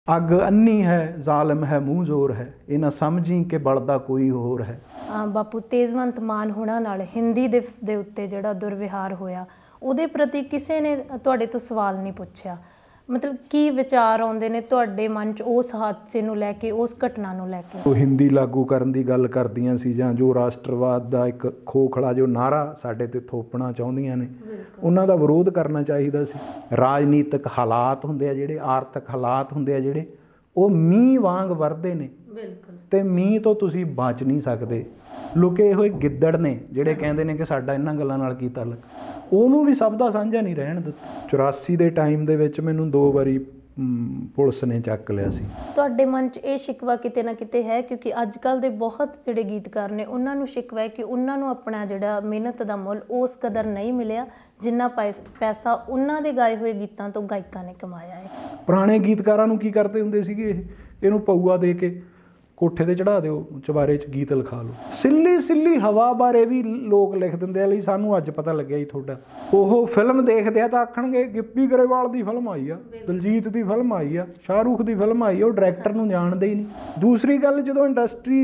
ਅੱਗ ਅੰਨੀ ਹੈ ਜ਼ਾਲਮ ਹੈ ਮੂੰਹ ਜ਼ੋਰ ਹੈ, ਇਹ ਨਾ ਸਮਝੀ ਕਿ ਬਲਦਾ ਕੋਈ ਹੋਰ ਹੈ। ਬਾਪੂ ਤੇਜਵੰਤ ਮਾਨ ਹੁਣਾਂ ਨਾਲ ਹਿੰਦੀ ਦਿਵਸ ਦੇ ਉੱਤੇ ਜਿਹੜਾ ਦੁਰਵਿਹਾਰ ਹੋਇਆ ਉਹਦੇ ਪ੍ਰਤੀ ਕਿਸੇ ਨੇ ਤੁਹਾਡੇ ਤੋਂ ਸਵਾਲ ਨਹੀਂ ਪੁੱਛਿਆ। ਮਤਲਬ ਕੀ ਵਿਚਾਰ ਆਉਂਦੇ ਨੇ ਤੁਹਾਡੇ ਮਨ 'ਚ ਉਸ ਹਾਦਸੇ ਨੂੰ ਲੈ ਕੇ, ਉਸ ਘਟਨਾ ਨੂੰ ਲੈ ਕੇ? ਉਹ ਹਿੰਦੀ ਲਾਗੂ ਕਰਨ ਦੀ ਗੱਲ ਕਰਦੀਆਂ ਸੀ, ਜਾਂ ਜੋ ਰਾਸ਼ਟਰਵਾਦ ਦਾ ਇੱਕ ਖੋਖਲਾ ਜੋ ਨਾਅਰਾ ਸਾਡੇ 'ਤੇ ਥੋਪਣਾ ਚਾਹੁੰਦੀਆਂ ਨੇ, ਉਹਨਾਂ ਦਾ ਵਿਰੋਧ ਕਰਨਾ ਚਾਹੀਦਾ ਸੀ। ਰਾਜਨੀਤਿਕ ਹਾਲਾਤ ਹੁੰਦੇ ਆ ਜਿਹੜੇ, ਆਰਥਿਕ ਹਾਲਾਤ ਹੁੰਦੇ ਆ ਜਿਹੜੇ, ਉਹ ਮੀਂਹ ਵਾਂਗ ਵਰਦੇ ਨੇ ਅਤੇ ਮੀਂਹ ਤੋਂ ਤੁਸੀਂ ਬਚ ਨਹੀਂ ਸਕਦੇ। ਲੁਕੇ ਹੋਏ ਗਿੱਦੜ ਨੇ ਜਿਹੜੇ ਕਹਿੰਦੇ ਨੇ ਕਿ ਸਾਡਾ ਇਹਨਾਂ ਗੱਲਾਂ ਨਾਲ ਕੀ ਤਾਲੁਕ, ਉਹਨੂੰ ਵੀ ਸਭ ਦਾ ਸਾਂਝਾ ਨਹੀਂ ਰਹਿਣ ਦਿੱਤਾ। 84 ਦੇ ਟਾਈਮ ਦੇ ਵਿੱਚ ਮੈਨੂੰ 2 ਵਾਰੀ ਪੁਲਿਸ ਨੇ ਚੱਕ ਲਿਆ ਸੀ। ਤੁਹਾਡੇ ਮਨ 'ਚ ਇਹ ਸ਼ਿਕਵਾ ਕਿਤੇ ਨਾ ਕਿਤੇ ਹੈ, ਕਿਉਂਕਿ ਅੱਜ ਕੱਲ੍ਹ ਦੇ ਬਹੁਤ ਜਿਹੜੇ ਗੀਤਕਾਰ ਨੇ ਉਹਨਾਂ ਨੂੰ ਸ਼ਿਕਵਾ ਹੈ ਕਿ ਉਹਨਾਂ ਨੂੰ ਆਪਣਾ ਜਿਹੜਾ ਮਿਹਨਤ ਦਾ ਮੁੱਲ ਉਸ ਕਦਰ ਨਹੀਂ ਮਿਲਿਆ ਜਿੰਨਾ ਪੈਸਾ ਉਹਨਾਂ ਦੇ ਗਾਏ ਹੋਏ ਗੀਤਾਂ ਤੋਂ ਗਾਇਕਾਂ ਨੇ ਕਮਾਇਆ ਹੈ। ਪੁਰਾਣੇ ਗੀਤਕਾਰਾਂ ਨੂੰ ਕੀ ਕਰਦੇ ਹੁੰਦੇ ਸੀਗੇ, ਇਹਨੂੰ ਪਊਆ ਦੇ ਕੇ ਕੋਠੇ 'ਤੇ ਚੜ੍ਹਾ ਦਿਓ, ਚੁਬਾਰੇ 'ਚ ਗੀਤ ਲਿਖਾ ਲਓ। ਸਿੱਲੀ ਸਿੱਲੀ ਹਵਾ ਬਾਰੇ ਵੀ ਲੋਕ ਲਿਖ ਦਿੰਦੇ ਆ, ਲਈ ਸਾਨੂੰ ਅੱਜ ਪਤਾ ਲੱਗਿਆ ਜੀ ਤੁਹਾਡਾ। ਉਹ ਫਿਲਮ ਦੇਖਦੇ ਆ ਤਾਂ ਆਖਣਗੇ ਗਿੱਪੀ ਗਰੇਵਾਲ ਦੀ ਫਿਲਮ ਆਈ ਆ, ਦਲਜੀਤ ਦੀ ਫਿਲਮ ਆਈ ਆ, ਸ਼ਾਹਰੁਖ ਦੀ ਫਿਲਮ ਆਈ ਆ, ਉਹ ਡਾਇਰੈਕਟਰ ਨੂੰ ਜਾਣਦੇ ਹੀ ਨਹੀਂ। ਦੂਸਰੀ ਗੱਲ, ਜਦੋਂ ਇੰਡਸਟਰੀ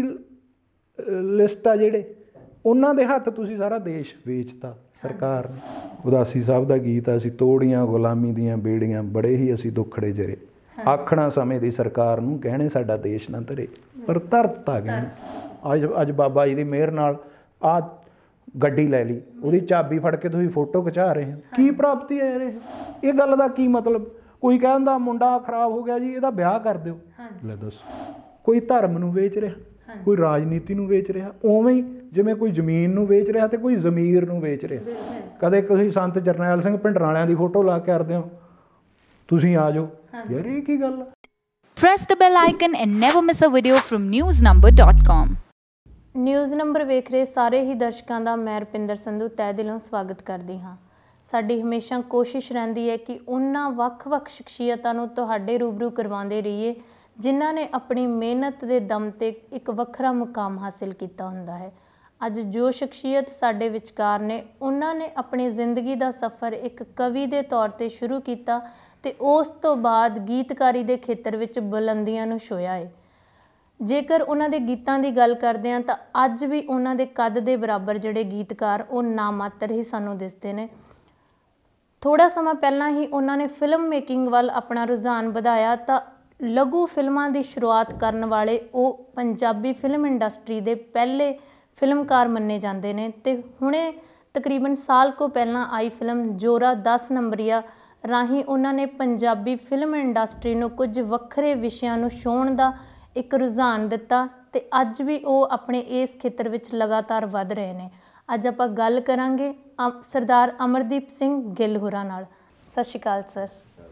ਲਿਸਟ ਆ ਜਿਹੜੇ, ਉਹਨਾਂ ਦੇ ਹੱਥ ਤੁਸੀਂ ਸਾਰਾ ਦੇਸ਼ ਵੇਚਤਾ ਸਰਕਾਰ ਨੇ। ਉਦਾਸੀ ਸਾਹਿਬ ਦਾ ਗੀਤ ਆ, ਅਸੀਂ ਤੋੜੀਆਂ ਗੁਲਾਮੀ ਦੀਆਂ ਬੇੜੀਆਂ, ਬੜੇ ਹੀ ਅਸੀਂ ਦੁੱਖੜੇ ਜਰੇ, ਆਖਣਾ ਸਮੇਂ ਦੀ ਸਰਕਾਰ ਨੂੰ, ਕਹਿਣੇ ਸਾਡਾ ਦੇਸ਼ ਨਾ ਧਰੇ ਪਰ ਧਰਤਾ ਕਹਿਣ। ਅੱਜ ਬਾਬਾ ਜੀ ਦੀ ਮਿਹਰ ਨਾਲ ਆਹ ਗੱਡੀ ਲੈ ਲਈ, ਉਹਦੀ ਚਾਬੀ ਫੜ ਕੇ ਤੁਸੀਂ ਫੋਟੋ ਖਿਚਾ ਰਹੇ ਹੋ, ਕੀ ਪ੍ਰਾਪਤੀ ਹੈ ਯਾਰ ਇਹ ਗੱਲ ਦਾ ਕੀ ਮਤਲਬ? ਕੋਈ ਕਹਿੰਦਾ ਮੁੰਡਾ ਖਰਾਬ ਹੋ ਗਿਆ ਜੀ, ਇਹਦਾ ਵਿਆਹ ਕਰ ਦਿਓ, ਲੈ ਦੱਸੋ। ਕੋਈ ਧਰਮ ਨੂੰ ਵੇਚ ਰਿਹਾ, ਕੋਈ ਰਾਜਨੀਤੀ ਨੂੰ ਵੇਚ ਰਿਹਾ, ਉਵੇਂ ਹੀ ਜਿਵੇਂ ਕੋਈ ਜ਼ਮੀਨ ਨੂੰ ਵੇਚ ਰਿਹਾ ਅਤੇ ਕੋਈ ਜ਼ਮੀਰ ਨੂੰ ਵੇਚ ਰਿਹਾ। ਕਦੇ ਤੁਸੀਂ ਸੰਤ ਜਰਨੈਲ ਸਿੰਘ ਭਿੰਡਰਾਂਵਾਲਿਆਂ ਦੀ ਫੋਟੋ ਲਾ ਕੇ ਕਰਦੇ ਹੋ, ਤੁਸੀਂ ਆ ਜਾਓ ਯਾਰ, ਇਹ ਕੀ ਗੱਲ? Press the bell icon and never miss a video from newsnumber.com। News number ਵੇਖ ਰਹੇ ਸਾਰੇ ਹੀ ਦਰਸ਼ਕਾਂ ਦਾ ਮੈਂ ਰੁਪਿੰਦਰ ਸੰਧੂ ਤਹਿ ਦਿਲੋਂ ਸਵਾਗਤ ਕਰਦੀ ਹਾਂ। ਸਾਡੀ ਹਮੇਸ਼ਾ ਕੋਸ਼ਿਸ਼ ਰਹਿੰਦੀ ਹੈ ਕਿ ਉਹਨਾਂ ਵੱਖ-ਵੱਖ ਸ਼ਖਸੀਅਤਾਂ ਨੂੰ ਤੁਹਾਡੇ ਰੂਬਰੂ ਕਰਵਾਉਂਦੇ ਰਹੀਏ ਜਿਨ੍ਹਾਂ ਨੇ ਆਪਣੀ ਮਿਹਨਤ ਦੇ ਦਮ 'ਤੇ ਇੱਕ ਵੱਖਰਾ ਮੁਕਾਮ ਹਾਸਿਲ ਕੀਤਾ ਹੁੰਦਾ ਹੈ। ਅੱਜ ਜੋ ਸ਼ਖਸੀਅਤ ਸਾਡੇ ਵਿਚਕਾਰ ਨੇ, ਉਹਨਾਂ ਨੇ ਆਪਣੀ ਜ਼ਿੰਦਗੀ ਦਾ ਸਫ਼ਰ ਇੱਕ ਕਵੀ ਦੇ ਤੌਰ 'ਤੇ ਸ਼ੁਰੂ ਕੀਤਾ ਅਤੇ ਉਸ ਤੋਂ ਬਾਅਦ ਗੀਤਕਾਰੀ ਦੇ ਖੇਤਰ ਵਿੱਚ ਬੁਲੰਦੀਆਂ ਨੂੰ ਛੂਹਿਆ ਹੈ। ਜੇਕਰ ਉਹਨਾਂ ਦੇ ਗੀਤਾਂ ਦੀ ਗੱਲ ਕਰਦੇ ਹਾਂ ਤਾਂ ਅੱਜ ਵੀ ਉਹਨਾਂ ਦੇ ਕੱਦ ਦੇ ਬਰਾਬਰ ਜਿਹੜੇ ਗੀਤਕਾਰ ਉਹ ਨਾਮਾਤਰ ਹੀ ਸਾਨੂੰ ਦਿਸਦੇ ਨੇ। ਥੋੜ੍ਹਾ ਸਮਾਂ ਪਹਿਲਾਂ ਹੀ ਉਹਨਾਂ ਨੇ ਫਿਲਮ ਮੇਕਿੰਗ ਵੱਲ ਆਪਣਾ ਰੁਝਾਨ ਵਧਾਇਆ ਤਾਂ ਲਘੂ ਫਿਲਮਾਂ ਦੀ ਸ਼ੁਰੂਆਤ ਕਰਨ ਵਾਲੇ ਉਹ ਪੰਜਾਬੀ ਫਿਲਮ ਇੰਡਸਟਰੀ ਦੇ ਪਹਿਲੇ ਫਿਲਮਕਾਰ ਮੰਨੇ ਜਾਂਦੇ ਨੇ ਅਤੇ ਹੁਣੇ ਤਕਰੀਬਨ ਸਾਲ ਕੁ ਪਹਿਲਾਂ ਆਈ ਫਿਲਮ ਜੋਰਾ 10 ਨੰਬਰੀਆ ਰਾਹੀਂ ਉਹਨਾਂ ਨੇ ਪੰਜਾਬੀ ਫਿਲਮ ਇੰਡਸਟਰੀ ਨੂੰ ਕੁਝ ਵੱਖਰੇ ਵਿਸ਼ਿਆਂ ਨੂੰ ਛੂਹਣ ਦਾ ਇੱਕ ਰੁਝਾਨ ਦਿੱਤਾ ਅਤੇ ਅੱਜ ਵੀ ਉਹ ਆਪਣੇ ਇਸ ਖੇਤਰ ਵਿੱਚ ਲਗਾਤਾਰ ਵੱਧ ਰਹੇ ਨੇ। ਅੱਜ ਆਪਾਂ ਗੱਲ ਕਰਾਂਗੇ ਸਰਦਾਰ ਅਮਰਦੀਪ ਸਿੰਘ ਗਿੱਲ ਹੋਰਾਂ ਨਾਲ। ਸਤਿ ਸ਼੍ਰੀ ਅਕਾਲ ਸਰ।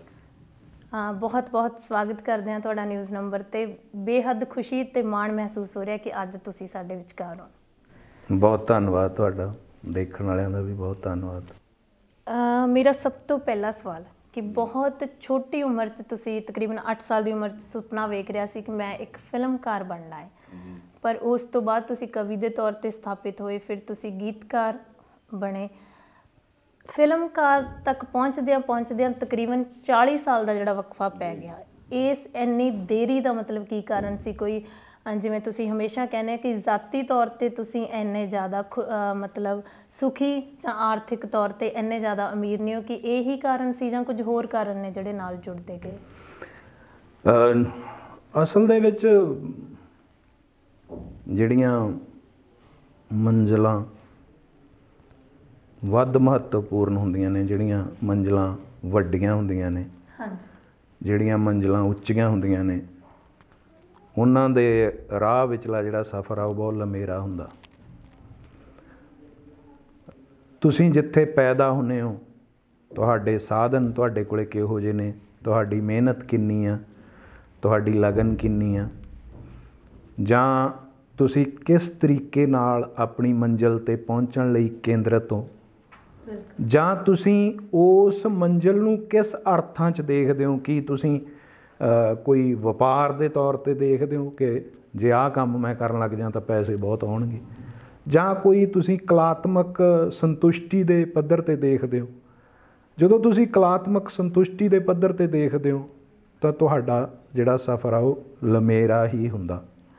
ਬਹੁਤ ਬਹੁਤ ਸਵਾਗਤ ਕਰਦੇ ਹਾਂ ਤੁਹਾਡਾ ਨਿਊਜ਼ ਨੰਬਰ 'ਤੇ। ਬੇਹੱਦ ਖੁਸ਼ੀ ਅਤੇ ਮਾਣ ਮਹਿਸੂਸ ਹੋ ਰਿਹਾ ਕਿ ਅੱਜ ਤੁਸੀਂ ਸਾਡੇ ਵਿਚਕਾਰ ਹੋ। ਬਹੁਤ ਧੰਨਵਾਦ ਤੁਹਾਡਾ, ਦੇਖਣ ਵਾਲਿਆਂ ਦਾ ਵੀ ਬਹੁਤ ਧੰਨਵਾਦ। ਮੇਰਾ ਸਭ ਤੋਂ ਪਹਿਲਾ ਸਵਾਲ ਕਿ ਬਹੁਤ ਛੋਟੀ ਉਮਰ 'ਚ ਤੁਸੀਂ ਤਕਰੀਬਨ 8 ਸਾਲ ਦੀ ਉਮਰ 'ਚ ਸੁਪਨਾ ਵੇਖ ਰਿਹਾ ਸੀ ਕਿ ਮੈਂ ਇੱਕ ਫਿਲਮਕਾਰ ਬਣਨਾ ਹੈ, ਪਰ ਉਸ ਤੋਂ ਬਾਅਦ ਤੁਸੀਂ ਕਵੀ ਦੇ ਤੌਰ 'ਤੇ ਸਥਾਪਿਤ ਹੋਏ, ਫਿਰ ਤੁਸੀਂ ਗੀਤਕਾਰ ਬਣੇ। ਫਿਲਮਕਾਰ ਤੱਕ ਪਹੁੰਚਦਿਆਂ ਤਕਰੀਬਨ 40 ਸਾਲ ਦਾ ਜਿਹੜਾ ਵਕਫਾ ਪੈ ਗਿਆ। ਇਸ ਇੰਨੀ ਦੇਰੀ ਦਾ ਮਤਲਬ ਕੀ ਕਾਰਨ ਸੀ? ਕੋਈ ਜਿਵੇਂ ਤੁਸੀਂ ਹਮੇਸ਼ਾ ਕਹਿੰਦੇ ਕਿ ਜ਼ਾਤੀ ਤੌਰ 'ਤੇ ਤੁਸੀਂ ਇੰਨੇ ਜ਼ਿਆਦਾ ਮਤਲਬ ਸੁਖੀ ਜਾਂ ਆਰਥਿਕ ਤੌਰ 'ਤੇ ਇੰਨੇ ਜ਼ਿਆਦਾ ਅਮੀਰ ਨਹੀਂ ਹੋ, ਕਿ ਇਹੀ ਕਾਰਨ ਸੀ ਜਾਂ ਕੁਝ ਹੋਰ ਕਾਰਨ ਨੇ ਜਿਹੜੇ ਨਾਲ ਜੁੜਦੇ ਗਏ? ਅਸਲ ਦੇ ਵਿੱਚ ਜਿਹੜੀਆਂ ਮੰਜ਼ਿਲਾਂ ਵੱਧ ਮਹੱਤਵਪੂਰਨ ਹੁੰਦੀਆਂ ਨੇ, ਜਿਹੜੀਆਂ ਮੰਜ਼ਿਲਾਂ ਵੱਡੀਆਂ ਹੁੰਦੀਆਂ ਨੇ, ਜਿਹੜੀਆਂ ਮੰਜ਼ਿਲਾਂ ਉੱਚੀਆਂ ਹੁੰਦੀਆਂ ਨੇ, ਉਹਨਾਂ ਦੇ ਰਾਹ ਵਿਚਲਾ ਜਿਹੜਾ ਸਫ਼ਰ ਆ ਉਹ ਬਹੁਤ ਲੰਮੇਰਾ ਹੁੰਦਾ। ਤੁਸੀਂ ਜਿੱਥੇ ਪੈਦਾ ਹੁੰਦੇ ਹੋ, ਤੁਹਾਡੇ ਸਾਧਨ ਤੁਹਾਡੇ ਕੋਲ ਕਿਹੋ ਜਿਹੇ ਨੇ, ਤੁਹਾਡੀ ਮਿਹਨਤ ਕਿੰਨੀ ਆ, ਤੁਹਾਡੀ ਲਗਨ ਕਿੰਨੀ ਆ, ਜਾਂ ਤੁਸੀਂ ਕਿਸ ਤਰੀਕੇ ਨਾਲ ਆਪਣੀ ਮੰਜ਼ਿਲ 'ਤੇ ਪਹੁੰਚਣ ਲਈ ਕੇਂਦਰਿਤ ਹੋ, ਜਾਂ ਤੁਸੀਂ ਉਸ ਮੰਜ਼ਿਲ ਨੂੰ ਕਿਸ ਅਰਥਾਂ 'ਚ ਦੇਖਦੇ ਹੋ। ਕਿ ਤੁਸੀਂ ਕੋਈ ਵਪਾਰ ਦੇ ਤੌਰ 'ਤੇ ਦੇਖਦੇ ਹੋ ਕਿ ਜੇ ਆਹ ਕੰਮ ਮੈਂ ਕਰਨ ਲੱਗ ਜਾਂ ਤਾਂ ਪੈਸੇ ਬਹੁਤ ਆਉਣਗੇ, ਜਾਂ ਕੋਈ ਤੁਸੀਂ ਕਲਾਤਮਕ ਸੰਤੁਸ਼ਟੀ ਦੇ ਪੱਧਰ 'ਤੇ ਦੇਖਦੇ ਹੋ। ਜਦੋਂ ਤੁਸੀਂ ਕਲਾਤਮਕ ਸੰਤੁਸ਼ਟੀ ਦੇ ਪੱਧਰ 'ਤੇ ਦੇਖਦੇ ਹੋ ਤਾਂ ਤੁਹਾਡਾ ਜਿਹੜਾ ਸਫ਼ਰ ਆ ਉਹ ਲੰਮੇਰਾ ਹੀ ਹੁੰਦਾ।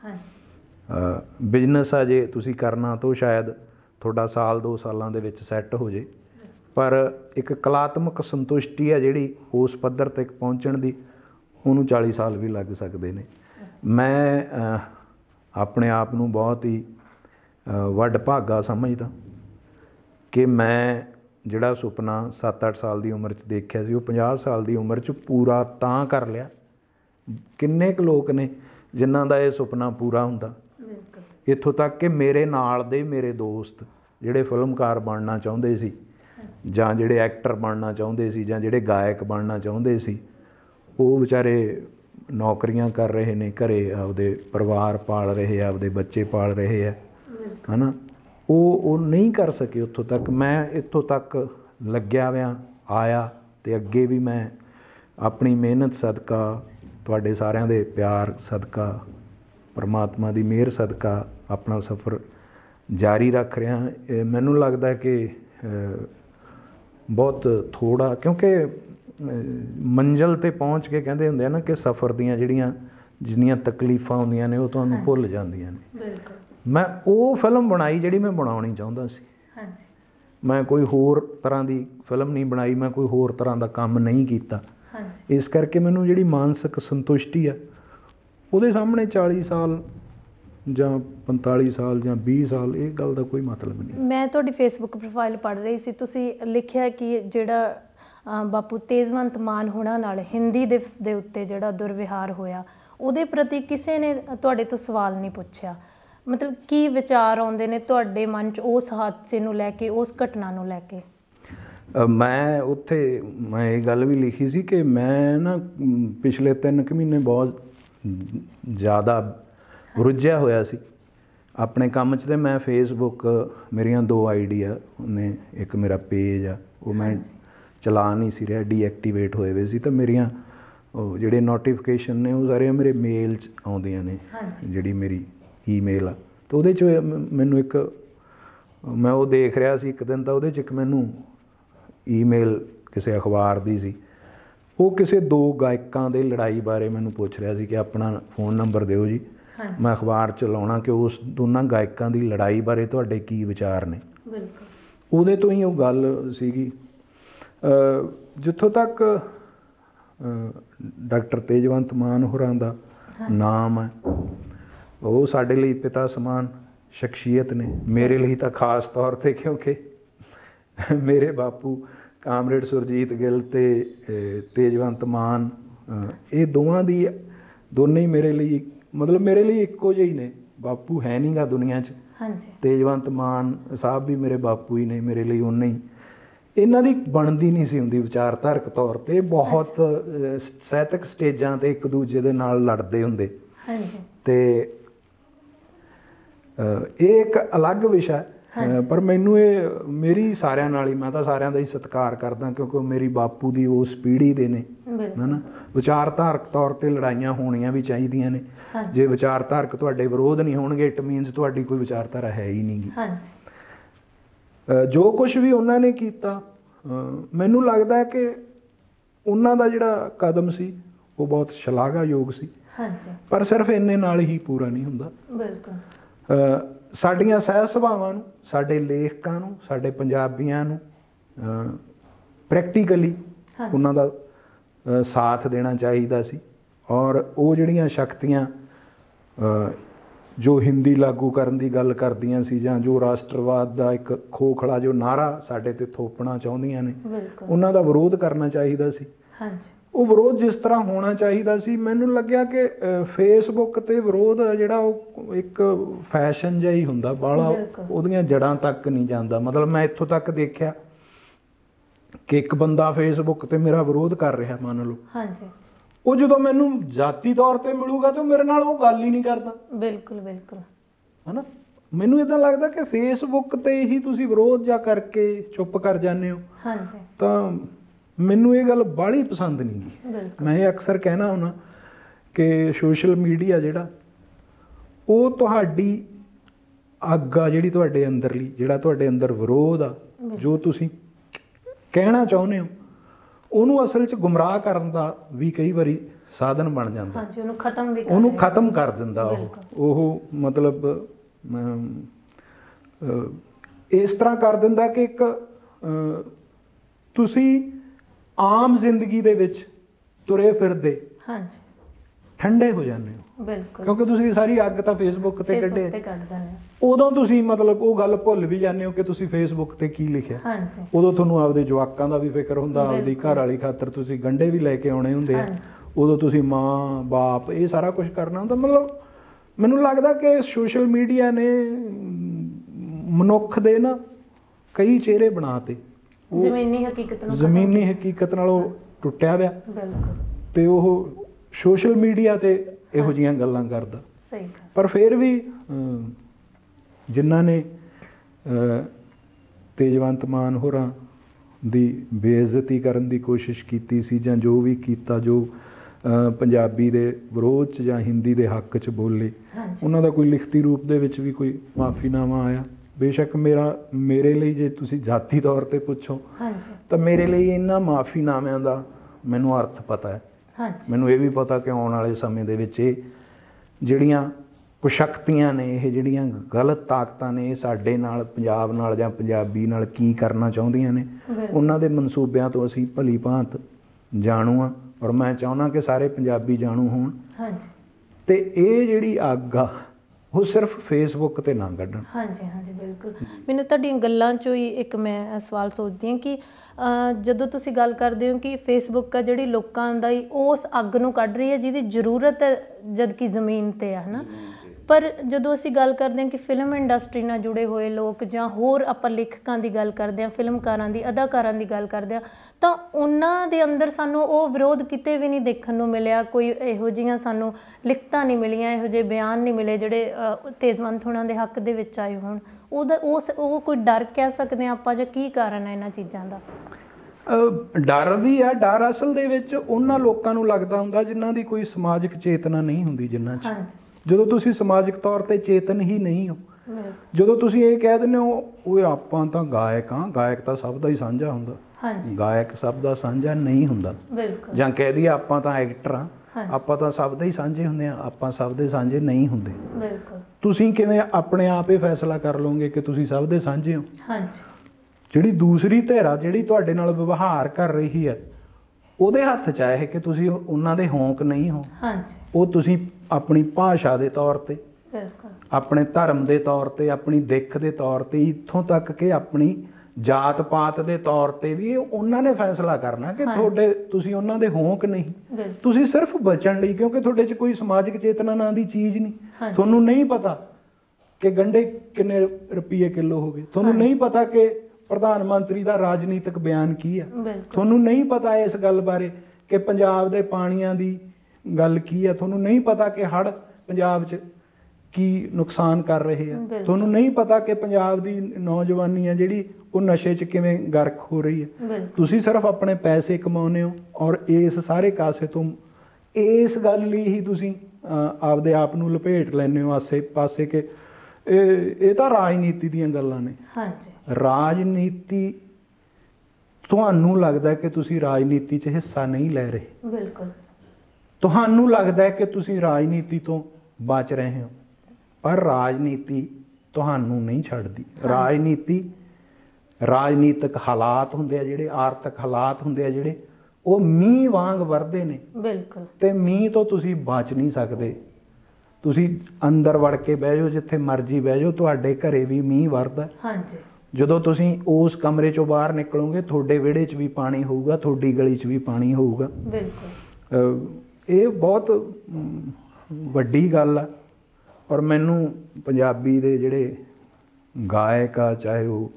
ਬਿਜ਼ਨਸ ਆ ਜੇ ਤੁਸੀਂ ਕਰਨਾ ਤਾਂ ਸ਼ਾਇਦ ਤੁਹਾਡਾ ਸਾਲ 2 ਸਾਲਾਂ ਦੇ ਵਿੱਚ ਸੈੱਟ ਹੋ ਜੇ, ਪਰ ਇੱਕ ਕਲਾਤਮਕ ਸੰਤੁਸ਼ਟੀ ਆ ਜਿਹੜੀ ਉਸ ਪੱਧਰ ਤੱਕ ਪਹੁੰਚਣ ਦੀ, ਉਹਨੂੰ 40 ਸਾਲ ਵੀ ਲੱਗ ਸਕਦੇ ਨੇ। ਮੈਂ ਆਪਣੇ ਆਪ ਨੂੰ ਬਹੁਤ ਹੀ ਵਡਭਾਗਾ ਸਮਝਦਾ ਕਿ ਮੈਂ ਜਿਹੜਾ ਸੁਪਨਾ 7-8 ਸਾਲ ਦੀ ਉਮਰ 'ਚ ਦੇਖਿਆ ਸੀ, ਉਹ 50 ਸਾਲ ਦੀ ਉਮਰ 'ਚ ਪੂਰਾ ਤਾਂ ਕਰ ਲਿਆ। ਕਿੰਨੇ ਕੁ ਲੋਕ ਨੇ ਜਿਨ੍ਹਾਂ ਦਾ ਇਹ ਸੁਪਨਾ ਪੂਰਾ ਹੁੰਦਾ। ਇੱਥੋਂ ਤੱਕ ਕਿ ਮੇਰੇ ਨਾਲ ਦੇ ਮੇਰੇ ਦੋਸਤ ਜਿਹੜੇ ਫਿਲਮਕਾਰ ਬਣਨਾ ਚਾਹੁੰਦੇ ਸੀ, ਜਾਂ ਜਿਹੜੇ ਐਕਟਰ ਬਣਨਾ ਚਾਹੁੰਦੇ ਸੀ, ਜਾਂ ਜਿਹੜੇ ਗਾਇਕ ਬਣਨਾ ਚਾਹੁੰਦੇ ਸੀ, ਉਹ ਵਿਚਾਰੇ ਨੌਕਰੀਆਂ ਕਰ ਰਹੇ ਨੇ, ਘਰੇ ਆਪਦੇ ਪਰਿਵਾਰ ਪਾਲ ਰਹੇ ਆ, ਆਪਦੇ ਬੱਚੇ ਪਾਲ ਰਹੇ ਆ, ਹੈ ਨਾ। ਉਹ ਨਹੀਂ ਕਰ ਸਕੇ ਉੱਥੋਂ ਤੱਕ। ਮੈਂ ਇੱਥੋਂ ਤੱਕ ਲੱਗਿਆ ਹੋਇਆ ਆਇਆ, ਅਤੇ ਅੱਗੇ ਵੀ ਮੈਂ ਆਪਣੀ ਮਿਹਨਤ ਸਦਕਾ, ਤੁਹਾਡੇ ਸਾਰਿਆਂ ਦੇ ਪਿਆਰ ਸਦਕਾ, ਪਰਮਾਤਮਾ ਦੀ ਮਿਹਰ ਸਦਕਾ ਆਪਣਾ ਸਫ਼ਰ ਜਾਰੀ ਰੱਖ ਰਿਹਾ। ਮੈਨੂੰ ਲੱਗਦਾ ਕਿ ਬਹੁਤ ਥੋੜ੍ਹਾ, ਕਿਉਂਕਿ ਮੰਜ਼ਿਲ 'ਤੇ ਪਹੁੰਚ ਕੇ ਕਹਿੰਦੇ ਹੁੰਦੇ ਆ ਨਾ ਕਿ ਸਫ਼ਰ ਦੀਆਂ ਜਿੰਨੀਆਂ ਤਕਲੀਫਾਂ ਹੁੰਦੀਆਂ ਨੇ ਉਹ ਤੁਹਾਨੂੰ ਭੁੱਲ ਜਾਂਦੀਆਂ ਨੇ। ਮੈਂ ਉਹ ਫਿਲਮ ਬਣਾਈ ਜਿਹੜੀ ਮੈਂ ਬਣਾਉਣੀ ਚਾਹੁੰਦਾ ਸੀ। ਮੈਂ ਕੋਈ ਹੋਰ ਤਰ੍ਹਾਂ ਦੀ ਫਿਲਮ ਨਹੀਂ ਬਣਾਈ, ਮੈਂ ਕੋਈ ਹੋਰ ਤਰ੍ਹਾਂ ਦਾ ਕੰਮ ਨਹੀਂ ਕੀਤਾ। ਇਸ ਕਰਕੇ ਮੈਨੂੰ ਜਿਹੜੀ ਮਾਨਸਿਕ ਸੰਤੁਸ਼ਟੀ ਆ, ਉਹਦੇ ਸਾਹਮਣੇ 40 ਸਾਲ ਜਾਂ 45 ਸਾਲ ਜਾਂ 20 ਸਾਲ, ਇਹ ਗੱਲ ਦਾ ਕੋਈ ਮਤਲਬ ਨਹੀਂ। ਮੈਂ ਤੁਹਾਡੀ ਫੇਸਬੁੱਕ ਪ੍ਰੋਫਾਈਲ ਪੜ੍ਹ ਰਹੀ ਸੀ, ਤੁਸੀਂ ਲਿਖਿਆ ਕਿ ਜਿਹੜਾ ਬਾਪੂ ਤੇਜਵੰਤ ਮਾਨ ਹੋਣਾ ਨਾਲ ਹਿੰਦੀ ਦਿਵਸ ਦੇ ਉੱਤੇ ਜਿਹੜਾ ਦੁਰਵਿਹਾਰ ਹੋਇਆ, ਉਹਦੇ ਪ੍ਰਤੀ ਕਿਸੇ ਨੇ ਤੁਹਾਡੇ ਤੋਂ ਸਵਾਲ ਨਹੀਂ ਪੁੱਛਿਆ। ਮਤਲਬ ਕੀ ਵਿਚਾਰ ਆਉਂਦੇ ਨੇ ਤੁਹਾਡੇ ਮਨ 'ਚ ਉਸ ਹਾਦਸੇ ਨੂੰ ਲੈ ਕੇ, ਉਸ ਘਟਨਾ ਨੂੰ ਲੈ ਕੇ? ਮੈਂ ਉੱਥੇ ਇਹ ਗੱਲ ਵੀ ਲਿਖੀ ਸੀ ਕਿ ਮੈਂ ਨਾ ਪਿਛਲੇ 3 ਕੁ ਮਹੀਨੇ ਬਹੁਤ ਜ਼ਿਆਦਾ ਰੁੱਝਿਆ ਹੋਇਆ ਸੀ ਆਪਣੇ ਕੰਮ 'ਚ, ਅਤੇ ਮੈਂ ਫੇਸਬੁੱਕ, ਮੇਰੀਆਂ 2 ਆਈਡੀ ਆ, ਉਹਨੇ ਇੱਕ ਮੇਰਾ ਪੇਜ ਆ, ਉਹ ਮੈਂ ਚਲਾ ਨਹੀਂ ਸੀ ਰਿਹਾ, ਡੀਐਕਟੀਵੇਟ ਹੋਏ ਹੋਏ ਸੀ। ਤਾਂ ਮੇਰੀਆਂ ਉਹ ਜਿਹੜੇ ਨੋਟੀਫਿਕੇਸ਼ਨ ਨੇ ਉਹ ਸਾਰੇ ਮੇਰੇ ਮੇਲ 'ਚ ਆਉਂਦੀਆਂ ਨੇ, ਜਿਹੜੀ ਮੇਰੀ ਈਮੇਲ ਆ। ਤਾਂ ਉਹਦੇ 'ਚ ਮੈਨੂੰ ਮੈਂ ਉਹ ਦੇਖ ਰਿਹਾ ਸੀ ਇੱਕ ਦਿਨ, ਤਾਂ ਉਹਦੇ 'ਚ ਇੱਕ ਮੈਨੂੰ ਈਮੇਲ ਕਿਸੇ ਅਖਬਾਰ ਦੀ ਸੀ। ਉਹ ਕਿਸੇ 2 ਗਾਇਕਾਂ ਦੇ ਲੜਾਈ ਬਾਰੇ ਮੈਨੂੰ ਪੁੱਛ ਰਿਹਾ ਸੀ ਕਿ ਆਪਣਾ ਫ਼ੋਨ ਨੰਬਰ ਦਿਓ ਜੀ, ਮੈਂ ਅਖਬਾਰ 'ਚ ਲਾਉਣਾ ਕਿ ਉਸ ਦੋਨਾਂ ਗਾਇਕਾਂ ਦੀ ਲੜਾਈ ਬਾਰੇ ਤੁਹਾਡੇ ਕੀ ਵਿਚਾਰ ਨੇ। ਉਹਦੇ ਤੋਂ ਹੀ ਉਹ ਗੱਲ ਸੀਗੀ। ਜਿੱਥੋਂ ਤੱਕ ਡਾਕਟਰ ਤੇਜਵੰਤ ਮਾਨ ਹੋਰਾਂ ਦਾ ਨਾਮ ਹੈ, ਉਹ ਸਾਡੇ ਲਈ ਪਿਤਾ ਸਮਾਨ ਸ਼ਖਸੀਅਤ ਨੇ। ਮੇਰੇ ਲਈ ਤਾਂ ਖ਼ਾਸ ਤੌਰ 'ਤੇ, ਕਿਉਂਕਿ ਮੇਰੇ ਬਾਪੂ ਕਾਮਰੇਡ ਸੁਰਜੀਤ ਗਿੱਲ ਅਤੇ ਤੇਜਵੰਤ ਮਾਨ, ਇਹ ਦੋਨੇ ਹੀ ਮੇਰੇ ਲਈ ਇੱਕੋ ਜਿਹੇ ਹੀ ਨੇ। ਬਾਪੂ ਹੈ ਨਹੀਂ ਗਾ ਦੁਨੀਆ 'ਚ, ਤੇਜਵੰਤ ਮਾਨ ਸਾਹਿਬ ਵੀ ਮੇਰੇ ਬਾਪੂ ਹੀ ਨੇ ਮੇਰੇ ਲਈ ਉਨੇ ਹੀ। ਇਹਨਾਂ ਦੀ ਬਣਦੀ ਨਹੀਂ ਸੀ ਹੁੰਦੀ ਵਿਚਾਰਧਾਰਕ ਤੌਰ 'ਤੇ, ਬਹੁਤ ਸਾਹਿਤਕ ਸਟੇਜਾਂ 'ਤੇ ਇੱਕ ਦੂਜੇ ਦੇ ਨਾਲ ਲੜਦੇ ਹੁੰਦੇ। ਅਤੇ ਇਹ ਇੱਕ ਅਲੱਗ ਵਿਸ਼ਾ, ਪਰ ਮੈਨੂੰ ਇਹ ਮੇਰੀ ਸਾਰਿਆਂ ਨਾਲ ਹੀ, ਮੈਂ ਤਾਂ ਸਾਰਿਆਂ ਦਾ ਹੀ ਸਤਿਕਾਰ ਕਰਦਾ, ਕਿਉਂਕਿ ਮੇਰੀ ਬਾਪੂ ਦੀ ਉਸ ਪੀੜ੍ਹੀ ਦੇ ਨੇ, ਹੈ ਨਾ। ਵਿਚਾਰਧਾਰਕ ਤੌਰ 'ਤੇ ਲੜਾਈਆਂ ਹੋਣੀਆਂ ਵੀ ਚਾਹੀਦੀਆਂ ਨੇ। ਜੇ ਵਿਚਾਰਧਾਰਕ ਤੁਹਾਡੇ ਵਿਰੋਧ ਨਹੀਂ ਹੋਣਗੇ, ਇਟ ਮੀਨਸ ਤੁਹਾਡੀ ਕੋਈ ਵਿਚਾਰਧਾਰਾ ਹੈ ਹੀ ਨਹੀਂ ਗੀ। ਜੋ ਕੁਛ ਵੀ ਉਹਨਾਂ ਨੇ ਕੀਤਾ, ਮੈਨੂੰ ਲੱਗਦਾ ਕਿ ਉਹਨਾਂ ਦਾ ਜਿਹੜਾ ਕਦਮ ਸੀ ਉਹ ਬਹੁਤ ਸ਼ਲਾਘਾਯੋਗ ਸੀ, ਪਰ ਸਿਰਫ ਇੰਨੇ ਨਾਲ ਹੀ ਪੂਰਾ ਨਹੀਂ ਹੁੰਦਾ। ਸਾਡੀਆਂ ਸਹਿਜ ਸੁਭਾਵਾਂ ਨੂੰ, ਸਾਡੇ ਲੇਖਕਾਂ ਨੂੰ, ਸਾਡੇ ਪੰਜਾਬੀਆਂ ਨੂੰ ਪ੍ਰੈਕਟੀਕਲੀ ਉਹਨਾਂ ਦਾ ਸਾਥ ਦੇਣਾ ਚਾਹੀਦਾ ਸੀ। ਔਰ ਉਹ ਜਿਹੜੀਆਂ ਸ਼ਕਤੀਆਂ ਜੋ ਹਿੰਦੀ ਲਾਗੂ ਕਰਨ ਦੀ ਗੱਲ ਕਰਦੀਆਂ ਸੀ, ਜਾਂ ਜੋ ਰਾਸ਼ਟਰਵਾਦ ਦਾ ਇੱਕ ਖੋਖਲਾ ਜੋ ਨਾਅਰਾ ਸਾਡੇ 'ਤੇ ਥੋਪਣਾ ਚਾਹੁੰਦੀਆਂ ਨੇ, ਉਹਨਾਂ ਦਾ ਵਿਰੋਧ ਕਰਨਾ ਚਾਹੀਦਾ ਸੀ। ਉਹ ਵਿਰੋਧ ਜਿਸ ਤਰ੍ਹਾਂ ਹੋਣਾ ਚਾਹੀਦਾ ਸੀ, ਮੈਨੂੰ ਲੱਗਿਆ ਕਿ ਫੇਸਬੁੱਕ 'ਤੇ ਵਿਰੋਧ ਜਿਹੜਾ ਉਹ ਇੱਕ ਫੈਸ਼ਨ ਜਿਹਾ ਹੀ ਹੁੰਦਾ, ਬਾਹਲਾ ਉਹਦੀਆਂ ਜੜ੍ਹਾਂ ਤੱਕ ਨਹੀਂ ਜਾਂਦਾ। ਮਤਲਬ ਮੈਂ ਇੱਥੋਂ ਤੱਕ ਦੇਖਿਆ ਕਿ ਇੱਕ ਬੰਦਾ ਫੇਸਬੁੱਕ 'ਤੇ ਮੇਰਾ ਵਿਰੋਧ ਕਰ ਰਿਹਾ, ਮੰਨ ਲਓ, ਉਹ ਜਦੋਂ ਮੈਨੂੰ ਜਾਤੀ ਤੌਰ 'ਤੇ ਮਿਲੂਗਾ ਤਾਂ ਮੇਰੇ ਨਾਲ ਉਹ ਗੱਲ ਹੀ ਨਹੀਂ ਕਰਦਾ। ਬਿਲਕੁਲ ਹੈ ਨਾ। ਮੈਨੂੰ ਇੱਦਾਂ ਲੱਗਦਾ ਕਿ ਫੇਸਬੁੱਕ 'ਤੇ ਹੀ ਤੁਸੀਂ ਵਿਰੋਧ ਜਾਂ ਕਰਕੇ ਚੁੱਪ ਕਰ ਜਾਂਦੇ ਹੋ। ਤਾਂ ਮੈਨੂੰ ਇਹ ਗੱਲ ਬਾਹਲੀ ਪਸੰਦ ਨਹੀਂ ਗੀ। ਮੈਂ ਇਹ ਅਕਸਰ ਕਹਿਣਾ ਹੁੰਦਾ ਕਿ ਸੋਸ਼ਲ ਮੀਡੀਆ ਜਿਹੜਾ, ਉਹ ਤੁਹਾਡੀ ਅੱਗ ਆ ਜਿਹੜੀ ਤੁਹਾਡੇ ਅੰਦਰਲੀ, ਜਿਹੜਾ ਤੁਹਾਡੇ ਅੰਦਰ ਵਿਰੋਧ ਆ, ਜੋ ਤੁਸੀਂ ਕਹਿਣਾ ਚਾਹੁੰਦੇ ਹੋ, ਉਹਨੂੰ ਅਸਲ 'ਚ ਗੁੰਮਰਾਹ ਕਰਨ ਦਾ ਵੀ ਕਈ ਵਾਰੀ ਸਾਧਨ ਬਣ ਜਾਂਦਾ, ਹਾਂਜੀ, ਉਹਨੂੰ ਖਤਮ ਵੀ ਉਹਨੂੰ ਖਤਮ ਕਰ ਦਿੰਦਾ ਬਿਲਕੁਲ। ਉਹ ਮਤਲਬ ਇਸ ਤਰ੍ਹਾਂ ਕਰ ਦਿੰਦਾ ਕਿ ਇੱਕ ਤੁਸੀਂ ਆਮ ਜ਼ਿੰਦਗੀ ਦੇ ਵਿੱਚ ਤੁਰੇ ਫਿਰਦੇ ਹਾਂਜੀ ਠੰਡੇ ਹੋ ਜਾਂਦੇ ਹੋ, ਬਿਲਕੁਲ, ਕਿਉਂਕਿ ਤੁਸੀਂ ਸਾਰੀ ਅੱਗ ਤਾਂ ਫੇਸਬੁੱਕ ਤੇ ਫੇਸਬੁੱਕ ਕੱਢੇ, ਤੇ ਕੱਢ ਦਿੰਦੇ ਉਦੋਂ ਤੁਸੀਂ ਮਤਲਬ ਉਹ ਗੱਲ ਭੁੱਲ ਵੀ ਜਾਂਦੇ ਹੋ ਕਿ ਤੁਸੀਂ ਫੇਸਬੁੱਕ ਤੇ ਕੀ ਲਿਖਿਆ। ਹਾਂਜੀ ਉਦੋਂ ਤੁਹਾਨੂੰ ਆਪਦੇ ਜਵਾਕਾਂ ਦਾ ਵੀ ਫਿਕਰ ਹੁੰਦਾ, ਆਪਦੀ ਬਿਲਕੁਲ। ਘਰ ਵਾਲੀ ਖਾਤਰ ਤੁਸੀਂ ਗੰਢੇ ਵੀ ਲੈ ਕੇ ਆਉਣੇ ਹੁੰਦੇ ਆ, ਹਾਂਜੀ ਉਦੋਂ ਤੁਸੀਂ ਮਾਂ ਬਾਪ ਇਹ ਸਾਰਾ ਕੁਝ ਕਰਨਾ ਹੁੰਦਾ। ਮਤਲਬ ਮੈਨੂੰ ਲੱਗਦਾ ਕਿ ਸੋਸ਼ਲ ਮੀਡੀਆ ਨੇ ਮਨੁੱਖ ਦੇ ਨਾ ਕਈ ਚਿਹਰੇ ਬਣਾਤੇ, ਜ਼ਮੀਨੀ ਹਕੀਕਤ ਨੂੰ ਖਤਮ ਜ਼ਮੀਨੀ ਹਕੀਕਤ ਨਾਲੋਂ ਟੁੱਟਿਆ ਪਿਆ, ਬਿਲਕੁਲ ਤੇ ਉਹ ਸੋਸ਼ਲ ਮੀਡੀਆ ਤੇ ਇਹੋ ਜਿਹੀਆਂ ਗੱਲਾਂ ਕਰਦਾ। ਸਹੀ ਗੱਲ, ਪਰ ਫਿਰ ਵੀ ਜਿਨ੍ਹਾਂ ਨੇ ਤੇਜਵੰਤ ਮਾਨ ਹੋਰਾਂ ਦੀ ਬੇਇੱਜ਼ਤੀ ਕਰਨ ਦੀ ਕੋਸ਼ਿਸ਼ ਕੀਤੀ ਸੀ ਜਾਂ ਜੋ ਵੀ ਕੀਤਾ, ਜੋ ਪੰਜਾਬੀ ਦੇ ਵਿਰੋਧ 'ਚ ਜਾਂ ਹਿੰਦੀ ਦੇ ਹੱਕ 'ਚ ਬੋਲੇ, ਹਾਂਜੀ ਉਹਨਾਂ ਦਾ ਕੋਈ ਲਿਖਤੀ ਰੂਪ ਦੇ ਵਿੱਚ ਵੀ ਕੋਈ ਮਾਫੀਨਾਮਾ ਆਇਆ। ਬੇਸ਼ੱਕ ਮੇਰੇ ਲਈ ਜੇ ਤੁਸੀਂ ਜਾਤੀ ਤੌਰ ਤੇ ਪੁੱਛੋ ਹਾਂਜੀ ਤਾਂ ਮੇਰੇ ਲਈ ਇਹਨਾਂ ਮਾਫੀਨਾਮਿਆਂ ਦਾ ਮੈਨੂੰ ਅਰਥ ਪਤਾ ਹੈ। ਹਾਂਜੀ ਮੈਨੂੰ ਇਹ ਵੀ ਪਤਾ ਕਿ ਆਉਣ ਵਾਲੇ ਸਮੇਂ ਦੇ ਵਿੱਚ ਇਹ ਜਿਹੜੀਆਂ ਕੁਸ਼ਕਤੀਆਂ ਨੇ, ਇਹ ਜਿਹੜੀਆਂ ਗਲਤ ਤਾਕਤਾਂ ਨੇ, ਇਹ ਸਾਡੇ ਨਾਲ, ਪੰਜਾਬ ਨਾਲ ਜਾਂ ਪੰਜਾਬੀ ਨਾਲ ਕੀ ਕਰਨਾ ਚਾਹੁੰਦੀਆਂ ਨੇ, ਬਿਲਕੁਲ। ਉਹਨਾਂ ਦੇ ਮਨਸੂਬਿਆਂ ਤੋਂ ਅਸੀਂ ਭਲੀ ਭਾਂਤ ਜਾਣੂ ਹਾਂ, ਔਰ ਮੈਂ ਚਾਹੁੰਦਾ ਕਿ ਸਾਰੇ ਪੰਜਾਬੀ ਜਾਣੂ ਹੋਣ। ਹਾਂਜੀ ਤੇ ਇਹ ਜਿਹੜੀ ਅੱਗ ਆ ਉਹ ਸਿਰਫ ਫੇਸਬੁੱਕ ਤੇ ਨਾ ਕੱਢਣ। ਹਾਂਜੀ ਹਾਂਜੀ ਬਿਲਕੁਲ। ਮੈਨੂੰ ਤੁਹਾਡੀਆਂ ਗੱਲਾਂ 'ਚੋਂ ਹੀ ਇੱਕ ਮੈਂ ਸਵਾਲ ਸੋਚਦੀ ਹਾਂ ਕਿ ਜਦੋਂ ਤੁਸੀਂ ਗੱਲ ਕਰਦੇ ਹੋ ਕਿ ਫੇਸਬੁੱਕ ਆ ਜਿਹੜੀ ਲੋਕਾਂ ਦਾ ਹੀ ਉਸ ਅੱਗ ਨੂੰ ਕੱਢ ਰਹੀ ਹੈ ਜਿਹਦੀ ਜ਼ਰੂਰਤ ਜਦ ਕਿ ਜ਼ਮੀਨ 'ਤੇ ਆ, ਹੈ ਨਾ। ਪਰ ਜਦੋਂ ਅਸੀਂ ਗੱਲ ਕਰਦੇ ਹਾਂ ਕਿ ਫਿਲਮ ਇੰਡਸਟਰੀ ਨਾਲ ਜੁੜੇ ਹੋਏ ਲੋਕ ਜਾਂ ਹੋਰ ਆਪਾਂ ਲੇਖਕਾਂ ਦੀ ਗੱਲ ਕਰਦੇ ਹਾਂ, ਫਿਲਮਕਾਰਾਂ ਦੀ, ਅਦਾਕਾਰਾਂ ਦੀ ਗੱਲ ਕਰਦੇ ਹਾਂ, ਤਾਂ ਉਹਨਾਂ ਦੇ ਅੰਦਰ ਸਾਨੂੰ ਉਹ ਵਿਰੋਧ ਕਿਤੇ ਵੀ ਨਹੀਂ ਦੇਖਣ ਨੂੰ ਮਿਲਿਆ। ਕੋਈ ਇਹੋ ਜਿਹੀਆਂ ਸਾਨੂੰ ਲਿਖਤਾਂ ਨਹੀਂ ਮਿਲੀਆਂ, ਇਹੋ ਜਿਹੇ ਬਿਆਨ ਨਹੀਂ ਮਿਲੇ ਜਿਹੜੇ ਤੇਜਵੰਤ ਹੋਣਾ ਦੇ ਹੱਕ ਦੇ ਵਿੱਚ ਆਏ ਹੋਣ। ਉਹ ਕੋਈ ਡਰ ਕਹਿ ਸਕਦੇ ਹਾਂ ਆਪਾਂ, ਜਾਂ ਕੀ ਕਾਰਨ ਹੈ ਇਹਨਾਂ ਚੀਜ਼ਾਂ ਦਾ? ਡਰ ਵੀ ਆ। ਡਰ ਅਸਲ ਦੇ ਵਿੱਚ ਉਹਨਾਂ ਲੋਕਾਂ ਨੂੰ ਲੱਗਦਾ ਹੁੰਦਾ ਜਿਨ੍ਹਾਂ ਦੀ ਕੋਈ ਸਮਾਜਿਕ ਚੇਤਨਾ ਨਹੀਂ ਹੁੰਦੀ, ਜਿਨ੍ਹਾਂ 'ਚ। ਹਾਂਜੀ ਜਦੋਂ ਤੁਸੀਂ ਸਮਾਜਿਕ ਤੌਰ ਤੇ ਚੇਤਨ ਹੀ ਨਹੀਂ ਹੋ, ਜਦੋਂ ਤੁਸੀਂ ਇਹ ਕਹਿ ਦਿੰਦੇ ਹੋ ਓਏ ਆਪਾਂ ਤਾਂ ਗਾਇਕ ਹਾਂ, ਗਾਇਕ ਤਾਂ ਸਭ ਦਾ ਹੀ ਸਾਂਝਾ ਹੁੰਦਾ, ਹਾਂਜੀ ਗਾਇਕ ਸਭ ਦਾ ਸਾਂਝਾ ਨਹੀਂ ਹੁੰਦਾ। ਬਿਲਕੁਲ। ਜਾਂ ਕਹਿ ਦਈਏ ਆਪਾਂ ਤਾਂ ਐਕਟਰ ਹਾਂ, ਹਾਂਜੀ ਆਪਾਂ ਤਾਂ ਸਭ ਦੇ ਹੀ ਸਾਂਝੇ ਹੁੰਦੇ ਆ, ਆਪਾਂ ਸਭ ਦੇ ਸਾਂਝੇ ਨਹੀਂ ਹੁੰਦੇ। ਬਿਲਕੁਲ। ਤੁਸੀਂ ਕਿਵੇਂ ਆਪਣੇ ਆਪ ਇਹ ਫੈਸਲਾ ਕਰ ਲਓਗੇ ਕਿ ਤੁਸੀਂ ਸਭ ਦੇ ਸਾਂਝੇ ਹੋ? ਹਾਂਜੀ ਜਿਹੜੀ ਦੂਸਰੀ ਧਿਰ ਆ, ਜਿਹੜੀ ਤੁਹਾਡੇ ਨਾਲ ਵਿਵਹਾਰ ਕਰ ਰਹੀ ਹੈ, ਉਹਦੇ ਹੱਥ 'ਚ ਆਏ ਕਿ ਤੁਸੀਂ ਉਹਨਾਂ ਦੇ ਹੋਂਕ ਨਹੀਂ ਹੋ। ਹਾਂਜੀ ਉਹ ਤੁਸੀਂ ਆਪਣੀ ਭਾਸ਼ਾ ਦੇ ਤੌਰ ਤੇ, ਬਿਲਕੁਲ, ਆਪਣੇ ਧਰਮ ਦੇ ਤੌਰ ਤੇ, ਆਪਣੀ ਦਿੱਖ ਦੇ ਤੌਰ ਤੇ, ਇੱਥੋਂ ਤੱਕ ਕਿ ਆਪਣੀ ਜਾਤ ਪਾਤ ਦੇ ਤੌਰ ਤੇ ਵੀ ਉਹਨਾਂ ਨੇ ਫੈਸਲਾ ਕਰਨਾ ਕਿ ਤੁਸੀਂ ਉਹਨਾਂ ਦੇ ਹੋਂਕ ਨਹੀਂ। ਬਿਲਕੁਲ। ਤੁਸੀਂ ਸਿਰਫ ਬਚਣ ਲਈ, ਕਿਉਂਕਿ ਤੁਹਾਡੇ 'ਚ ਕੋਈ ਸਮਾਜਿਕ ਚੇਤਨਾ ਨਾਂ ਦੀ ਚੀਜ਼ ਨਹੀਂ। ਤੁਹਾਨੂੰ ਨਹੀਂ ਪਤਾ ਕਿ ਗੰਢੇ ਕਿੰਨੇ ਰੁਪਈਏ ਕਿਲੋ ਹੋ ਗਏ, ਤੁਹਾਨੂੰ ਨਹੀਂ ਪਤਾ ਕਿ ਪ੍ਰਧਾਨ ਮੰਤਰੀ ਦਾ ਰਾਜਨੀਤਿਕ ਬਿਆਨ ਕੀ ਆ, ਤੁਹਾਨੂੰ ਨਹੀਂ ਪਤਾ ਇਸ ਗੱਲ ਬਾਰੇ ਕਿ ਪੰਜਾਬ ਦੇ ਪਾਣੀਆਂ ਦੀ ਗੱਲ ਕੀ ਆ, ਤੁਹਾਨੂੰ ਨਹੀਂ ਪਤਾ ਕਿ ਹੜ੍ਹ ਪੰਜਾਬ 'ਚ ਕੀ ਨੁਕਸਾਨ ਕਰ ਰਹੇ ਆ, ਤੁਹਾਨੂੰ ਨਹੀਂ ਪਤਾ ਕਿ ਪੰਜਾਬ ਦੀ ਨੌਜਵਾਨੀ ਆ ਜਿਹੜੀ ਉਹ ਨਸ਼ੇ 'ਚ ਕਿਵੇਂ ਗਰਕ ਹੋ ਰਹੀ ਹੈ। ਤੁਸੀਂ ਸਿਰਫ ਆਪਣੇ ਪੈਸੇ ਕਮਾਉਂਦੇ ਹੋ, ਔਰ ਇਸ ਸਾਰੇ ਕਾਸੇ ਤੋਂ ਇਸ ਗੱਲ ਲਈ ਹੀ ਤੁਸੀਂ ਆਪਦੇ ਆਪ ਨੂੰ ਲਪੇਟ ਲੈਂਦੇ ਹੋ ਆਸੇ ਪਾਸੇ ਕਿ ਇਹ ਤਾਂ ਰਾਜਨੀਤੀ ਦੀਆਂ ਗੱਲਾਂ ਨੇ। ਰਾਜਨੀਤੀ, ਤੁਹਾਨੂੰ ਲੱਗਦਾ ਕਿ ਤੁਸੀਂ ਰਾਜਨੀਤੀ 'ਚ ਹਿੱਸਾ ਨਹੀਂ ਲੈ ਰਹੇ, ਬਿਲਕੁਲ। ਤੁਹਾਨੂੰ ਲੱਗਦਾ ਕਿ ਤੁਸੀਂ ਰਾਜਨੀਤੀ ਤੋਂ ਬਚ ਰਹੇ ਹੋ, ਪਰ ਰਾਜਨੀਤੀ ਤੁਹਾਨੂੰ ਨਹੀਂ ਛੱਡਦੀ। ਰਾਜਨੀਤਿਕ ਹਾਲਾਤ ਹੁੰਦੇ ਆ ਜਿਹੜੇ, ਆਰਥਿਕ ਹਾਲਾਤ ਹੁੰਦੇ ਆ ਜਿਹੜੇ, ਉਹ ਮੀਂਹ ਵਾਂਗ ਵਰਦੇ ਨੇ। ਬਿਲਕੁਲ। ਤੇ ਮੀਂਹ ਤੋਂ ਤੁਸੀਂ ਬਚ ਨਹੀਂ ਸਕਦੇ। ਤੁਸੀਂ ਅੰਦਰ ਵੜ ਕੇ ਬਹਿ ਜਾਓ, ਜਿੱਥੇ ਮਰਜ਼ੀ ਬਹਿ ਜਾਓ, ਤੁਹਾਡੇ ਘਰੇ ਵੀ ਮੀਂਹ ਵਰਦਾ। ਹਾਂਜੀ। ਜਦੋਂ ਤੁਸੀਂ ਉਸ ਕਮਰੇ 'ਚੋਂ ਬਾਹਰ ਨਿਕਲੋਗੇ, ਤੁਹਾਡੇ ਵਿਹੜੇ 'ਚ ਵੀ ਪਾਣੀ ਹੋਊਗਾ, ਤੁਹਾਡੀ ਗਲੀ 'ਚ ਵੀ ਪਾਣੀ ਹੋਊਗਾ। ਬਿਲਕੁਲ। ਇਹ ਬਹੁਤ ਵੱਡੀ ਗੱਲ ਆ। ਔਰ ਮੈਨੂੰ ਪੰਜਾਬੀ ਦੇ ਜਿਹੜੇ ਗਾਇਕ ਆ, ਚਾਹੇ ਉਹ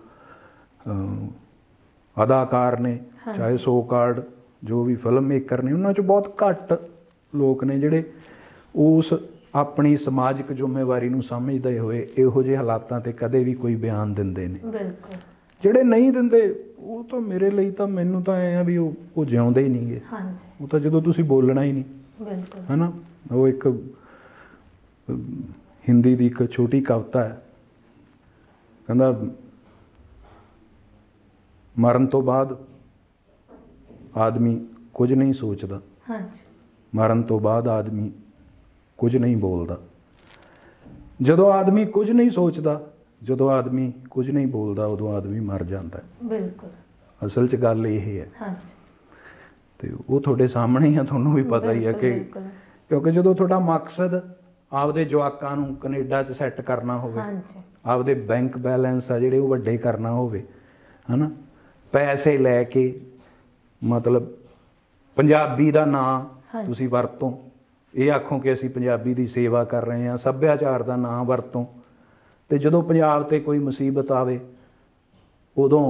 ਅਦਾਕਾਰ ਨੇ, ਚਾਹੇ ਸੋ ਕਾਲਡ ਜੋ ਵੀ ਫਿਲਮ ਮੇਕਰ ਨੇ, ਉਹਨਾਂ 'ਚ ਬਹੁਤ ਘੱਟ ਲੋਕ ਨੇ ਜਿਹੜੇ ਉਸ ਆਪਣੀ ਸਮਾਜਿਕ ਜ਼ਿੰਮੇਵਾਰੀ ਨੂੰ ਸਮਝਦੇ ਹੋਏ ਇਹੋ ਜਿਹੇ ਹਾਲਾਤਾਂ 'ਤੇ ਕਦੇ ਵੀ ਕੋਈ ਬਿਆਨ ਦਿੰਦੇ ਨੇ। ਬਿਲਕੁਲ। ਜਿਹੜੇ ਨਹੀਂ ਦਿੰਦੇ ਉਹ ਤਾਂ ਮੇਰੇ ਲਈ ਤਾਂ, ਮੈਨੂੰ ਤਾਂ ਐਂ ਆ ਵੀ ਉਹ ਜਿਉਂਦੇ ਹੀ ਨਹੀਂ ਗੇ। ਉਹ ਤਾਂ ਜਦੋਂ ਤੁਸੀਂ ਬੋਲਣਾ ਹੀ ਨਹੀਂ। ਬਿਲਕੁਲ। ਹੈ ਨਾ। ਉਹ ਇੱਕ ਹਿੰਦੀ ਦੀ ਇੱਕ ਛੋਟੀ ਕਵਿਤਾ ਹੈ, ਕਹਿੰਦਾ ਮਰਨ ਤੋਂ ਬਾਅਦ ਆਦਮੀ ਕੁਝ ਨਹੀਂ ਸੋਚਦਾ, ਮਰਨ ਤੋਂ ਬਾਅਦ ਆਦਮੀ ਕੁਝ ਨਹੀਂ ਬੋਲਦਾ। ਜਦੋਂ ਆਦਮੀ ਕੁਝ ਨਹੀਂ ਸੋਚਦਾ, ਜਦੋਂ ਆਦਮੀ ਕੁਝ ਨਹੀਂ ਬੋਲਦਾ, ਉਦੋਂ ਆਦਮੀ ਮਰ ਜਾਂਦਾ। ਬਿਲਕੁਲ ਅਸਲ 'ਚ ਗੱਲ ਇਹ ਹੈ। ਹਾਂਜੀ ਤੇ ਉਹ ਤੁਹਾਡੇ ਸਾਹਮਣੇ ਹੀ ਆ, ਤੁਹਾਨੂੰ ਵੀ ਪਤਾ ਹੀ ਹੈ ਕਿ ਕਿਉਂਕਿ ਜਦੋਂ ਤੁਹਾਡਾ ਮਕਸਦ ਆਪਦੇ ਜਵਾਕਾਂ ਨੂੰ ਕੈਨੇਡਾ 'ਚ ਸੈੱਟ ਕਰਨਾ ਹੋਵੇ, ਹਾਂਜੀ ਆਪਦੇ ਬੈਂਕ ਬੈਲੈਂਸ ਆ ਜਿਹੜੇ ਉਹ ਵੱਡੇ ਕਰਨਾ ਹੋਵੇ, ਹੈ ਨਾ, ਪੈਸੇ ਲੈ ਕੇ ਮਤਲਬ ਪੰਜਾਬੀ ਦਾ ਨਾਂ ਤੁਸੀਂ ਵਰਤੋਂ, ਇਹ ਆਖੋ ਕਿ ਅਸੀਂ ਪੰਜਾਬੀ ਦੀ ਸੇਵਾ ਕਰ ਰਹੇ ਹਾਂ, ਸੱਭਿਆਚਾਰ ਦਾ ਨਾਂ ਵਰਤੋਂ, ਅਤੇ ਜਦੋਂ ਪੰਜਾਬ 'ਤੇ ਕੋਈ ਮੁਸੀਬਤ ਆਵੇ ਉਦੋਂ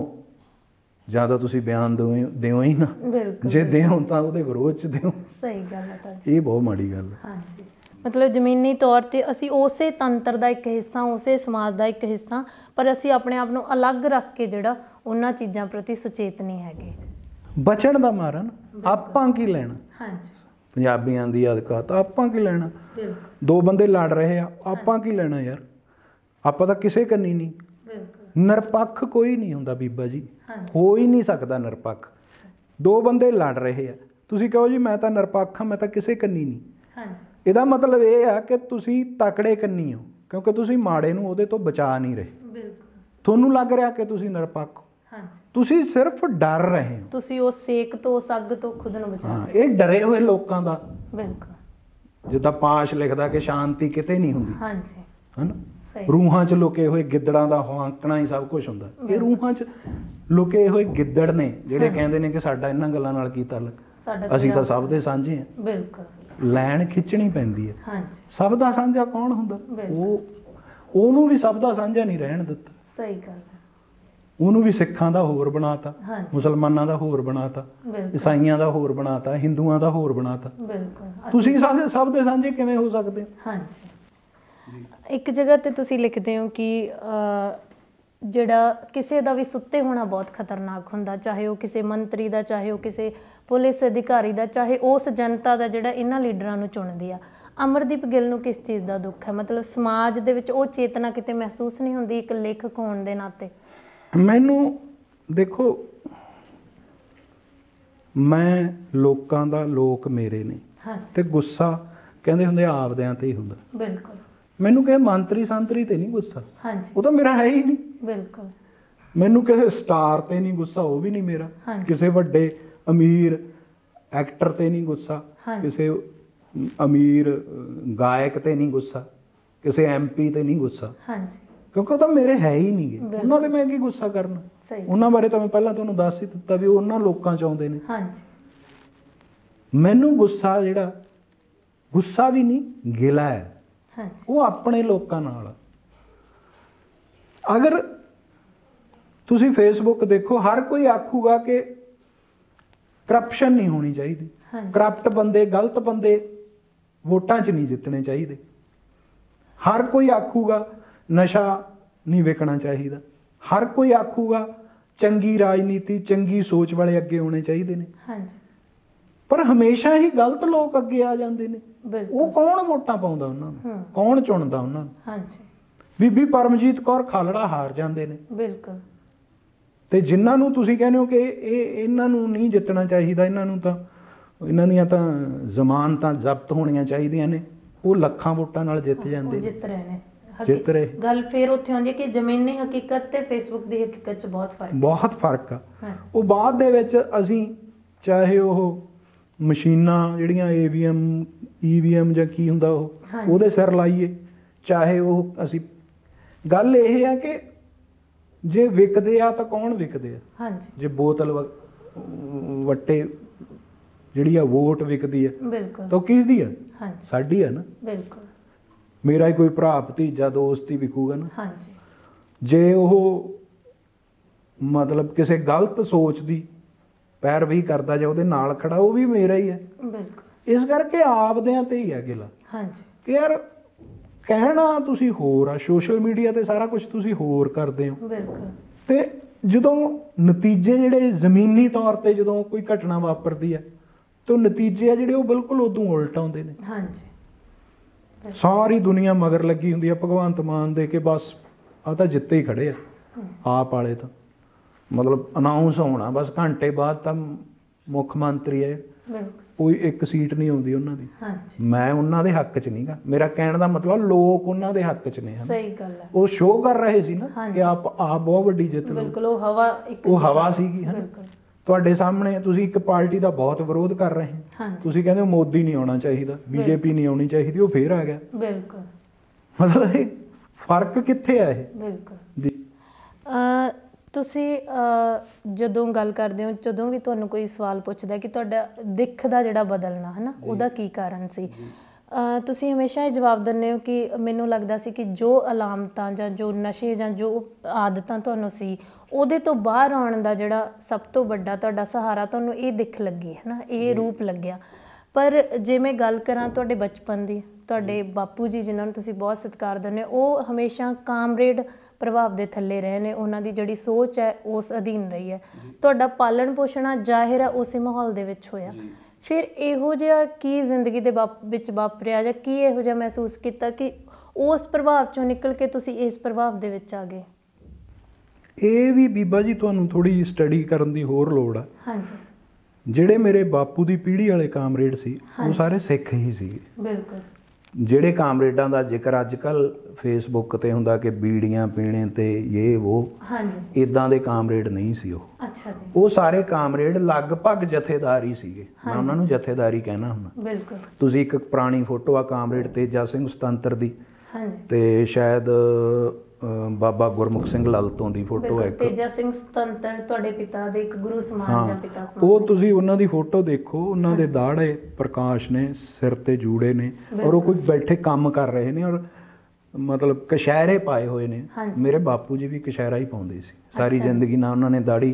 ਜਾਂ ਤਾਂ ਤੁਸੀਂ ਬਿਆਨ ਦਿਓ ਹੀ ਨਾ, ਜੇ ਦਿਓ ਤਾਂ ਉਹਦੇ ਵਿਰੋਧ 'ਚ ਦਿਓ। ਸਹੀ ਗੱਲ ਹੈ ਤੁਹਾਡੀ, ਇਹ ਬਹੁਤ ਮਾੜੀ ਗੱਲ ਹੈ। ਹਾਂਜੀ ਮਤਲਬ ਜ਼ਮੀਨੀ ਤੌਰ 'ਤੇ ਅਸੀਂ ਉਸੇ ਤੰਤਰ ਦਾ ਇੱਕ ਹਿੱਸਾ, ਉਸੇ ਸਮਾਜ ਦਾ ਇੱਕ ਹਿੱਸਾ, ਪਰ ਅਸੀਂ ਆਪਣੇ ਆਪ ਨੂੰ ਅਲੱਗ ਰੱਖ ਕੇ ਜਿਹੜਾ ਉਹਨਾਂ ਚੀਜ਼ਾਂ ਪ੍ਰਤੀ ਸੁਚੇਤ ਨਹੀਂ ਹੈਗੇ। ਬਚਣ ਦਾ ਮਾਰਨ ਆਪਾਂ ਕੀ ਲੈਣਾ? ਹਾਂਜੀ ਪੰਜਾਬੀਆਂ ਦੀ ਅਦਕਾਤ ਆਪਾਂ ਕੀ ਲੈਣਾ? ਬਿਲਕੁਲ ਦੋ ਬੰਦੇ ਲੜ ਰਹੇ ਆ, ਆਪਾਂ ਕੀ ਲੈਣਾ ਯਾਰ? ਆਪਾਂ ਤਾਂ ਕਿਸੇ ਕੰਨੀ ਨਹੀਂ। ਬਿਲਕੁਲ ਨਿਰਪੱਖ ਕੋਈ ਨਹੀਂ ਹੁੰਦਾ ਬੀਬਾ ਜੀ, ਹਾਂਜੀ ਹੋ ਹੀ ਨਹੀਂ ਸਕਦਾ ਨਿਰਪੱਖ। ਦੋ ਬੰਦੇ ਲੜ ਰਹੇ ਆ, ਤੁਸੀਂ ਕਹੋ ਜੀ ਮੈਂ ਤਾਂ ਨਿਰਪੱਖ ਹਾਂ, ਮੈਂ ਤਾਂ ਕਿਸੇ ਕੰਨੀ ਨਹੀਂ। ਹਾਂਜੀ ਇਹਦਾ ਮਤਲਬ ਇਹ ਆ ਕਿ ਤੁਸੀਂ ਤਕੜੇ ਕੰਨੀ ਹੋ, ਕਿਉਂਕਿ ਤੁਸੀਂ ਮਾੜੇ ਨੂੰ ਉਹਦੇ ਤੋਂ ਬਚਾ ਨਹੀਂ ਰਹੇ। ਬਿਲਕੁਲ ਤੁਹਾਨੂੰ ਲੱਗ ਰਿਹਾ ਕਿ ਤੁਸੀਂ ਨਿਰਪੱਖ ਹੋ, ਹਾਂਜੀ ਤੁਸੀਂ ਸਿਰਫ ਡਰ ਰਹੇ ਹੋ। ਤੁਸੀਂ ਉਸ ਸੇਕ ਤੋਂ, ਉਸ ਅੱਗ ਤੋਂ ਖੁਦ ਨੂੰ ਬਚਾ ਹਾਂ, ਇਹ ਡਰੇ ਹੋਏ ਲੋਕਾਂ ਦਾ, ਬਿਲਕੁਲ ਜਿੱਦਾਂ ਪਾਸ਼ ਲਿਖਦਾ ਕਿ ਸ਼ਾਂਤੀ ਕਿਤੇ ਨਹੀਂ ਹੁੰਦੀ, ਹਾਂਜੀ ਹਨਾ। ਸਹੀ ਰੂਹਾਂ 'ਚ ਲੁਕੇ ਹੋਏ ਗਿੱਦੜਾਂ ਦਾ ਹਾਂਕਣਾ ਹੀ ਸਭ ਕੁਝ ਹੁੰਦਾ। ਇਹ ਰੂਹਾਂ 'ਚ ਲੁਕੇ ਹੋਏ ਗਿੱਦੜ ਨੇ ਜਿਹੜੇ ਕਹਿੰਦੇ ਨੇ ਕਿ ਸਾਡਾ ਇਹਨਾਂ ਗੱਲਾਂ ਨਾਲ ਕੀ ਤਾਲੁਕ, ਸਾਡਾ ਅਸੀਂ ਤਾਂ ਸਭ ਦੇ ਸਾਂਝੇ ਹਾਂ। ਬਿਲਕੁਲ ਲੈਣ ਖਿੱਚਣੀ ਪੈਂਦੀ ਹੈ। ਹਾਂਜੀ ਸਭ ਦਾ ਸਾਂਝਾ ਕੌਣ ਹੁੰਦਾ? ਬਿਲਕੁਲ। ਉਹਨੂੰ ਵੀ ਸਭ ਦਾ ਸਾਂਝਾ ਨਹੀਂ ਰਹਿਣ ਦਿੱਤਾ। ਸਹੀ ਗੱਲ ਹੈ। ਉਹਨੂੰ ਵੀ ਸਿੱਖਾਂ ਦਾ ਹੋਰ ਬਣਾਤਾ, ਹਾਂਜੀ ਮੁਸਲਮਾਨਾਂ ਦਾ ਹੋਰ ਬਣਾਤਾ, ਬਿਲਕੁਲ ਈਸਾਈਆਂ ਦਾ ਹੋਰ ਬਣਾਤਾ, ਹਿੰਦੂਆਂ ਦਾ ਹੋਰ ਬਣਾਤਾ। ਬਿਲਕੁਲ ਤੁਸੀਂ ਸਭ ਦੇ ਸਾਂਝੇ ਕਿਵੇਂ ਹੋ ਸਕਦੇ? ਹਾਂਜੀ ਇੱਕ ਜਗ੍ਹਾ ਤੇ ਤੁਸੀਂ ਲਿਖਦੇ ਹੋ ਕਿ ਜਿਹੜਾ ਕਿਸੇ ਦਾ ਵੀ ਸੁੱਤੇ ਹੋਣਾ ਬਹੁਤ ਖਤਰਨਾਕ ਹੁੰਦਾ, ਚਾਹੇ ਉਹ ਕਿਸੇ ਮੰਤਰੀ ਦਾ, ਚਾਹੇ ਉਹ ਕਿਸੇ ਪੁਲਿਸ ਅਧਿਕਾਰੀ ਦਾ, ਚਾਹੇ ਉਸ ਜਨਤਾ ਦਾ ਜਿਹੜਾ ਇਹਨਾਂ ਲੀਡਰਾਂ ਨੂੰ ਚੁਣਦੀ ਆ। ਅਮਰਦੀਪ ਗਿੱਲ ਨੂੰ ਕਿਸ ਚੀਜ਼ ਦਾ ਦੁੱਖ ਹੈ? ਮਤਲਬ ਸਮਾਜ ਦੇ ਵਿੱਚ ਉਹ ਚੇਤਨਾ ਕਿਤੇ ਮਹਿਸੂਸ ਨਹੀਂ ਹੁੰਦੀ ਇੱਕ ਲੇਖਕ ਹੋਣ ਦੇ ਨਾਤੇ? ਮੈਨੂੰ ਦੇਖੋ, ਮੈਂ ਲੋਕਾਂ ਦਾ, ਲੋਕ ਮੇਰੇ ਨੇ, ਤੇ ਗੁੱਸਾ ਕਹਿੰਦੇ ਹੁੰਦੇ ਆਪਦਿਆਂ ਤੇ ਹੀ ਹੁੰਦਾ। ਬਿਲਕੁਲ ਮੈਨੂੰ ਕਿਸੇ ਮੰਤਰੀ ਸੰਤਰੀ ਤੇ ਨਹੀਂ ਗੁੱਸਾ, ਹਾਂਜੀ ਉਹ ਤਾਂ ਮੇਰਾ ਹੈ ਹੀ ਨਹੀਂ। ਬਿਲਕੁਲ ਮੈਨੂੰ ਕਿਸੇ ਸਟਾਰ ਤੇ ਨਹੀਂ ਗੁੱਸਾ, ਉਹ ਵੀ ਨਹੀਂ ਮੇਰਾ। ਹਾਂਜੀ ਕਿਸੇ ਵੱਡੇ ਅਮੀਰ ਐਕਟਰ ਤੇ ਨਹੀਂ ਗੁੱਸਾ, ਹਾਂਜੀ ਕਿਸੇ ਅਮੀਰ ਗਾਇਕ ਤੇ ਨਹੀਂ ਗੁੱਸਾ, ਕਿਸੇ MP ਤੇ ਨਹੀਂ ਗੁੱਸਾ, ਹਾਂਜੀ ਕਿਉਂਕਿ ਉਹ ਤਾਂ ਮੇਰੇ ਹੈ ਹੀ ਨਹੀਂ ਗੇ। ਬਿਲਕੁਲ। ਉਹਨਾਂ ਤੇ ਮੈਂ ਕੀ ਗੁੱਸਾ ਕਰਨਾ? ਸਹੀ ਉਹਨਾਂ ਬਾਰੇ ਤਾਂ ਮੈਂ ਪਹਿਲਾਂ ਤੁਹਾਨੂੰ ਦੱਸ ਹੀ ਦਿੱਤਾ ਵੀ ਉਹ ਉਹਨਾਂ ਲੋਕਾਂ 'ਚ ਆਉਂਦੇ ਨੇ। ਹਾਂਜੀ ਮੈਨੂੰ ਗੁੱਸਾ ਜਿਹੜਾ, ਗੁੱਸਾ ਵੀ ਨਹੀਂ, ਗਿਲਾ ਹੈ, ਹਾਂਜੀ ਉਹ ਆਪਣੇ ਲੋਕਾਂ ਨਾਲ ਆ। ਅਗਰ ਤੁਸੀਂ ਫੇਸਬੁੱਕ ਦੇਖੋ, ਹਰ ਕੋਈ ਆਖੂਗਾ ਕਿ ਕਰਪਸ਼ਨ ਨਹੀਂ ਹੋਣੀ ਚਾਹੀਦੀ, ਹਾਂਜੀ ਕਰਪਟ ਬੰਦੇ, ਗਲਤ ਬੰਦੇ ਵੋਟਾਂ 'ਚ ਨਹੀਂ ਜਿੱਤਣੇ ਚਾਹੀਦੇ। ਹਰ ਕੋਈ ਆਖੂਗਾ ਨਸ਼ਾ ਨਹੀਂ ਵਿਕਣਾ ਚਾਹੀਦਾ, ਹਰ ਕੋਈ ਆਖੂਗਾ ਚੰਗੀ ਰਾਜਨੀਤੀ, ਚੰਗੀ ਸੋਚ ਵਾਲੇ ਅੱਗੇ ਆਉਣੇ ਚਾਹੀਦੇ ਨੇ। ਹਾਂਜੀ ਪਰ ਹਮੇਸ਼ਾ ਹੀ ਗਲਤ ਲੋਕ ਅੱਗੇ ਆ ਜਾਂਦੇ ਨੇ। ਬਿਲਕੁਲ ਉਹ ਕੌਣ ਵੋਟਾਂ ਪਾਉਂਦਾ ਉਹਨਾਂ ਨੂੰ? ਕੌਣ ਚੁਣਦਾ ਉਹਨਾਂ ਨੂੰ? ਹਾਂਜੀ ਬੀਬੀ ਪਰਮਜੀਤ ਕੌਰ ਖਾਲੜਾ ਹਾਰ ਜਾਂਦੇ ਨੇ। ਬਿਲਕੁਲ ਤੇ ਜਿਨ੍ਹਾਂ ਨੂੰ ਤੁਸੀਂ ਕਹਿੰਦੇ ਹੋ ਕਿ ਇਹਨਾਂ ਨੂੰ ਨਹੀਂ ਜਿੱਤਣਾ ਚਾਹੀਦਾ, ਇਹਨਾਂ ਨੂੰ ਤਾਂ, ਇਹਨਾਂ ਦੀਆਂ ਤਾਂ ਜ਼ਮਾਨਤਾਂ ਜ਼ਬਤ ਹੋਣੀਆਂ ਚਾਹੀਦੀਆਂ ਨੇ, ਉਹ ਲੱਖਾਂ ਵੋਟਾਂ ਨਾਲ ਜਿੱਤ ਜਾਂਦੇ ਨੇ, ਜਿੱਤ ਰਹੇ ਨੇ। ਜਿੱਤ ਰਹੇ। ਗੱਲ ਫਿਰ ਉੱਥੇ ਆਉਂਦੀ ਹੈ ਕਿ ਜ਼ਮੀਨੀ ਹਕੀਕਤ ਤੇ ਫੇਸਬੁੱਕ ਦੀ ਹਕੀਕਤ 'ਚ ਬਹੁਤ ਫਰਕ ਹੈ। ਬਹੁਤ ਫਰਕ ਆ। ਹਾਂ ਉਹ ਬਾਅਦ ਦੇ ਵਿੱਚ ਅਸੀਂ ਚਾਹੇ ਉਹ ਮਸ਼ੀਨਾਂ ਜਿਹੜੀਆਂ EVM ਜਾਂ ਕੀ ਹੁੰਦਾ ਉਹ, ਹਾਂਜੀ। ਉਹਦੇ ਸਿਰ ਲਾਈਏ, ਚਾਹੇ ਉਹ ਅਸੀਂ, ਗੱਲ ਇਹ ਆ ਕਿ ਜੇ ਵਿਕਦੇ ਆ ਤਾਂ ਕੌਣ ਵਿਕਦੇ ਆ? ਹਾਂਜੀ ਜੇ ਬੋਤਲ ਵੱਟੇ ਜਿਹੜੀ ਆ ਵੋਟ ਵਿਕਦੀ ਆ ਬਿਲਕੁਲ ਤਾਂ ਉਹ ਕਿਸ ਦੀ ਆ? ਹਾਂਜੀ ਸਾਡੀ ਆ ਨਾ। ਬਿਲਕੁਲ ਮੇਰਾ ਹੀ ਕੋਈ ਭਰਾ ਭਤੀਜਾ ਦੋਸਤ ਹੀ ਵਿਕੂਗਾ ਨਾ। ਹਾਂਜੀ ਜੇ ਉਹ ਮਤਲਬ ਕਿਸੇ ਗਲਤ ਸੋਚ ਦੀ ਪੈਰਵੀ ਕਰਦਾ ਜਾਂ ਉਹਦੇ ਨਾਲ ਖੜਾ, ਉਹ ਵੀ ਮੇਰਾ ਹੀ ਹੈ। ਬਿਲਕੁਲ ਇਸ ਕਰਕੇ ਆਪਦਿਆਂ ਤੇ ਹੀ ਹੈ ਗਿਲਾ ਹਾਂਜੀ ਕਿ ਯਾਰ ਕਹਿਣਾ ਤੁਸੀਂ ਹੋਰ ਆ, ਸੋਸ਼ਲ ਮੀਡੀਆ ਤੇ ਸਾਰਾ ਕੁਝ ਤੁਸੀਂ ਹੋਰ ਕਰਦੇ ਹੋ, ਬਿਲਕੁਲ ਤੇ ਜਦੋਂ ਨਤੀਜੇ ਜਿਹੜੇ ਜ਼ਮੀਨੀ ਤੌਰ ਤੇ ਜਦੋਂ ਕੋਈ ਘਟਨਾ ਵਾਪਰਦੀ ਹੈ ਤੇ ਉਹ ਨਤੀਜੇ ਆ ਜਿਹੜੇ ਉਹ ਬਿਲਕੁਲ ਉਦੋਂ ਉਲਟ ਆਉਂਦੇ ਨੇ। ਹਾਂਜੀ ਸਾਰੀ ਦੁਨੀਆ ਮਗਰ ਲੱਗੀ ਹੁੰਦੀ ਆ ਭਗਵੰਤ ਮਾਨ ਦੇ ਕਿ ਬਸ ਆ ਤਾਂ ਜਿੱਤੇ ਹੀ ਖੜੇ ਆ, ਆਪ ਵਾਲੇ ਤਾਂ ਮਤਲਬ ਅਨਾਉਂਸ ਹੋਣਾ ਬਸ ਘੰਟੇ ਬਾਅਦ ਤਾਂ ਮੁੱਖ ਮੰਤਰੀ ਹੈ। ਬਿਲਕੁਲ ਕੋਈ ਇੱਕ ਸੀਟ ਨਹੀਂ ਆਉਂਦੀ ਉਹਨਾਂ ਦੀ। ਹਾਂਜੀ, ਮੈਂ ਉਹਨਾਂ ਦੇ ਹੱਕ 'ਚ ਨਹੀਂ ਗਾ, ਮੇਰਾ ਕਹਿਣ ਦਾ ਮਤਲਬ ਲੋਕ ਉਹਨਾਂ ਦੇ ਹੱਕ 'ਚ ਨੇ ਹਨ। ਸਹੀ ਗੱਲ ਹੈ। ਉਹ ਸ਼ੋਅ ਕਰ ਰਹੇ ਸੀ ਨਾ ਹਾਂਜੀ। ਕਿ ਆਪ ਬਹੁਤ ਵੱਡੀ ਜਿੱਤ ਲਓ। ਬਿਲਕੁਲ, ਉਹ ਹਵਾ ਇੱਕ ਉਹ ਹਵਾ ਸੀਗੀ ਹੈ ਨਾ। ਬਿਲਕੁਲ। ਤੁਹਾਡੇ ਸਾਹਮਣੇ ਤੁਸੀਂ ਇੱਕ ਪਾਰਟੀ ਦਾ ਬਹੁਤ ਵਿਰੋਧ ਕਰ ਰਹੇ ਹੋ, ਹਾਂਜੀ, ਤੁਸੀਂ ਕਹਿੰਦੇ ਹੋ ਮੋਦੀ ਨਹੀਂ ਆਉਣਾ ਚਾਹੀਦਾ, ਬੀਜੇਪੀ ਨਹੀਂ ਆਉਣੀ ਚਾਹੀਦੀ, ਉਹ ਫੇਰ ਆ ਗਿਆ। ਬਿਲਕੁਲ ਮਤਲਬ ਇਹ ਫਰਕ ਕਿੱਥੇ ਆ ਇਹ ਬਿਲਕੁਲ। ਜੀ? ਤੁਸੀਂ ਜਦੋਂ ਗੱਲ ਕਰਦੇ ਹੋ, ਜਦੋਂ ਵੀ ਤੁਹਾਨੂੰ ਕੋਈ ਸਵਾਲ ਪੁੱਛਦਾ ਕਿ ਤੁਹਾਡਾ ਦਿੱਖ ਦਾ ਜਿਹੜਾ ਬਦਲਣਾ ਹੈ ਨਾ, ਉਹਦਾ ਕੀ ਕਾਰਨ ਸੀ, ਤੁਸੀਂ ਹਮੇਸ਼ਾ ਇਹ ਜਵਾਬ ਦਿੰਦੇ ਹੋ ਕਿ ਮੈਨੂੰ ਲੱਗਦਾ ਸੀ ਕਿ ਜੋ ਅਲਾਮਤਾਂ ਜਾਂ ਜੋ ਨਸ਼ੇ ਜਾਂ ਜੋ ਆਦਤਾਂ ਤੁਹਾਨੂੰ ਸੀ, ਉਹਦੇ ਤੋਂ ਬਾਹਰ ਆਉਣ ਦਾ ਜਿਹੜਾ ਸਭ ਤੋਂ ਵੱਡਾ ਤੁਹਾਡਾ ਸਹਾਰਾ ਤੁਹਾਨੂੰ ਇਹ ਦਿੱਖ ਲੱਗੀ ਹੈ ਨਾ, ਇਹ ਰੂਪ ਲੱਗਿਆ। ਪਰ ਜੇ ਮੈਂ ਗੱਲ ਕਰਾਂ ਤੁਹਾਡੇ ਬਚਪਨ ਦੀ, ਤੁਹਾਡੇ ਬਾਪੂ ਜੀ ਜਿਨ੍ਹਾਂ ਨੂੰ ਤੁਸੀਂ ਬਹੁਤ ਸਤਿਕਾਰ ਦਿੰਦੇ ਹੋ, ਉਹ ਹਮੇਸ਼ਾ ਕਾਮਰੇਡ ਪ੍ਰਭਾਵ ਦੇ ਥੱਲੇ ਰਹੇ ਨੇ, ਉਹਨਾਂ ਦੀ ਜਿਹੜੀ ਸੋਚ ਹੈ ਉਸ ਅਧੀਨ ਰਹੀ ਹੈ। ਤੁਹਾਡਾ ਪਾਲਣ ਪੋਸ਼ਣਾ ਜ਼ਾਹਿਰ ਹੈ ਉਸੇ ਮਾਹੌਲ ਦੇ ਵਿੱਚ ਹੋਇਆ। ਫਿਰ ਇਹੋ ਜਿਹਾ ਕੀ ਜ਼ਿੰਦਗੀ ਦੇ ਵਿੱਚ ਵਾਪਰਿਆ, ਜਾਂ ਕੀ ਇਹੋ ਜਿਹਾ ਮਹਿਸੂਸ ਕੀਤਾ ਕਿ ਉਸ ਪ੍ਰਭਾਵ ਚੋਂ ਨਿਕਲ ਕੇ ਤੁਸੀਂ ਇਸ ਪ੍ਰਭਾਵ ਦੇ ਵਿੱਚ ਆ ਗਏ? ਇਹ ਵੀ ਬੀਬਾ ਜੀ ਤੁਹਾਨੂੰ ਥੋੜੀ ਸਟੱਡੀ ਕਰਨ ਦੀ ਹੋਰ ਲੋੜ ਆ। ਹਾਂਜੀ, ਜਿਹੜੇ ਮੇਰੇ ਬਾਪੂ ਦੀ ਪੀੜ੍ਹੀ ਵਾਲੇ ਕਾਮਰੇਡ ਸੀ ਉਹ ਹਾਂਜੀ। ਸਾਰੇ ਸਿੱਖ ਹੀ ਸੀਗੇ। ਬਿਲਕੁਲ। ਜਿਹੜੇ ਕਾਮਰੇਡਾਂ ਦਾ ਜ਼ਿਕਰ ਅੱਜ ਕੱਲ੍ਹ ਫੇਸਬੁੱਕ ਤੇ ਹੁੰਦਾ ਕਿ ਬੀੜੀਆਂ ਪੀਣੇ ਤੇ ਇਹ ਉਹ, ਹਾਂਜੀ, ਇਦਾਂ ਦੇ ਕਾਮਰੇਡ ਨਹੀਂ ਸੀ ਉਹ। ਅੱਛਾ ਜੀ। ਉਹ ਸਾਰੇ ਕਾਮਰੇਡ ਲਗਭਗ ਜਥੇਦਾਰ ਹੀ ਸੀਗੇ। ਮੈਂ ਉਹਨਾਂ ਨੂੰ ਜਥੇਦਾਰੀ ਕਹਿਣਾ ਹੁੰਦਾ। ਬਿਲਕੁਲ। ਤੁਸੀਂ ਇੱਕ ਪੁਰਾਣੀ ਫੋਟੋ ਆ ਕਾਮਰੇਡ ਤੇਜਾ ਸਿੰਘ ਸੁਤੰਤਰ ਦੀ, ਹਾਂਜੀ, ਤੇ ਸ਼ਾਇਦ ਬਾਬਾ ਗੁਰਮੁਖ ਸਿੰਘ ਲਲਤੋਂ ਦੀ ਫੋਟੋ ਹੈ ਬਿਲਕੁਲ। ਇੱਕ। ਤੇਜਾ ਸਿੰਘ ਸੁਤੰਤਰ ਤੁਹਾਡੇ ਪਿਤਾ ਦੇ ਇੱਕ ਗੁਰੂ ਸਮਾਨ ਹਾਂ, ਜਾਂ ਪਿਤਾ ਸਮਾਨ ਉਹ ਨੇ। ਤੁਸੀਂ ਉਹਨਾਂ ਦੀ ਫੋਟੋ ਦੇਖੋ, ਉਹਨਾਂ ਦੇ ਦਾੜੇ ਪ੍ਰਕਾਸ਼ ਨੇ, ਸਿਰ ਤੇ ਜੂੜੇ ਨੇ, ਔਰ ਉਹ ਕੋਈ ਬੈਠੇ ਕੰਮ ਕਰ ਰਹੇ ਨੇ, ਔਰ ਮਤਲਬ ਕਸ਼ਹਿਰੇ ਪਾਏ ਹੋਏ ਨੇ। ਹਾਂਜੀ। ਮੇਰੇ ਬਾਪੂ ਜੀ ਵੀ ਕਸ਼ਹਿਰਾ ਹੀ ਪਾਉਂਦੇ ਸੀ ਸਾਰੀ ਅੱਛਾ। ਜ਼ਿੰਦਗੀ। ਨਾ ਉਹਨਾਂ ਨੇ ਦਾੜੀ,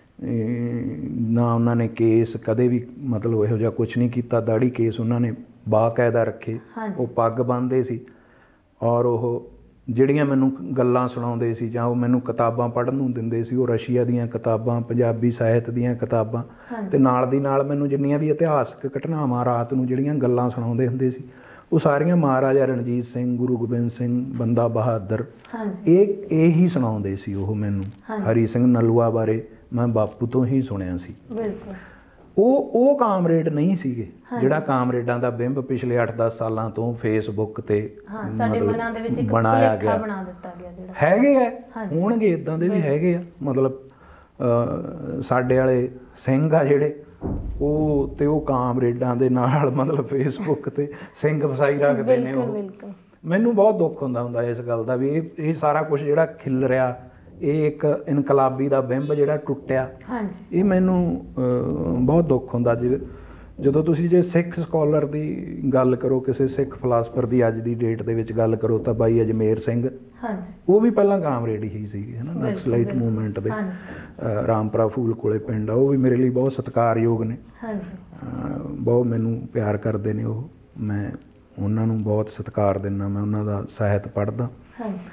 ਨਾ ਉਹਨਾਂ ਨੇ ਕੇਸ ਕਦੇ ਵੀ ਮਤਲਬ ਇਹੋ ਜਿਹਾ ਕੁਝ ਨਹੀਂ ਕੀਤਾ। ਦਾੜੀ ਕੇਸ ਉਹਨਾਂ ਨੇ ਬਾਕਾਇਦਾ ਰੱਖੇ। ਹਾਂਜੀ। ਉਹ ਪੱਗ ਬੰਨ੍ਹਦੇ ਸੀ, ਔਰ ਉਹ ਜਿਹੜੀਆਂ ਮੈਨੂੰ ਗੱਲਾਂ ਸੁਣਾਉਂਦੇ ਸੀ ਜਾਂ ਉਹ ਮੈਨੂੰ ਕਿਤਾਬਾਂ ਪੜ੍ਹਨ ਨੂੰ ਦਿੰਦੇ ਸੀ, ਉਹ ਰਸ਼ੀਆ ਦੀਆਂ ਕਿਤਾਬਾਂ, ਪੰਜਾਬੀ ਸਾਹਿਤ ਦੀਆਂ ਕਿਤਾਬਾਂ, ਹਾਂਜੀ। ਤੇ ਨਾਲ ਦੀ ਨਾਲ ਮੈਨੂੰ ਜਿੰਨੀਆਂ ਵੀ ਇਤਿਹਾਸਕ ਘਟਨਾਵਾਂ ਰਾਤ ਨੂੰ ਜਿਹੜੀਆਂ ਗੱਲਾਂ ਸੁਣਾਉਂਦੇ ਹੁੰਦੇ ਸੀ, ਉਹ ਸਾਰੀਆਂ ਮਹਾਰਾਜਾ ਰਣਜੀਤ ਸਿੰਘ, ਗੁਰੂ ਗੋਬਿੰਦ ਸਿੰਘ, ਬੰਦਾ ਬਹਾਦਰ, ਹਾਂਜੀ, ਇਹ ਹੀ ਸੁਣਾਉਂਦੇ ਸੀ ਉਹ ਮੈਨੂੰ। ਹਾਂਜੀ। ਹਰੀ ਸਿੰਘ ਨਲੂਆ ਬਾਰੇ ਮੈਂ ਬਾਪੂ ਤੋਂ ਹੀ ਸੁਣਿਆ ਸੀ। ਬਿਲਕੁਲ। ਉਹ ਕਾਮਰੇਡ ਨਹੀਂ ਸੀਗੇ ਹਾਂਜੀ। ਜਿਹੜਾ ਕਾਮਰੇਡਾਂ ਦਾ ਬਿੰਬ ਪਿਛਲੇ 8-10 ਸਾਲਾਂ ਤੋਂ ਫੇਸਬੁੱਕ ਤੇ ਹਾਂ, ਸਾਡੇ ਮਤਲਬ ਮਨਾਂ ਦੇ ਵਿੱਚ ਇੱਕ ਬਣਾਇਆ ਭੁਲੇਖਾ ਗਿਆ। ਬਣਾ ਦਿੱਤਾ ਗਿਆ ਜਿਹੜਾ। ਹੈਗੇ ਆ, ਹਾਂਜੀ। ਹੋਣਗੇ ਇਦਾਂ ਦੇ ਵੀ ਬਿਲਕੁਲ। ਹੈਗੇ ਆ। ਮਤਲਬ ਸਾਡੇ ਵਾਲੇ ਸਿੰਘ ਆ ਜਿਹੜੇ, ਉਹ ਤੇ ਉਹ ਕਾਮਰੇਡਾਂ ਦੇ ਨਾਲ ਮਤਲਬ ਫੇਸਬੁੱਕ ਤੇ ਸਿੰਘ ਫਸਾਈ ਰੱਖਦੇ ਨੇ। ਬਿਲਕੁਲ, ਉਹ ਬਿਲਕੁਲ। ਮੈਨੂੰ ਬਹੁਤ ਦੁੱਖ ਹੁੰਦਾ ਇਸ ਗੱਲ ਦਾ ਵੀ ਇਹ ਸਾਰਾ ਕੁਝ ਜਿਹੜਾ ਖਿਲ ਰਿਹਾ, ਇਹ ਇੱਕ ਇਨਕਲਾਬੀ ਦਾ ਬਿੰਬ ਜਿਹੜਾ ਟੁੱਟਿਆ, ਹਾਂਜੀ, ਇਹ ਮੈਨੂੰ ਬਹੁਤ ਦੁੱਖ ਹੁੰਦਾ। ਜਦੋਂ ਤੁਸੀਂ ਜੇ ਸਿੱਖ ਸਕਾਲਰ ਦੀ ਗੱਲ ਕਰੋ, ਕਿਸੇ ਸਿੱਖ ਫਿਲਾਸਫਰ ਦੀ ਅੱਜ ਦੀ ਡੇਟ ਦੇ ਵਿੱਚ ਗੱਲ ਕਰੋ, ਤਾਂ ਬਾਈ ਅਜਮੇਰ ਸਿੰਘ, ਹਾਂਜੀ। ਉਹ ਵੀ ਪਹਿਲਾਂ ਕਾਮਰੇਡ ਹੀ ਸੀਗੇ ਹੈ ਨਾ, ਬਿਲਕੁਲ, ਨਕਸਲਾਈਟ ਬਿਲਕੁਲ। ਮੂਵਮੈਂਟ ਦੇ। ਹਾਂਜੀ, ਰਾਮਪੁਰਾ ਫੂਲ ਕੋਲੇ ਪਿੰਡ ਆ, ਉਹ ਵੀ ਮੇਰੇ ਲਈ ਬਹੁਤ ਸਤਿਕਾਰਯੋਗ ਨੇ। ਹਾਂਜੀ, ਬਹੁਤ ਮੈਨੂੰ ਪਿਆਰ ਕਰਦੇ ਨੇ ਉਹ। ਮੈਂ ਉਹਨਾਂ ਨੂੰ ਬਹੁਤ ਸਤਿਕਾਰ ਦਿੰਦਾ, ਮੈਂ ਉਹਨਾਂ ਦਾ ਸਾਹਿਤ ਪੜ੍ਹਦਾ। ਹਾਂਜੀ।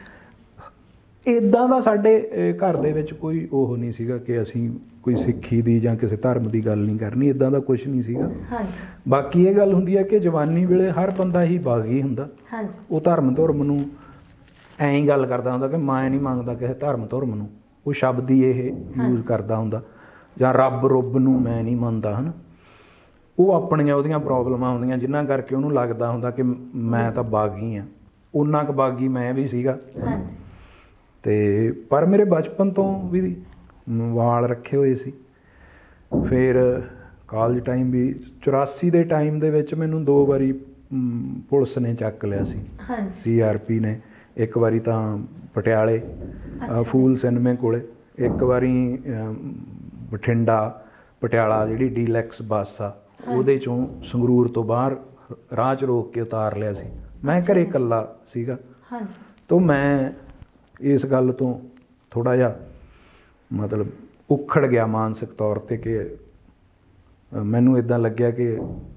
ਇੱਦਾਂ ਦਾ ਸਾਡੇ ਘਰ ਦੇ ਵਿੱਚ ਕੋਈ ਉਹ ਨਹੀਂ ਸੀਗਾ ਕਿ ਅਸੀਂ ਕੋਈ ਸਿੱਖੀ ਦੀ ਜਾਂ ਕਿਸੇ ਧਰਮ ਦੀ ਗੱਲ ਨਹੀਂ ਕਰਨੀ, ਇੱਦਾਂ ਦਾ ਕੁਝ ਨਹੀਂ ਸੀਗਾ। ਹਾਂਜੀ, ਬਾਕੀ ਇਹ ਗੱਲ ਹੁੰਦੀ ਹੈ ਕਿ ਜਵਾਨੀ ਵੇਲੇ ਹਰ ਬੰਦਾ ਹੀ ਬਾਗੀ ਹੁੰਦਾ। ਹਾਂਜੀ। ਉਹ ਧਰਮ ਨੂੰ ਐਂ ਹੀ ਗੱਲ ਕਰਦਾ ਹੁੰਦਾ ਕਿ ਮੈਂ ਨਹੀਂ ਮੰਗਦਾ ਕਿਸੇ ਧਰਮ ਨੂੰ, ਉਹ ਸ਼ਬਦ ਹੀ ਇਹ ਯੂਜ਼ ਕਰਦਾ ਹੁੰਦਾ, ਜਾਂ ਰੱਬ ਨੂੰ ਮੈਂ ਨਹੀਂ ਮੰਨਦਾ ਹੈ ਨਾ। ਉਹ ਆਪਣੀਆਂ ਉਹਦੀਆਂ ਪ੍ਰੋਬਲਮਾਂ ਹੁੰਦੀਆਂ ਜਿਨ੍ਹਾਂ ਕਰਕੇ ਉਹਨੂੰ ਲੱਗਦਾ ਹੁੰਦਾ ਕਿ ਮੈਂ ਤਾਂ ਬਾਗੀ ਹਾਂ। ਓਨਾ ਕੁ ਬਾਗੀ ਮੈਂ ਵੀ ਸੀਗਾ। ਹਾਂਜੀ। ਤੇ ਪਰ ਮੇਰੇ ਬਚਪਨ ਤੋਂ ਵੀ ਵਾਲ ਰੱਖੇ ਹੋਏ ਸੀ। ਫਿਰ ਕਾਲਜ ਟਾਈਮ ਵੀ 84 ਦੇ ਟਾਈਮ ਦੇ ਵਿੱਚ ਮੈਨੂੰ 2 ਵਾਰੀ ਪੁਲਿਸ ਨੇ ਚੱਕ ਲਿਆ ਸੀ। ਹਾਂਜੀ। CRP ਨੇ। ਇੱਕ ਵਾਰੀ ਤਾਂ ਪਟਿਆਲੇ ਫੂਲ ਸਿਨੇਮੇ ਕੋਲੇ, ਇੱਕ ਵਾਰੀ ਬਠਿੰਡਾ ਪਟਿਆਲਾ ਜਿਹੜੀ ਡੀਲੈਕਸ ਬੱਸ ਆ ਉਹਦੇ ਚੋਂ ਸੰਗਰੂਰ ਤੋਂ ਬਾਹਰ ਰਾਹ 'ਚ ਰੋਕ ਕੇ ਉਤਾਰ ਲਿਆ ਸੀ। ਮੈਂ ਘਰੇ ਇਕੱਲਾ ਸੀਗਾ। ਹਾਂਜੀ। ਤਾਂ ਮੈਂ ਇਸ ਗੱਲ ਤੋਂ ਥੋੜ੍ਹਾ ਜਿਹਾ ਮਤਲਬ ਉਖੜ ਗਿਆ ਮਾਨਸਿਕ ਤੌਰ 'ਤੇ ਕਿ ਮੈਨੂੰ ਇੱਦਾਂ ਲੱਗਿਆ ਕਿ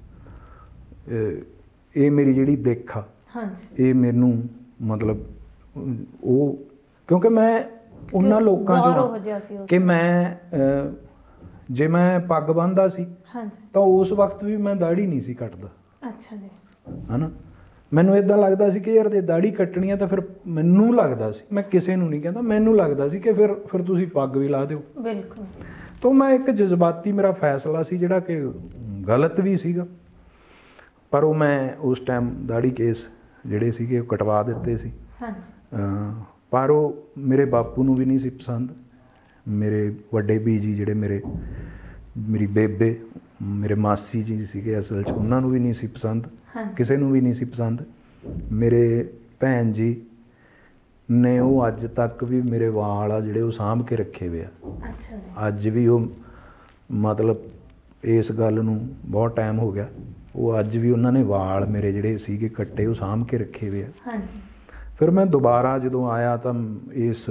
ਇਹ ਮੇਰੀ ਜਿਹੜੀ ਦਿੱਖ ਆ, ਹਾਂਜੀ, ਇਹ ਮੈਨੂੰ ਮਤਲਬ ਉਹ, ਕਿਉਂਕਿ ਮੈਂ ਉਹਨਾਂ ਲੋਕਾਂ ਦੌਰ ਚੋਂ ਉਹੋ ਜਿਹਾ ਸੀ ਉਸ ਕਿ ਮੈਂ ਜੇ ਮੈਂ ਪੱਗ ਬੰਨ੍ਹਦਾ ਸੀ ਹਾਂਜੀ। ਤਾਂ ਉਸ ਵਕਤ ਵੀ ਮੈਂ ਦਾੜ੍ਹੀ ਨਹੀਂ ਸੀ ਕੱਟਦਾ। ਅੱਛਾ ਜੀ। ਹੈ ਨਾ। ਮੈਨੂੰ ਇੱਦਾਂ ਲੱਗਦਾ ਸੀ ਕਿ ਯਾਰ ਜੇ ਦਾੜ੍ਹੀ ਕੱਟਣੀ ਆ ਤਾਂ ਫਿਰ ਮੈਨੂੰ ਲੱਗਦਾ ਸੀ, ਮੈਂ ਕਿਸੇ ਨੂੰ ਨਹੀਂ ਕਹਿੰਦਾ, ਮੈਨੂੰ ਲੱਗਦਾ ਸੀ ਕਿ ਫਿਰ ਤੁਸੀਂ ਪੱਗ ਵੀ ਲਾ ਦਿਓ। ਬਿਲਕੁਲ। ਤਾਂ ਮੈਂ ਇੱਕ ਜਜ਼ਬਾਤੀ ਮੇਰਾ ਫੈਸਲਾ ਸੀ ਜਿਹੜਾ ਕਿ ਗਲਤ ਵੀ ਸੀਗਾ, ਪਰ ਉਹ ਮੈਂ ਉਸ ਟਾਈਮ ਦਾੜੀ ਕੇਸ ਜਿਹੜੇ ਸੀਗੇ ਉਹ ਕਟਵਾ ਦਿੱਤੇ ਸੀ। ਪਰ ਉਹ ਮੇਰੇ ਬਾਪੂ ਨੂੰ ਵੀ ਨਹੀਂ ਸੀ ਪਸੰਦ, ਮੇਰੇ ਵੱਡੇ ਬੀਜੀ ਜਿਹੜੇ ਮੇਰੀ ਬੇਬੇ, ਮੇਰੇ ਮਾਸੀ ਜੀ ਸੀਗੇ ਅਸਲ 'ਚ, ਉਹਨਾਂ ਨੂੰ ਵੀ ਨਹੀਂ ਸੀ ਪਸੰਦ, ਕਿਸੇ ਨੂੰ ਵੀ ਨਹੀਂ ਸੀ ਪਸੰਦ। ਮੇਰੇ ਭੈਣ ਜੀ ਨੇ ਉਹ ਅੱਜ ਤੱਕ ਵੀ ਮੇਰੇ ਵਾਲ ਆ ਜਿਹੜੇ ਉਹ ਸਾਂਭ ਕੇ ਰੱਖੇ ਹੋਏ ਆ। ਅੱਜ ਵੀ ਉਹ ਮਤਲਬ ਇਸ ਗੱਲ ਨੂੰ ਬਹੁਤ ਟਾਈਮ ਹੋ ਗਿਆ, ਉਹ ਅੱਜ ਵੀ ਉਹਨਾਂ ਨੇ ਵਾਲ ਮੇਰੇ ਜਿਹੜੇ ਸੀਗੇ ਕੱਟੇ ਉਹ ਸਾਂਭ ਕੇ ਰੱਖੇ ਹੋਏ ਆ। ਫਿਰ ਮੈਂ ਦੁਬਾਰਾ ਜਦੋਂ ਆਇਆ ਤਾਂ ਇਸ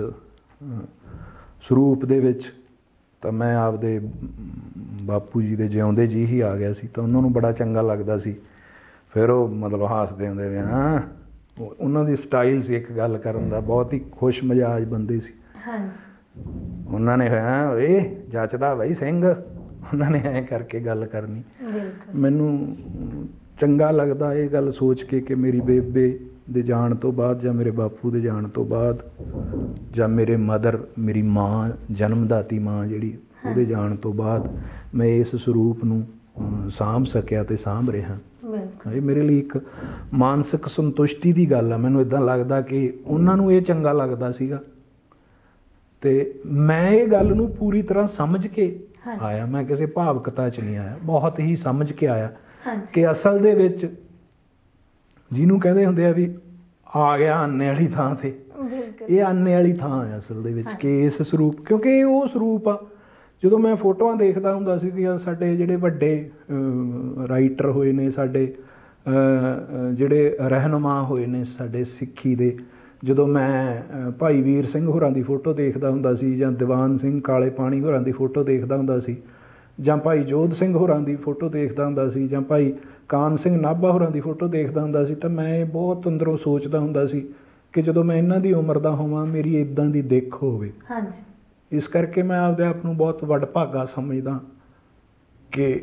ਸਰੂਪ ਦੇ ਵਿੱਚ, ਤਾਂ ਮੈਂ ਆਪਦੇ ਬਾਪੂ ਜੀ ਦੇ ਜਿਉਂਦੇ ਜੀ ਹੀ ਆ ਗਿਆ ਸੀ, ਤਾਂ ਉਹਨਾਂ ਨੂੰ ਬੜਾ ਚੰਗਾ ਲੱਗਦਾ ਸੀ। ਫਿਰ ਉਹ ਮਤਲਬ ਹੱਸਦੇ ਹੁੰਦੇ ਨੇ, ਹਾਂ ਉਹਨਾਂ ਦੀ ਸਟਾਈਲ ਸੀ ਇੱਕ ਗੱਲ ਕਰਨ ਦਾ, ਬਹੁਤ ਹੀ ਖੁਸ਼ ਮਿਜਾਜ ਬੰਦੇ ਸੀ। ਉਹਨਾਂ ਨੇ ਹਾਂ ਓਏ ਜੱਚਦਾ ਬਾਈ ਸਿੰਘ, ਉਹਨਾਂ ਨੇ ਐਂ ਕਰਕੇ ਗੱਲ ਕਰਨੀ। ਮੈਨੂੰ ਚੰਗਾ ਲੱਗਦਾ ਇਹ ਗੱਲ ਸੋਚ ਕੇ ਕਿ ਮੇਰੀ ਬੇਬੇ ਦੇ ਜਾਣ ਤੋਂ ਬਾਅਦ ਜਾਂ ਮੇਰੇ ਬਾਪੂ ਦੇ ਜਾਣ ਤੋਂ ਬਾਅਦ ਜਾਂ ਮੇਰੇ ਮਦਰ, ਮੇਰੀ ਮਾਂ, ਜਨਮਦਾਤੀ ਮਾਂ ਜਿਹੜੀ, ਉਹਦੇ ਜਾਣ ਤੋਂ ਬਾਅਦ ਮੈਂ ਇਸ ਸਰੂਪ ਨੂੰ ਸਾਂਭ ਸਕਿਆ ਅਤੇ ਸਾਂਭ ਰਿਹਾ। ਇਹ ਮੇਰੇ ਲਈ ਇੱਕ ਮਾਨਸਿਕ ਸੰਤੁਸ਼ਟੀ ਦੀ ਗੱਲ ਆ। ਮੈਨੂੰ ਇੱਦਾਂ ਲੱਗਦਾ ਕਿ ਉਹਨਾਂ ਨੂੰ ਇਹ ਚੰਗਾ ਲੱਗਦਾ ਸੀਗਾ ਅਤੇ ਮੈਂ ਇਹ ਗੱਲ ਨੂੰ ਪੂਰੀ ਤਰ੍ਹਾਂ ਸਮਝ ਕੇ ਆਇਆ। ਮੈਂ ਕਿਸੇ ਭਾਵੁਕਤਾ 'ਚ ਨਹੀਂ ਆਇਆ, ਬਹੁਤ ਹੀ ਸਮਝ ਕੇ ਆਇਆ ਕਿ ਅਸਲ ਦੇ ਵਿੱਚ ਜਿਹਨੂੰ ਕਹਿੰਦੇ ਹੁੰਦੇ ਆ ਵੀ ਆ ਗਿਆ ਆਨੇ ਵਾਲੀ ਥਾਂ 'ਤੇ, ਇਹ ਆਨੇ ਵਾਲੀ ਥਾਂ ਹੈ ਅਸਲ ਦੇ ਵਿੱਚ, ਕਿ ਇਸ ਸਰੂਪ, ਕਿਉਂਕਿ ਇਹ ਉਹ ਸਰੂਪ ਆ। ਜਦੋਂ ਮੈਂ ਫੋਟੋਆਂ ਦੇਖਦਾ ਹੁੰਦਾ ਸੀ ਕਿ ਸਾਡੇ ਜਿਹੜੇ ਵੱਡੇ ਰਾਈਟਰ ਹੋਏ ਨੇ, ਸਾਡੇ ਜਿਹੜੇ ਰਹਿਨੁਮਾ ਹੋਏ ਨੇ ਸਾਡੇ ਸਿੱਖੀ ਦੇ, ਜਦੋਂ ਮੈਂ ਭਾਈ ਵੀਰ ਸਿੰਘ ਹੋਰਾਂ ਦੀ ਫੋਟੋ ਦੇਖਦਾ ਹੁੰਦਾ ਸੀ, ਜਾਂ ਦੀਵਾਨ ਸਿੰਘ ਕਾਲੇ ਪਾਣੀ ਹੋਰਾਂ ਦੀ ਫੋਟੋ ਦੇਖਦਾ ਹੁੰਦਾ ਸੀ, ਜਾਂ ਭਾਈ ਜੋਧ ਸਿੰਘ ਹੋਰਾਂ ਦੀ ਫੋਟੋ ਦੇਖਦਾ ਹੁੰਦਾ ਸੀ, ਜਾਂ ਭਾਈ ਕਾਨ ਸਿੰਘ ਨਾਭਾ ਹੋਰਾਂ ਦੀ ਫੋਟੋ ਦੇਖਦਾ ਹੁੰਦਾ ਸੀ, ਤਾਂ ਮੈਂ ਬਹੁਤ ਅੰਦਰੋਂ ਸੋਚਦਾ ਹੁੰਦਾ ਸੀ ਕਿ ਜਦੋਂ ਮੈਂ ਇਹਨਾਂ ਦੀ ਉਮਰ ਦਾ ਹੋਵਾਂ ਮੇਰੀ ਇੱਦਾਂ ਦੀ ਦਿੱਖ ਹੋਵੇ। ਇਸ ਕਰਕੇ ਮੈਂ ਆਪਦੇ ਆਪ ਨੂੰ ਬਹੁਤ ਵਡਭਾਗਾ ਸਮਝਦਾ ਕਿ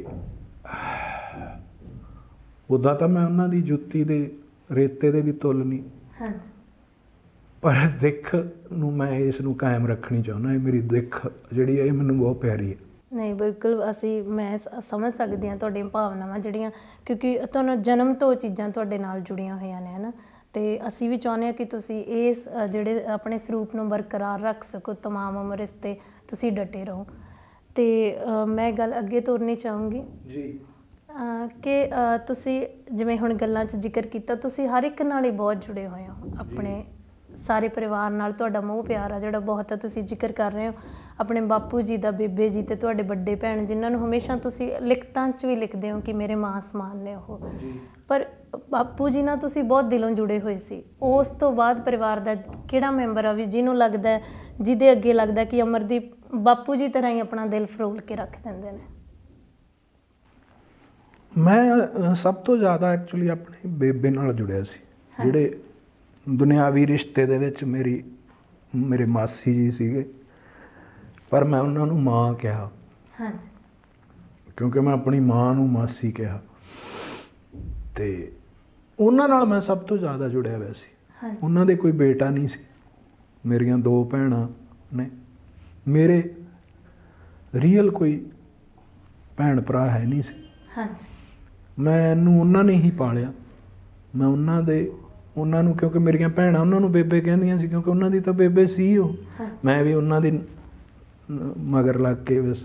ਉੱਦਾਂ ਤਾਂ ਮੈਂ ਉਹਨਾਂ ਦੀ ਜੁੱਤੀ ਦੇ ਰੇਤੇ ਦੇ ਵੀ ਤੁੱਲ ਨਹੀਂ, ਪਰ ਦਿੱਖ ਨੂੰ ਮੈਂ ਇਸ ਨੂੰ ਕਾਇਮ ਰੱਖਣੀ ਚਾਹੁੰਦਾ। ਇਹ ਮੇਰੀ ਦਿੱਖ ਜਿਹੜੀ ਹੈ ਇਹ ਮੈਨੂੰ ਬਹੁਤ ਪਿਆਰੀ ਹੈ। ਨਹੀਂ, ਬਿਲਕੁਲ ਮੈਂ ਸਮਝ ਸਕਦੀ ਹਾਂ ਤੁਹਾਡੀਆਂ ਭਾਵਨਾਵਾਂ ਜਿਹੜੀਆਂ, ਕਿਉਂਕਿ ਤੁਹਾਨੂੰ ਜਨਮ ਤੋਂ ਚੀਜ਼ਾਂ ਤੁਹਾਡੇ ਨਾਲ ਜੁੜੀਆਂ ਹੋਈਆਂ ਨੇ, ਹੈ ਨਾ। ਅਤੇ ਅਸੀਂ ਵੀ ਚਾਹੁੰਦੇ ਹਾਂ ਕਿ ਤੁਸੀਂ ਇਸ ਜਿਹੜੇ ਆਪਣੇ ਸਰੂਪ ਨੂੰ ਬਰਕਰਾਰ ਰੱਖ ਸਕੋ, ਤਮਾਮ ਉਮਰ ਇਸ 'ਤੇ ਤੁਸੀਂ ਡਟੇ ਰਹੋ। ਅਤੇ ਮੈਂ ਗੱਲ ਅੱਗੇ ਤੋਰਨੀ ਚਾਹੂੰਗੀ ਜੀ ਕਿ ਤੁਸੀਂ ਜਿਵੇਂ ਹੁਣ ਗੱਲਾਂ 'ਚ ਜ਼ਿਕਰ ਕੀਤਾ, ਤੁਸੀਂ ਹਰ ਇੱਕ ਨਾਲ ਹੀ ਬਹੁਤ ਜੁੜੇ ਹੋਏ ਹੋ, ਆਪਣੇ ਸਾਰੇ ਪਰਿਵਾਰ ਨਾਲ ਤੁਹਾਡਾ ਮੋਹ ਪਿਆਰ ਆ ਜਿਹੜਾ ਬਹੁਤ ਆ। ਤੁਸੀਂ ਜ਼ਿਕਰ ਕਰ ਰਹੇ ਹੋ ਆਪਣੇ ਬਾਪੂ ਜੀ ਦਾ, ਬੇਬੇ ਜੀ ਅਤੇ ਤੁਹਾਡੇ ਵੱਡੇ ਭੈਣ, ਜਿਨ੍ਹਾਂ ਨੂੰ ਹਮੇਸ਼ਾ ਤੁਸੀਂ ਲਿਖਤਾਂ 'ਚ ਵੀ ਲਿਖਦੇ ਹੋ ਕਿ ਮੇਰੇ ਮਾਂ ਸਮਾਨ ਨੇ ਉਹ, ਪਰ ਬਾਪੂ ਜੀ ਨਾਲ ਤੁਸੀਂ ਬਹੁਤ ਦਿਲੋਂ ਜੁੜੇ ਹੋਏ ਸੀ। ਉਸ ਤੋਂ ਬਾਅਦ ਪਰਿਵਾਰ ਦਾ ਕਿਹੜਾ ਮੈਂਬਰ ਆ ਵੀ ਜਿਹਨੂੰ ਲੱਗਦਾ, ਜਿਹਦੇ ਅੱਗੇ ਲੱਗਦਾ ਕਿ ਅਮਰਦੀਪ ਬਾਪੂ ਜੀ ਤਰ੍ਹਾਂ ਹੀ ਆਪਣਾ ਦਿਲ ਫਰੋਲ ਕੇ ਰੱਖ ਦਿੰਦੇ ਨੇ? ਮੈਂ ਸਭ ਤੋਂ ਜ਼ਿਆਦਾ ਐਕਚੁਅਲੀ ਆਪਣੀ ਬੇਬੇ ਨਾਲ ਜੁੜਿਆ ਸੀ। ਜਿਹੜੇ ਦੁਨਿਆਵੀ ਰਿਸ਼ਤੇ ਦੇ ਵਿੱਚ ਮੇਰੇ ਮਾਸੀ ਜੀ ਸੀਗੇ, ਪਰ ਮੈਂ ਉਹਨਾਂ ਨੂੰ ਮਾਂ ਕਿਹਾ, ਕਿਉਂਕਿ ਮੈਂ ਆਪਣੀ ਮਾਂ ਨੂੰ ਮਾਸੀ ਕਿਹਾ, ਅਤੇ ਉਹਨਾਂ ਨਾਲ ਮੈਂ ਸਭ ਤੋਂ ਜ਼ਿਆਦਾ ਜੁੜਿਆ ਹੋਇਆ ਸੀ। ਉਹਨਾਂ ਦੇ ਕੋਈ ਬੇਟਾ ਨਹੀਂ ਸੀ, ਮੇਰੀਆਂ 2 ਭੈਣਾਂ ਨੇ, ਮੇਰੇ ਰੀਅਲ ਕੋਈ ਭੈਣ ਭਰਾ ਹੈ ਨਹੀਂ ਸੀ। ਮੈਨੂੰ ਉਹਨਾਂ ਨੇ ਹੀ ਪਾਲਿਆ। ਮੈਂ ਉਹਨਾਂ ਨੂੰ, ਕਿਉਂਕਿ ਮੇਰੀਆਂ ਭੈਣਾਂ ਉਹਨਾਂ ਨੂੰ ਬੇਬੇ ਕਹਿੰਦੀਆਂ ਸੀ, ਕਿਉਂਕਿ ਉਹਨਾਂ ਦੀ ਤਾਂ ਬੇਬੇ ਸੀ ਉਹ। ਮੈਂ ਵੀ ਉਹਨਾਂ ਦੀ ਮਗਰ ਲੱਗ ਕੇ ਬਸ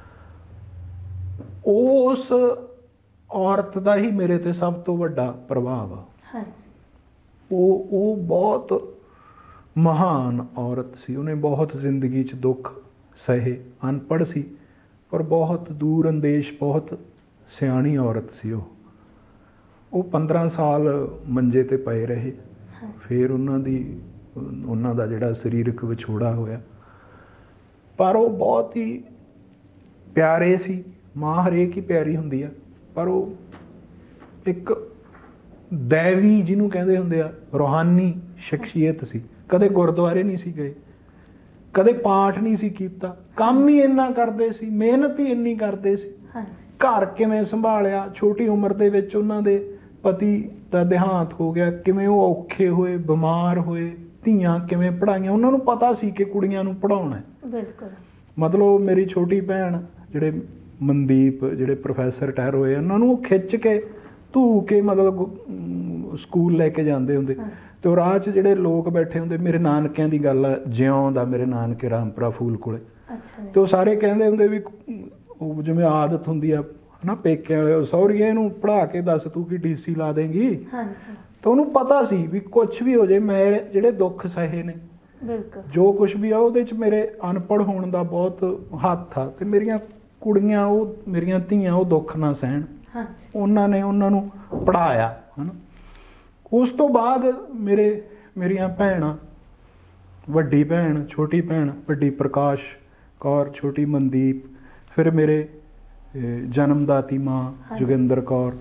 ਉਸ ਔਰਤ ਦਾ ਹੀ ਮੇਰੇ 'ਤੇ ਸਭ ਤੋਂ ਵੱਡਾ ਪ੍ਰਭਾਵ ਆ। ਉਹ ਬਹੁਤ ਮਹਾਨ ਔਰਤ ਸੀ। ਉਹਨੇ ਬਹੁਤ ਜ਼ਿੰਦਗੀ 'ਚ ਦੁੱਖ ਸਹੇ, ਅਨਪੜ੍ਹ ਸੀ ਪਰ ਬਹੁਤ ਦੂਰ ਅੰਦੇਸ਼, ਬਹੁਤ ਸਿਆਣੀ ਔਰਤ ਸੀ ਉਹ 15 ਸਾਲ ਮੰਜੇ 'ਤੇ ਪਏ ਰਹੇ। ਫਿਰ ਉਹਨਾਂ ਦਾ ਜਿਹੜਾ ਸਰੀਰਕ ਵਿਛੋੜਾ ਹੋਇਆ, ਪਰ ਉਹ ਬਹੁਤ ਹੀ ਪਿਆਰੇ ਸੀ। ਮਾਂ ਹਰੇਕ ਹੀ ਪਿਆਰੀ ਹੁੰਦੀ ਆ, ਪਰ ਉਹ ਇੱਕ ਦੈਵੀ, ਜਿਹਨੂੰ ਕਹਿੰਦੇ ਹੁੰਦੇ ਆ, ਰੂਹਾਨੀ ਸ਼ਖਸੀਅਤ ਸੀ। ਕਦੇ ਗੁਰਦੁਆਰੇ ਨਹੀਂ ਸੀ ਗਏ, ਕਦੇ ਪਾਠ ਨਹੀਂ ਸੀ ਕੀਤਾ, ਕੰਮ ਹੀ ਇੰਨਾ ਕਰਦੇ ਸੀ, ਮਿਹਨਤ ਹੀ ਇੰਨੀ ਕਰਦੇ ਸੀ। ਘਰ ਕਿਵੇਂ ਸੰਭਾਲਿਆ, ਛੋਟੀ ਉਮਰ ਦੇ ਵਿੱਚ ਉਹਨਾਂ ਦੇ ਪਤੀ ਦਾ ਦੇਹਾਂਤ ਹੋ ਗਿਆ, ਕਿਵੇਂ ਉਹ ਔਖੇ ਹੋਏ, ਬਿਮਾਰ ਹੋਏ, ਧੀਆਂ ਕਿਵੇਂ ਪੜ੍ਹਾਈਆਂ। ਉਹਨਾਂ ਨੂੰ ਪਤਾ ਸੀ ਕਿ ਕੁੜੀਆਂ ਨੂੰ ਪੜ੍ਹਾਉਣਾ ਹੈ। ਬਿਲਕੁਲ। ਮਤਲਬ ਮੇਰੀ ਛੋਟੀ ਭੈਣ, ਜਿਹੜੇ ਮਨਦੀਪ ਜਿਹੜੇ ਪ੍ਰੋਫੈਸਰ ਰਿਟਾਇਰ ਹੋਏ ਉਹਨਾਂ ਨੂੰ ਉਹ ਖਿੱਚ ਕੇ ਧੂ ਕੇ ਮਤਲਬ ਸਕੂਲ ਲੈ ਕੇ ਜਾਂਦੇ ਹੁੰਦੇ। ਤੇ ਉਹ ਰਾਹ 'ਚ ਜਿਹੜੇ ਲੋਕ ਬੈਠੇ ਹੁੰਦੇ, ਮੇਰੇ ਨਾਨਕਿਆਂ ਦੀ ਗੱਲ ਆ, ਜਿਉਂ ਦਾ ਮੇਰੇ ਨਾਨਕੇ ਰਾਮਪੁਰਾ ਫੂਲ ਕੋਲੇ, ਤੇ ਉਹ ਸਾਰੇ ਕਹਿੰਦੇ ਹੁੰਦੇ ਵੀ ਉਹ ਜਿਵੇਂ ਆਦਤ ਹੁੰਦੀ ਆ ਨਾ ਪੇਕਿਆਂ ਵਾਲੇ, ਸਹੁਰੀਏ ਇਹਨੂੰ ਪੜ੍ਹਾ ਕੇ ਦੱਸ ਤੂੰ ਕੀ DC ਲਾ ਦੇਂਗੀ। ਤਾਂ ਉਹਨੂੰ ਪਤਾ ਸੀ ਵੀ ਕੁਛ ਵੀ ਹੋ ਜਾਏ, ਮੈਂ ਜਿਹੜੇ ਦੁੱਖ ਸਹੇ ਨੇ, ਜੋ ਕੁਛ ਵੀ ਆ ਉਹਦੇ 'ਚ ਮੇਰੇ ਅਨਪੜ੍ਹ ਹੋਣ ਦਾ ਬਹੁਤ ਹੱਥ ਆ, ਤੇ ਮੇਰੀਆਂ ਕੁੜੀਆਂ, ਉਹ ਮੇਰੀਆਂ ਧੀਆਂ, ਉਹ ਦੁੱਖ ਨਾ ਸਹਿਣ। ਉਹਨਾਂ ਨੇ ਉਹਨਾਂ ਨੂੰ ਪੜ੍ਹਾਇਆ ਹੈ ਨਾ। ਉਸ ਤੋਂ ਬਾਅਦ ਮੇਰੀਆਂ ਭੈਣਾਂ, ਵੱਡੀ ਭੈਣ, ਛੋਟੀ ਭੈਣ, ਵੱਡੀ ਪ੍ਰਕਾਸ਼ ਕੌਰ, ਛੋਟੀ ਮਨਦੀਪ, ਫਿਰ ਮੇਰੇ ਜਨਮਦਾਤੀ ਮਾਂ ਜੋਗਿੰਦਰ ਕੌਰ,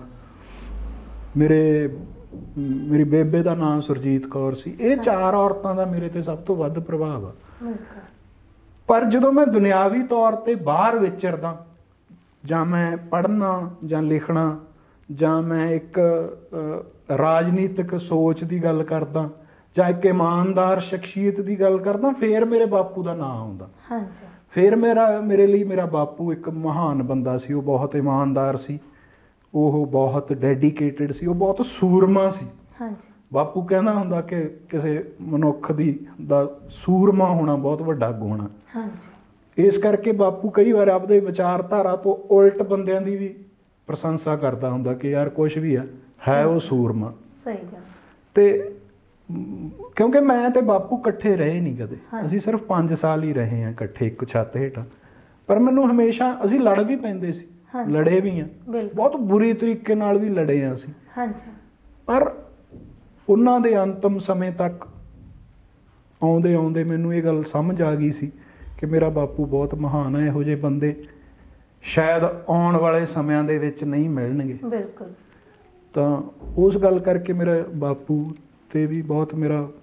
ਮੇਰੀ ਬੇਬੇ ਦਾ ਨਾਮ ਸੁਰਜੀਤ ਕੌਰ ਸੀ। ਇਹ 4 ਔਰਤਾਂ ਦਾ ਮੇਰੇ ਤੇ ਸਭ ਤੋਂ ਵੱਧ ਪ੍ਰਭਾਵ ਆ। ਪਰ ਜਦੋਂ ਮੈਂ ਦੁਨਿਆਵੀ ਤੌਰ ਤੇ ਬਾਹਰ ਵਿਚਰਦਾ, ਜਾਂ ਮੈਂ ਪੜ੍ਹਨਾ ਜਾਂ ਲਿਖਣਾ, ਜਾਂ ਮੈਂ ਇੱਕ ਰਾਜਨੀਤਿਕ ਸੋਚ ਦੀ ਗੱਲ ਕਰਦਾ, ਜਾਂ ਇੱਕ ਇਮਾਨਦਾਰ ਸ਼ਖਸੀਅਤ ਦੀ ਗੱਲ ਕਰਦਾ, ਫਿਰ ਮੇਰੇ ਬਾਪੂ ਦਾ ਨਾਂ ਆਉਂਦਾ। ਫਿਰ ਮੇਰੇ ਲਈ ਮੇਰਾ ਬਾਪੂ ਇੱਕ ਮਹਾਨ ਬੰਦਾ ਸੀ। ਉਹ ਬਹੁਤ ਇਮਾਨਦਾਰ ਸੀ, ਉਹ ਬਹੁਤ ਡੈਡੀਕੇਟਿਡ ਸੀ, ਉਹ ਬਹੁਤ ਸੂਰਮਾ ਸੀ। ਬਾਪੂ ਕਹਿੰਦਾ ਹੁੰਦਾ ਕਿ ਕਿਸੇ ਮਨੁੱਖ ਦਾ ਸੂਰਮਾ ਹੋਣਾ ਬਹੁਤ ਵੱਡਾ ਗੁਣ ਆ। ਇਸ ਕਰਕੇ ਬਾਪੂ ਕਈ ਵਾਰ ਆਪਦੇ ਵਿਚਾਰਧਾਰਾ ਤੋਂ ਉਲਟ ਬੰਦਿਆਂ ਦੀ ਵੀ ਪ੍ਰਸ਼ੰਸਾ ਕਰਦਾ ਹੁੰਦਾ ਕਿ ਯਾਰ ਕੁਛ ਵੀ ਹੈ ਉਹ ਸੂਰਮਾ। ਤੇ ਕਿਉਂਕਿ ਮੈਂ ਤੇ ਬਾਪੂ ਇਕੱਠੇ ਰਹੇ ਨਹੀਂ ਕਦੇ, ਅਸੀਂ ਸਿਰਫ 5 ਸਾਲ ਹੀ ਰਹੇ ਹਾਂ ਇਕੱਠੇ ਇੱਕ ਛੱਤ ਹੇਠਾਂ। ਪਰ ਮੈਨੂੰ ਹਮੇਸ਼ਾ, ਅਸੀਂ ਲੜ ਵੀ ਪੈਂਦੇ ਸੀ, ਲੜੇ ਵੀ ਆ, ਬਹੁਤ ਬੁਰੀ ਤਰੀਕੇ ਨਾਲ ਵੀ ਲੜੇ ਆ ਅਸੀਂ। ਪਰ ਉਹਨਾਂ ਦੇ ਅੰਤਮ ਸਮੇਂ ਤੱਕ ਆਉਂਦੇ ਆਉਂਦੇ ਮੈਨੂੰ ਇਹ ਗੱਲ ਸਮਝ ਆ ਗਈ ਸੀ ਕਿ ਮੇਰਾ ਬਾਪੂ ਬਹੁਤ ਮਹਾਨ ਹੈ। ਇਹੋ ਜਿਹੇ ਬੰਦੇ ਸ਼ਾਇਦ ਆਉਣ ਵਾਲੇ ਸਮਿਆਂ ਦੇ ਵਿੱਚ ਨਹੀਂ ਮਿਲਣਗੇ। ਤਾਂ ਉਸ ਗੱਲ ਕਰਕੇ ਮੇਰਾ ਬਾਪੂ ਤੇ ਵੀ ਬਹੁਤ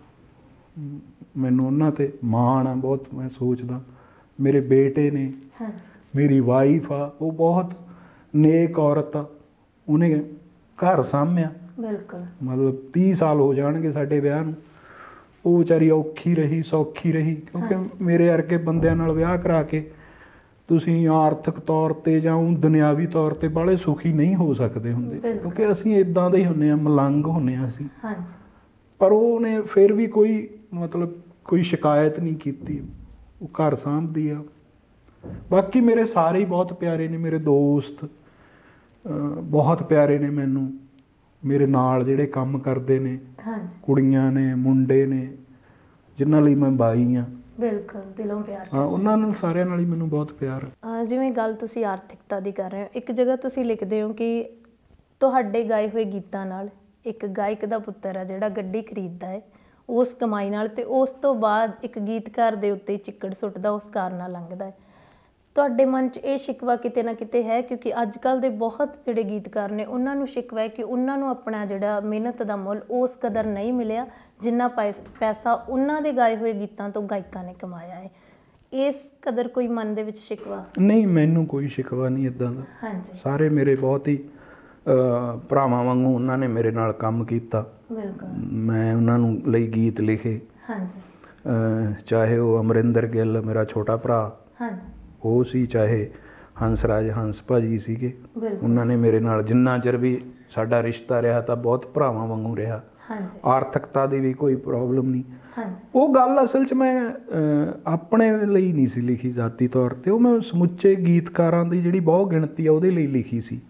ਮੈਨੂੰ ਉਹਨਾਂ ਤੇ ਮਾਣ ਆ ਬਹੁਤ। ਮੈਂ ਸੋਚਦਾ ਮੇਰੇ ਬੇਟੇ ਨੇ, ਮੇਰੀ ਵਾਈਫ ਆ, ਉਹ ਬਹੁਤ ਨੇਕ ਔਰਤ ਆ, ਉਹਨੇ ਘਰ ਸਾਂਭਿਆ। ਮਤਲਬ 30 ਸਾਲ ਹੋ ਜਾਣਗੇ ਸਾਡੇ ਵਿਆਹ ਨੂੰ। ਉਹ ਵਿਚਾਰੀ ਔਖੀ ਰਹੀ, ਸੌਖੀ ਰਹੀ, ਕਿਉਂਕਿ ਮੇਰੇ ਵਰਗੇ ਬੰਦਿਆਂ ਨਾਲ ਵਿਆਹ ਕਰਾ ਕੇ ਤੁਸੀਂ ਆਰਥਿਕ ਤੌਰ ਤੇ ਜਾਂ ਦੁਨਿਆਵੀ ਤੌਰ ਤੇ ਬਾਹਲੇ ਸੁਖੀ ਨਹੀਂ ਹੋ ਸਕਦੇ ਹੁੰਦੇ, ਕਿਉਂਕਿ ਅਸੀਂ ਇੱਦਾਂ ਦੇ ਹੀ ਹੁੰਦੇ ਹਾਂ, ਮਲੰਗ ਹੁੰਦੇ ਹਾਂ ਅਸੀਂ। ਪਰ ਉਹਨੇ ਫਿਰ ਵੀ ਕੋਈ ਸ਼ਿਕਾਇਤ ਨਹੀਂ ਕੀਤੀ, ਉਹ ਘਰ ਸਾਂਭਦੀ ਆ। ਬਾਕੀ ਮੇਰੇ ਸਾਰੇ ਹੀ ਬਹੁਤ ਪਿਆਰੇ ਨੇ, ਮੇਰੇ ਦੋਸਤ ਬਹੁਤ ਪਿਆਰੇ ਨੇ ਮੈਨੂੰ, ਮੇਰੇ ਨਾਲ ਜਿਹੜੇ ਕੰਮ ਕਰਦੇ ਨੇ, ਕੁੜੀਆਂ ਨੇ, ਮੁੰਡੇ ਨੇ, ਜਿਨ੍ਹਾਂ ਲਈ ਮੈਂ ਬਾਈ ਆ। ਦਿਲੋਂ ਪਿਆਰ। ਉਹਨਾਂ ਨੂੰ ਸਾਰਿਆਂ ਨਾਲ ਹੀ ਮੈਨੂੰ ਬਹੁਤ ਪਿਆਰ। ਜਿਵੇਂ ਗੱਲ ਤੁਸੀਂ ਆਰਥਿਕਤਾ ਦੀ ਕਰ ਰਹੇ ਹੋ, ਇੱਕ ਜਗ੍ਹਾ ਤੁਸੀਂ ਲਿਖਦੇ ਹੋ ਕਿ ਤੁਹਾਡੇ ਗਾਏ ਹੋਏ ਗੀਤਾਂ ਨਾਲ ਇੱਕ ਗਾਇਕ ਦਾ ਪੁੱਤਰ ਆ ਜਿਹੜਾ ਗੱਡੀ ਖਰੀਦਦਾ ਹੈ ਉਸ ਕਮਾਈ ਨਾਲ, ਤੇ ਉਸ ਤੋਂ ਬਾਅਦ ਇੱਕ ਗੀਤਕਾਰ ਦੇ ਉੱਤੇ ਚਿੱਕੜ ਸੁੱਟਦਾ, ਉਸ ਕਾਰ ਨਾਲ ਲੰਘਦਾ ਹੈ। ਤੁਹਾਡੇ ਮਨ 'ਚ ਇਹ ਸ਼ਿਕਵਾ ਕਿਤੇ ਨਾ ਕਿਤੇ ਹੈ? ਕਿਉਂਕਿ ਅੱਜ ਕੱਲ੍ਹ ਦੇ ਬਹੁਤ ਜਿਹੜੇ ਗੀਤਕਾਰ ਨੇ ਉਹਨਾਂ ਨੂੰ ਸ਼ਿਕਵਾ ਹੈ ਕਿ ਉਹਨਾਂ ਨੂੰ ਆਪਣਾ ਜਿਹੜਾ ਮਿਹਨਤ ਦਾ ਮੁੱਲ ਉਸ ਕਦਰ ਨਹੀਂ ਮਿਲਿਆ ਜਿੰਨਾ ਪੈਸਾ ਉਹਨਾਂ ਦੇ ਗਾਏ ਹੋਏ ਗੀਤਾਂ ਤੋਂ ਗਾਇਕਾਂ ਨੇ ਕਮਾਇਆ ਹੈ। ਇਸ ਕਦਰ ਕੋਈ ਮਨ ਦੇ ਵਿੱਚ ਸ਼ਿਕਵਾ? ਨਹੀਂ, ਮੈਨੂੰ ਕੋਈ ਸ਼ਿਕਵਾ ਨਹੀਂ ਇੱਦਾਂ ਦਾ। ਸਾਰੇ ਮੇਰੇ ਬਹੁਤ ਹੀ ਭਰਾਵਾਂ ਵਾਂਗੂ ਉਹਨਾਂ ਨੇ ਮੇਰੇ ਨਾਲ ਕੰਮ ਕੀਤਾ। ਮੈਂ ਉਹਨਾਂ ਨੂੰ ਲਈ ਗੀਤ ਲਿਖੇ, ਚਾਹੇ ਉਹ ਅਮਰਿੰਦਰ ਗਿੱਲ ਮੇਰਾ ਛੋਟਾ ਭਰਾ ਉਹ ਸੀ, ਚਾਹੇ ਹੰਸਰਾਜ ਹੰਸ ਭਾਜੀ ਸੀਗੇ, ਉਹਨਾਂ ਨੇ ਮੇਰੇ ਨਾਲ ਜਿੰਨਾ ਚਿਰ ਵੀ ਸਾਡਾ ਰਿਸ਼ਤਾ ਰਿਹਾ ਤਾਂ ਬਹੁਤ ਭਰਾਵਾਂ ਵਾਂਗੂ ਰਿਹਾ। ਆਰਥਿਕਤਾ ਦੀ ਵੀ ਕੋਈ ਪ੍ਰੋਬਲਮ ਨਹੀਂ। ਉਹ ਗੱਲ ਅਸਲ 'ਚ ਮੈਂ ਆਪਣੇ ਲਈ ਨਹੀਂ ਸੀ ਲਿਖੀ ਜ਼ਾਤੀ ਤੌਰ 'ਤੇ, ਉਹ ਮੈਂ ਸਮੁੱਚੇ ਗੀਤਕਾਰਾਂ ਦੀ ਜਿਹੜੀ ਬਹੁਤ ਗਿਣਤੀ ਆ ਉਹਦੇ ਲਈ ਲਿਖੀ ਸੀ।